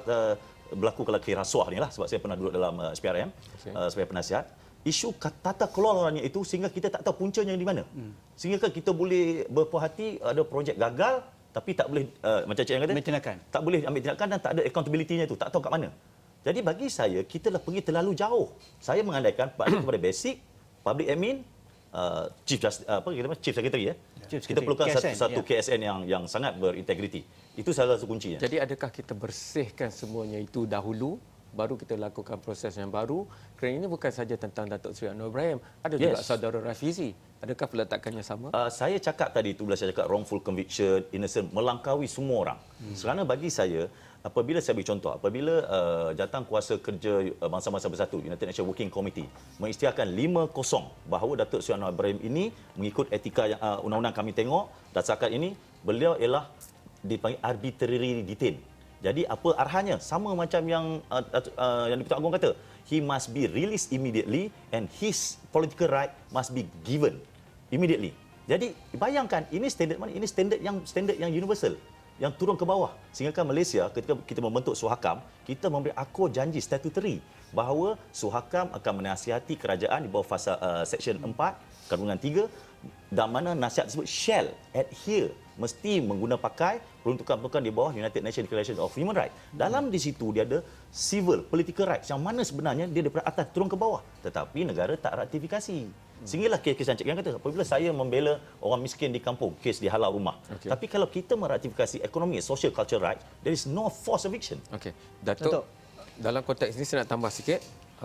J: kalau rasuah ni lah sebab saya pernah duduk dalam SPRM sebagai penasihat, isu tata kelolanya itu sehingga kita tak tahu puncanya di mana. Sehingga kan kita boleh berpuas hati ada projek gagal tapi tak boleh macam Cik yang kata tak boleh ambil tindakan dan tak ada accountability-nya itu, tak tahu kat mana. Jadi bagi saya kita dah pergi terlalu jauh. Saya mengandaikan kepada basic public admin, chief secretary kita perlukan satu KSN yang sangat berintegriti. Itu salah satu kuncinya.
A: Jadi adakah kita bersihkan semuanya itu dahulu baru kita lakukan proses yang baru? Kerana ini bukan saja tentang Datuk Seri Anwar Ibrahim, ada juga saudara Rafizi. Adakah peletakannya sama?
J: Saya cakap tadi itu bila saya cakap wrongful conviction, innocent, melangkaui semua orang. Kerana bagi saya apabila saya beri contoh, apabila Jawatan Kuasa Kerja Bangsa-Bangsa Bersatu, United Nations Working Committee mengisytiharkan 5-0 bahawa Datuk Seri Anwar Ibrahim ini mengikut etika yang undang-undang kami tengok, dasarkan ini beliau ialah dipanggil arbitrary detain. Jadi apa arahannya? Sama macam yang Dipertuan Agong kata, he must be released immediately and his political right must be given immediately. Jadi bayangkan ini standard mana? Ini standard yang universal, yang turun ke bawah. Sehingga kan Malaysia ketika kita membentuk Suhakam, kita memberi akor janji statutory bahawa Suhakam akan menasihati kerajaan di bawah fasa section 4 kandungan 3 dan mana nasihat tersebut shall adhere, mesti mengguna pakai peruntukan-peruntukan di bawah United Nations Declaration of Human Rights. Dalam di situ dia ada civil political rights yang mana sebenarnya dia daripada atas turun ke bawah, tetapi negara tak ratifikasi. Sehinggalah kes Encik yang kata, apabila saya membela orang miskin di kampung, kes di halal rumah. Tapi kalau kita meratifikasi ekonomi, social culture rights, there is no forced eviction.
A: Datuk, dalam konteks ini saya nak tambah sikit.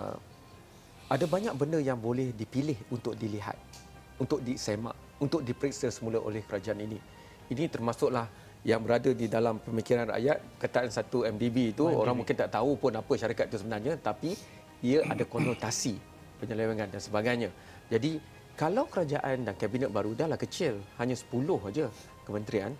A: Ada banyak benda yang boleh dipilih untuk dilihat, untuk disemak, untuk diperiksa semula oleh kerajaan ini. Ini termasuklah yang berada di dalam pemikiran rakyat. Kataan satu MDB itu orang mungkin tak tahu pun apa syarikat itu sebenarnya, tapi ia ada konotasi penyelewengan dan sebagainya. Jadi kalau kerajaan dan kabinet baru dahlah kecil, hanya 10 saja kementerian,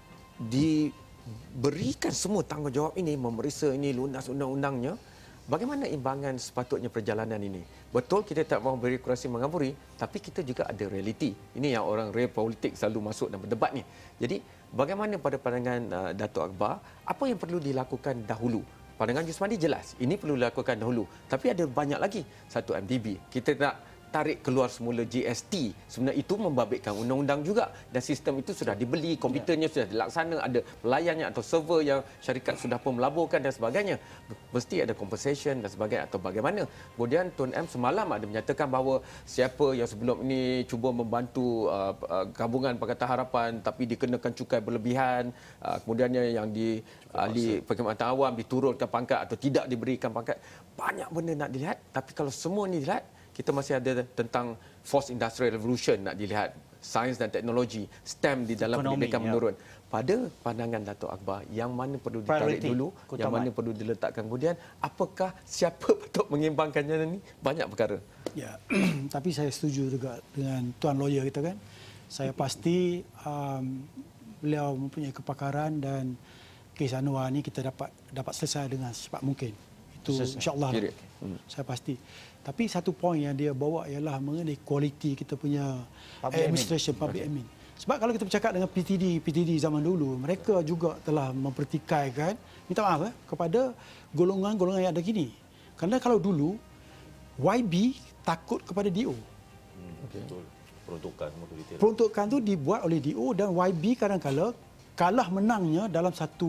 A: diberikan semua tanggungjawab ini, memeriksa ini, lunas undang-undangnya, bagaimana imbangan sepatutnya perjalanan ini? Betul kita tak mahu birokrasi mengaburi, tapi kita juga ada realiti. Ini yang orang real politik selalu masuk dan berdebat ni. Jadi bagaimana pada pandangan Datuk Akbar, apa yang perlu dilakukan dahulu pandangan Yusmadi jelas. Ini perlu dilakukan dahulu. Tapi ada banyak lagi. Satu MDB. Kita nak tarik keluar semula GST. Sebenarnya itu membabitkan undang-undang juga. Dan sistem itu sudah dibeli, komputernya sudah dilaksana, ada pelayannya atau server yang syarikat sudah pun melaburkan dan sebagainya. Mesti ada compensation dan sebagainya atau bagaimana. Kemudian Tun M semalam ada menyatakan bahawa siapa yang sebelum ini cuba membantu gabungan Pakatan Harapan tapi dikenakan cukai berlebihan, kemudiannya yang di ahli perkhidmatan awam diturunkan pangkat atau tidak diberikan pangkat. Banyak benda nak dilihat, tapi kalau semua ni dilihat, kita masih ada tentang Fourth Industrial Revolution nak dilihat, sains dan teknologi, STEM di dalam pendidikan menurun. Pada pandangan Dato' Akbar, yang mana perlu ditarik dulu, yang mana perlu diletakkan kemudian, apakah siapa betul mengimbangkannya ni? Banyak perkara.
C: Ya, tapi saya setuju juga dengan tuan lawyer kita kan. Saya pasti beliau mempunyai kepakaran dan kes Anwar ni kita dapat selesai dengan secepat mungkin. Itu insya-Allah. Saya pasti. Tapi satu poin yang dia bawa ialah mengenai kualiti kita punya administration, public admin. Sebab kalau kita bercakap dengan PTD zaman dulu, mereka juga telah mempertikaikan, minta maaf kepada golongan-golongan yang ada kini. Kerana kalau dulu, YB takut kepada DO.
J: Betul.
C: Peruntukan tu dibuat oleh DO dan YB kadang-kadang kalah menangnya dalam satu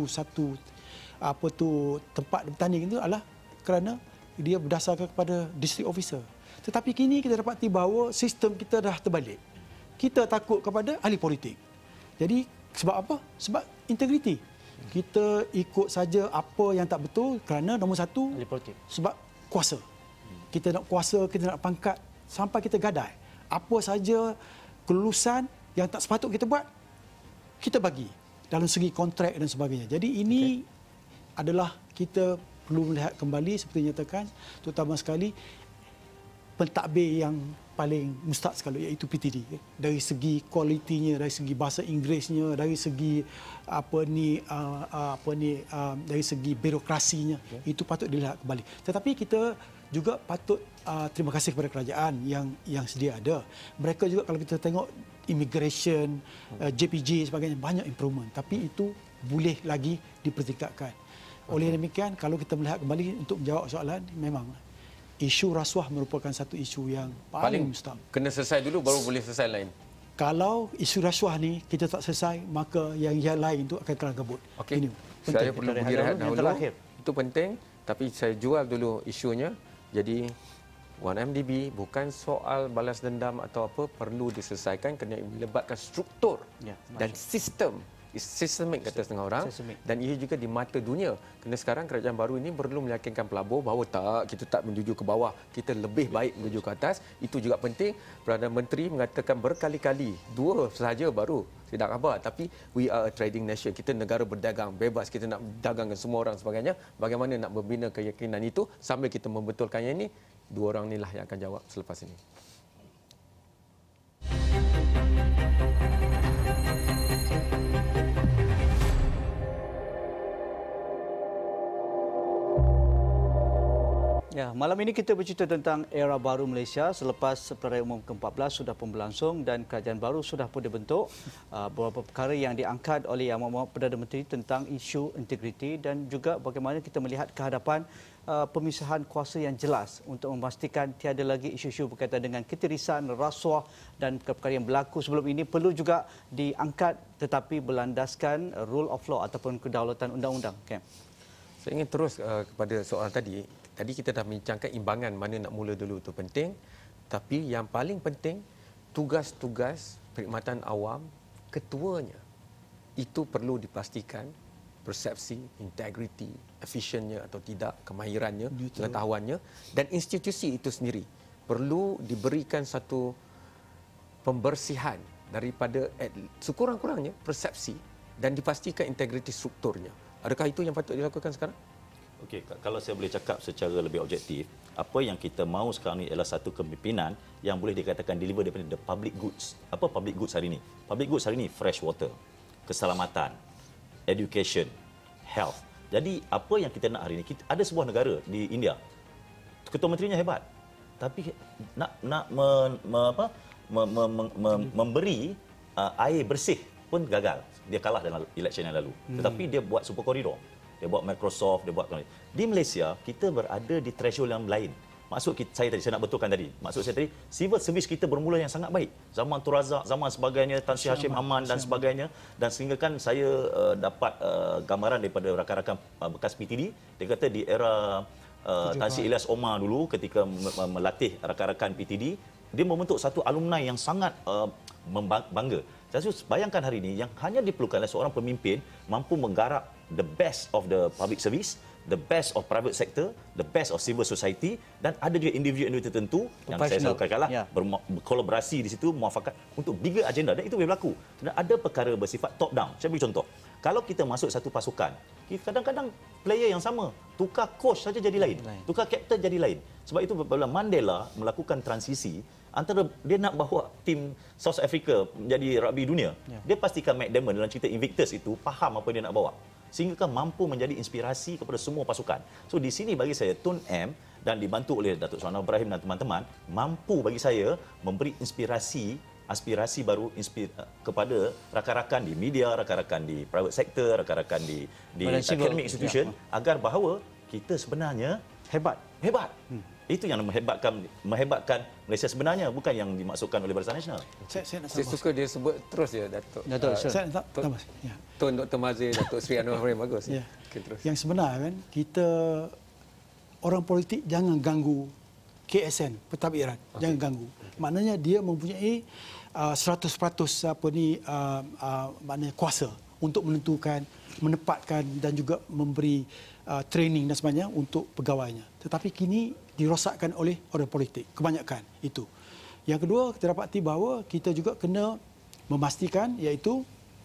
C: tempat bertanding itu adalah kerana dia berdasarkan kepada district officer. Tetapi kini kita dapati bahawa sistem kita dah terbalik. Kita takut kepada ahli politik. Jadi sebab apa? Sebab integriti. Kita ikut saja apa yang tak betul kerana nombor satu, ahli politik. Sebab kuasa. Kita nak kuasa, kita nak pangkat sampai kita gadai. Apa saja kelulusan yang tak sepatut kita buat, kita bagi dalam segi kontrak dan sebagainya. Jadi ini adalah kita perlu melihat kembali seperti nyatakan, terutama sekali pentadbir yang paling mustahak sekali iaitu PTD. Dari segi kualitinya, dari segi bahasa Inggerisnya, dari segi dari segi birokrasinya, itu patut dilihat kembali. Tetapi kita juga patut terima kasih kepada kerajaan yang sedia ada. Mereka juga kalau kita tengok immigration, JPJ sebagainya banyak improvement, tapi itu boleh lagi dipertingkatkan. Oleh demikian, kalau kita melihat kembali untuk menjawab soalan, memang isu rasuah merupakan satu isu yang paling mustahak.
A: Kena selesai dulu baru boleh selesai lain.
C: Kalau isu rasuah ni kita tak selesai, maka yang lain itu akan terang kabut.
A: Okey. Saya perlu pergi rehat dahulu. Itu penting, tapi saya jual dulu isunya. Jadi 1MDB bukan soal balas dendam atau apa, perlu diselesaikan kerana melibatkan struktur dan sistem. Sistemik kata setengah orang, dan ia juga di mata dunia. Kerana sekarang kerajaan baru ini perlu meyakinkan pelabur bahawa kita tak menuju ke bawah, kita lebih baik menuju ke atas. Itu juga penting. Perdana Menteri mengatakan berkali-kali, 2 sahaja baru tidak khabar, tapi we are a trading nation. Kita negara berdagang bebas, kita nak dagang dengan semua orang sebagainya. Bagaimana nak membina keyakinan itu sambil kita membetulkannya ini, 2 orang inilah yang akan jawab selepas ini.
B: Ya, malam ini kita bercerita tentang era baru Malaysia selepas Pilihan Raya Umum ke-14 sudah pun berlangsung dan kerajaan baru sudah pun dibentuk. Beberapa perkara yang diangkat oleh Yang Amat Perdana Menteri tentang isu integriti dan juga bagaimana kita melihat ke hadapan pemisahan kuasa yang jelas untuk memastikan tiada lagi isu-isu berkaitan dengan ketirisan, rasuah dan perkara yang berlaku sebelum ini perlu juga diangkat tetapi berlandaskan rule of law ataupun kedaulatan undang-undang. Okay.
A: Saya ingin terus kepada soalan tadi. Tadi kita dah bincangkan imbangan mana nak mula dulu itu penting. Tapi yang paling penting, tugas-tugas perkhidmatan awam, ketuanya, itu perlu dipastikan persepsi, integriti, efisiennya atau tidak, kemahirannya, pengetahuannya, dan institusi itu sendiri perlu diberikan satu pembersihan daripada sekurang-kurangnya persepsi dan dipastikan integriti strukturnya. Adakah itu yang patut dilakukan sekarang?
J: Okey, kalau saya boleh cakap secara lebih objektif, apa yang kita mahu sekarang ini adalah satu kepimpinan yang boleh dikatakan deliver daripada the public goods. Apa public goods hari ini? Public goods hari ini fresh water, keselamatan, education, health. Jadi apa yang kita nak hari ini, ada sebuah negara di India, ketua menterinya hebat, tapi memberi air bersih pun gagal. Dia kalah dalam election yang lalu. Tetapi dia buat super koridor. dia buat Microsoft, dia buat. Di Malaysia, kita berada di threshold yang lain. Maksud saya nak betulkan tadi. Maksud saya tadi, civil service kita bermula yang sangat baik. Zaman Tun Razak, zaman sebagainya, Tan Sri Hashim Aman dan sebagainya. Dan sehingga kan saya dapat gambaran daripada rakan-rakan bekas PTD. Dia kata di era Tan Sri Ilyas Omar dulu ketika melatih rakan-rakan PTD, dia membentuk satu alumni yang sangat bangga. Saya bayangkan hari ini yang hanya diperlukan oleh seorang pemimpin mampu menggarap the best of the public service, the best of private sector, the best of civil society, dan ada juga individu-individu tertentu yang saya selalu katakanlah berkolaborasi di situ, muafakat untuk bigger agenda, dan itu boleh berlaku. Dan ada perkara bersifat top down. Saya beri contoh. Kalau kita masuk satu pasukan, kadang-kadang player yang sama, tukar coach saja jadi lain, tukar captain jadi lain. Sebab itu bila Mandela melakukan transisi antara dia nak bawa tim South Africa menjadi rugby dunia, dia pastikan Matt Damon dalam cerita Invictus itu faham apa dia nak bawa, sehingga kan mampu menjadi inspirasi kepada semua pasukan. So di sini bagi saya Tun M dan dibantu oleh Datuk Seri Anwar Ibrahim dan teman-teman mampu bagi saya memberi aspirasi baru kepada rakan-rakan di media, rakan-rakan di private sector, rakan-rakan di academic institution agar bahawa kita sebenarnya hebat. Itu yang menghebatkan Malaysia sebenarnya, bukan yang dimaksudkan oleh Barisan Nasional.
A: Saya suka dia sebut terus ya Datuk.
C: Saya nak tambah.
A: Tun Dr. Mazir, Datuk Seri Anwar Ibrahim, bagus.
C: Ya.
A: Okay, terus.
C: Yang sebenar kan, kita orang politik jangan ganggu KSN, pentadbiran. Jangan ganggu. Maknanya dia mempunyai 100% maknanya kuasa untuk menentukan, menempatkan dan juga memberi training dan sebagainya untuk pegawainya. Tetapi kini dirosakkan oleh orang politik, kebanyakan itu. Yang kedua, kita dapati bahawa kita juga kena memastikan iaitu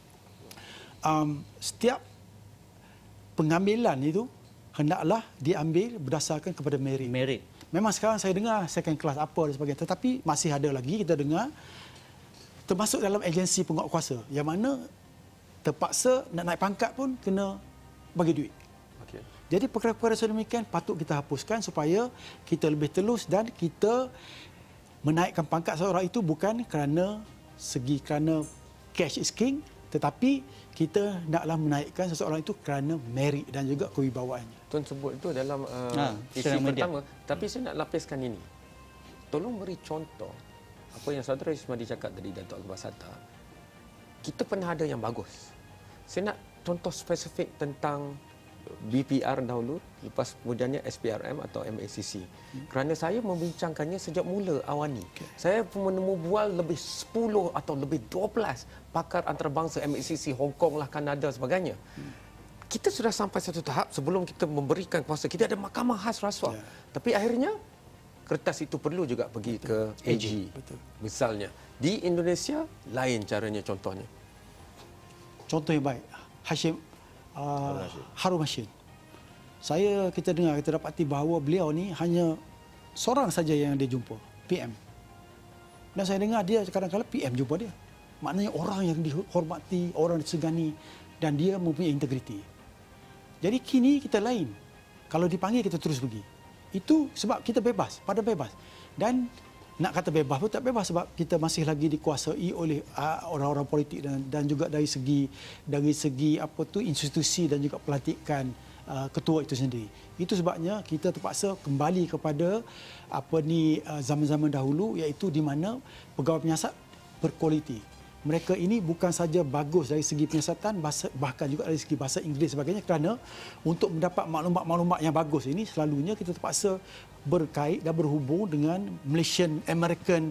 C: setiap pengambilan itu hendaklah diambil berdasarkan kepada merit. Memang sekarang saya dengar second class apa dan sebagainya, tetapi masih ada lagi kita dengar termasuk dalam agensi penguatkuasa yang mana terpaksa nak naik pangkat pun kena bagi duit. Jadi perkara-perkara sedemikian patut kita hapuskan supaya kita lebih telus dan kita menaikkan pangkat seorang itu bukan kerana cash is king, tetapi kita naklah menaikkan seseorang itu kerana merit dan juga kewibawaannya.
A: Tuan sebut itu dalam isi pertama, tapi saya nak lapiskan ini. Tolong beri contoh apa yang saudara Ismadi cakap tadi, Datuk Akbar Sattar. Kita pernah ada yang bagus. Saya nak contoh spesifik tentang BPR dahulu, lepas kemudiannya SPRM atau MACC. Kerana saya membincangkannya sejak mula awal ni. Saya pun menemu bual lebih 10 atau lebih 12 pakar antarabangsa MACC, Hong Kong lah, Kanada sebagainya. Kita sudah sampai satu tahap sebelum kita memberikan kuasa, kita ada mahkamah khas rasuah. Tapi akhirnya kertas itu perlu juga pergi ke AG. Misalnya di Indonesia lain caranya, contohnya. Contoh yang baik, Harun Rashid. Kita dapati bahawa beliau ni hanya seorang saja yang dia jumpa, PM. Dan saya dengar dia kadang-kadang PM jumpa dia. Maknanya orang yang dihormati, orang disegani dan dia mempunyai integriti. Jadi kini kita lain. Kalau dipanggil kita terus pergi. Itu sebab kita bebas, pada bebas. Dan nak kata bebas pun tak bebas sebab kita masih lagi dikuasai oleh orang-orang politik dan juga dari segi institusi dan juga pelantikan ketua itu sendiri. Itu sebabnya kita terpaksa kembali kepada zaman-zaman dahulu, iaitu di mana pegawai penyiasat berkualiti. Mereka ini bukan saja bagus dari segi penyiasatan, bahkan juga dari segi bahasa Inggeris sebagainya, kerana untuk mendapat maklumat-maklumat yang bagus ini selalunya kita terpaksa berkait dan berhubung dengan Malaysian American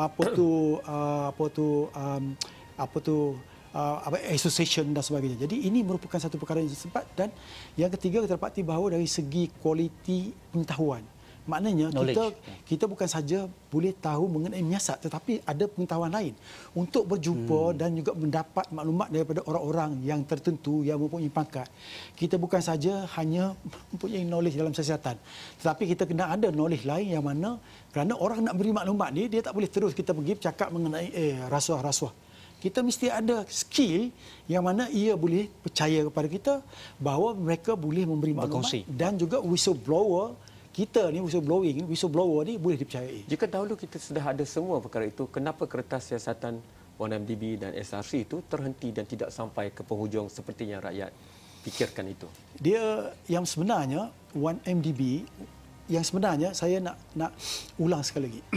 A: association dan sebagainya. Jadi ini merupakan satu perkara yang sempat. Dan yang ketiga, kita dapati bahawa dari segi kualiti pengetahuan, maknanya kita bukan saja boleh tahu mengenai menyiasat, tetapi ada pengetahuan lain untuk berjumpa dan juga mendapat maklumat daripada orang-orang yang tertentu yang mempunyai pangkat. Kita bukan saja hanya mempunyai knowledge dalam kesihatan, tetapi kita kena ada knowledge lain yang mana kerana orang nak beri maklumat ni, dia tak boleh terus kita pergi cakap mengenai rasuah-rasuah. Kita mesti ada skill yang mana ia boleh percaya kepada kita bahawa mereka boleh memberi maklumat dan juga whistleblower. Kita ni whistleblower ni boleh dipercayai. Jika dahulu kita sudah ada semua perkara itu, kenapa kertas siasatan 1MDB dan SRC itu terhenti dan tidak sampai ke penghujung seperti yang rakyat fikirkan itu?
C: Dia yang sebenarnya 1MDB yang sebenarnya saya nak ulang sekali lagi.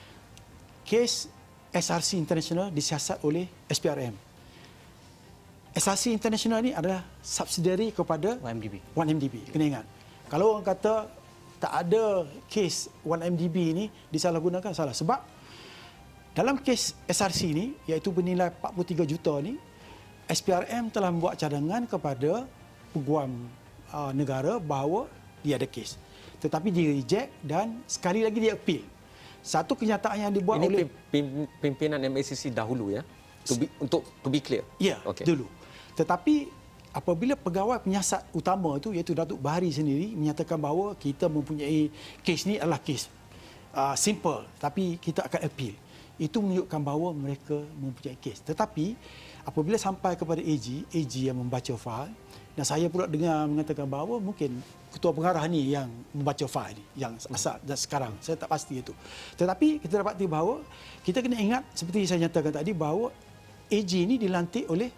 C: Kes SRC International disiasat oleh SPRM. SRC International ni adalah subsidiary kepada 1MDB. Kena ingat. Kalau orang kata tak ada kes 1MDB ni disalahgunakan, salah. Sebab dalam kes SRC ni, iaitu bernilai 43 juta ni, SPRM telah membuat cadangan kepada peguam negara bahawa dia ada kes. Tetapi dia reject dan sekali lagi dia appeal. Satu kenyataan yang dibuat oleh
A: pimpinan MACC dahulu ya. To be clear.
C: Ya, dulu. Tetapi apabila pegawai penyiasat utama itu iaitu Datuk Bahari sendiri menyatakan bahawa kita mempunyai kes ni adalah kes simple tapi kita akan appeal. Itu menunjukkan bahawa mereka mempunyai kes. Tetapi apabila sampai kepada AG yang membaca fail, dan saya pula dengar mengatakan bahawa mungkin ketua pengarah ni yang membaca fail ni, yang asal dan sekarang. Saya tak pasti itu. Tetapi kita dapati bahawa kita kena ingat seperti saya nyatakan tadi bahawa AG ni dilantik oleh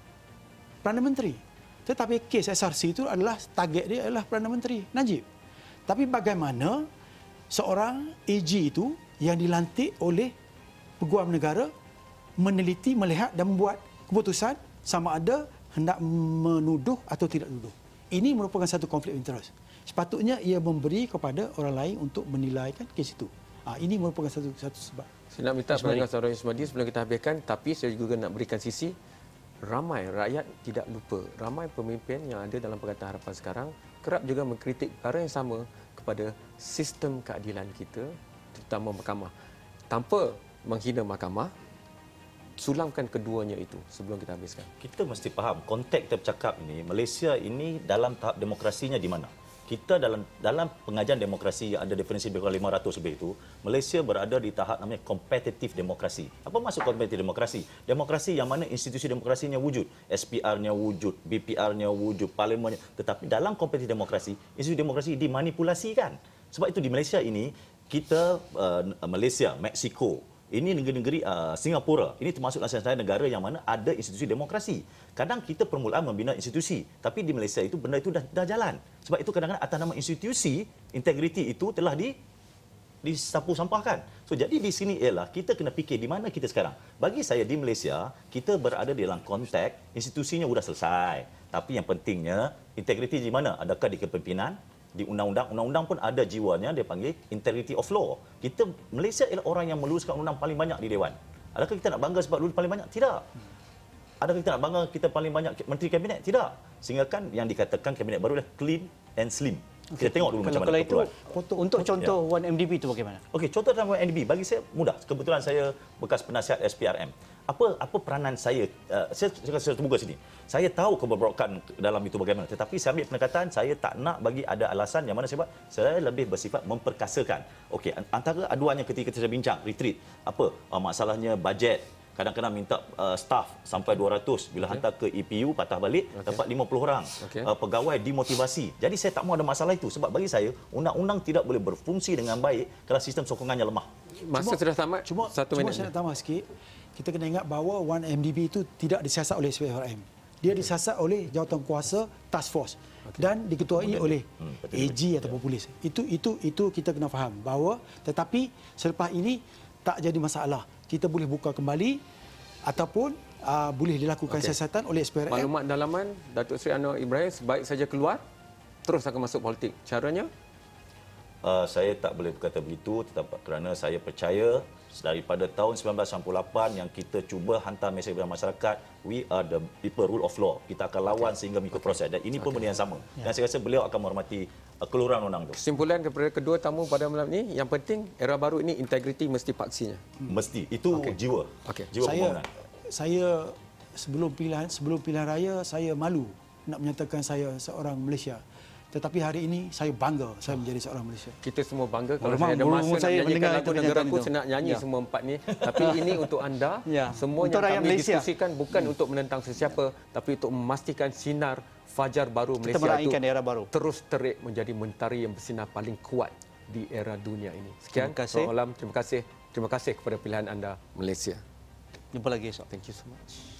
C: Perdana Menteri. Tetapi kes SRC itu adalah target dia adalah Perdana Menteri Najib. Tapi bagaimana seorang AG itu yang dilantik oleh peguam negara meneliti, melihat dan membuat keputusan sama ada hendak menuduh atau tidak menuduh. Ini merupakan satu konflik interest. Sepatutnya ia memberi kepada orang lain untuk menilaikan kes itu. Ini merupakan satu sebab.
A: Saya nak minta pendengar saudara Ismadi sebelum kita habiskan, tapi saya juga nak berikan sisi ramai rakyat tidak lupa. Ramai pemimpin yang ada dalam Pakatan Harapan sekarang kerap juga mengkritik perkara yang sama kepada sistem keadilan kita, terutama mahkamah. Tanpa menghina mahkamah, sulamkan keduanya itu sebelum kita habiskan.
J: Kita mesti faham konteks kita bercakap ini, Malaysia ini dalam tahap demokrasinya di mana? Kita dalam pengajian demokrasi yang ada definisi lebih kurang 500 lebih itu, Malaysia berada di tahap namanya kompetitif demokrasi. Apa maksud kompetitif demokrasi? Demokrasi yang mana institusi demokrasinya wujud, SPR-nya wujud, BPR-nya wujud, parlimennya, tetapi dalam kompetitif demokrasi, institusi demokrasi dimanipulasikan. Sebab itu di Malaysia ini, kita Malaysia, Mexico, ini negeri-negeri Singapura, ini termasuk salah negara yang mana ada institusi demokrasi. Kadang kita permulaan membina institusi, tapi di Malaysia itu benda itu dah jalan. Sebab itu kadang-kadang atas nama institusi, integriti itu telah disapu-sampahkan. So jadi di sini ialah kita kena fikir di mana kita sekarang. Bagi saya di Malaysia, kita berada dalam konteks institusinya sudah selesai. Tapi yang pentingnya, integriti di mana? Adakah di kepimpinan? Di undang-undang pun ada jiwanya, dia panggil integrity of law. Kita Malaysia ialah orang yang meluluskan undang paling banyak di Dewan. Adakah kita nak bangga sebab lulus paling banyak? Tidak. Adakah kita nak bangga kita paling banyak menteri kabinet? Tidak. Sehingga kan yang dikatakan kabinet baru adalah clean and slim. Kita tengok dulu macam mana
B: itu. Untuk contoh 1MDB itu bagaimana?
J: Okey, contoh dalam 1MDB bagi saya mudah. Kebetulan saya bekas penasihat SPRM. Apa peranan saya? Saya terbuka sini. Saya tahu keberbrokan dalam itu bagaimana. Tetapi saya ambil pendekatan, saya tak nak bagi ada alasan yang mana sebab saya lebih bersifat memperkasakan. Okey, antara aduannya ketika kita bincang, retreat, masalahnya bajet. Kadang-kadang minta staff sampai 200. Bila hantar ke EPU, patah balik, dapat 50 orang. Pegawai dimotivasi. Jadi saya tak mahu ada masalah itu. Sebab bagi saya, undang-undang tidak boleh berfungsi dengan baik kalau sistem sokongannya lemah.
A: Masa sudah tamat, satu minit.
C: Saya nak tambah sikit. Kita kena ingat bahawa 1MDB itu tidak disiasat oleh SPRM. Dia disiasat oleh jawatan kuasa task force dan diketuai oleh AG ataupun polis. Itu kita kena faham bahawa tetapi selepas ini tak jadi masalah. Kita boleh buka kembali ataupun boleh dilakukan siasatan oleh SPRM.
A: Maklumat dalaman Datuk Seri Anwar Ibrahim sebaik saja keluar terus akan masuk politik. Caranya?
J: Saya tak boleh berkata begitu kerana saya percaya daripada tahun 1998 yang kita cuba hantar mesej kepada masyarakat, we are the people rule of law. Kita akan lawan sehingga mengikut proses dan ini pun benda yang sama. Dan saya rasa beliau akan menghormati keluaran undang itu.
A: Kesimpulan kepada kedua tamu pada malam ini, yang penting era baru ini integriti mesti paksinya.
J: Mesti. Itu jiwa. Jiwa pembangunan.
C: Saya sebelum pilihan raya saya malu nak menyatakan saya seorang Malaysia. Tetapi hari ini saya bangga saya menjadi seorang Malaysia.
A: Kita semua bangga. Kalau saya ada masa nak nyanyikan lagu negaraku, saya nak nyanyi semua empat ni. Tapi ini untuk anda, semua yang kami diskusikan bukan untuk menentang sesiapa, tapi untuk memastikan sinar fajar baru Malaysia itu terus terik menjadi mentari yang bersinar paling kuat di era dunia ini. Sekian, selamat malam. Terima kasih kepada pilihan anda Malaysia.
B: Jumpa lagi esok.
A: Thank you so much.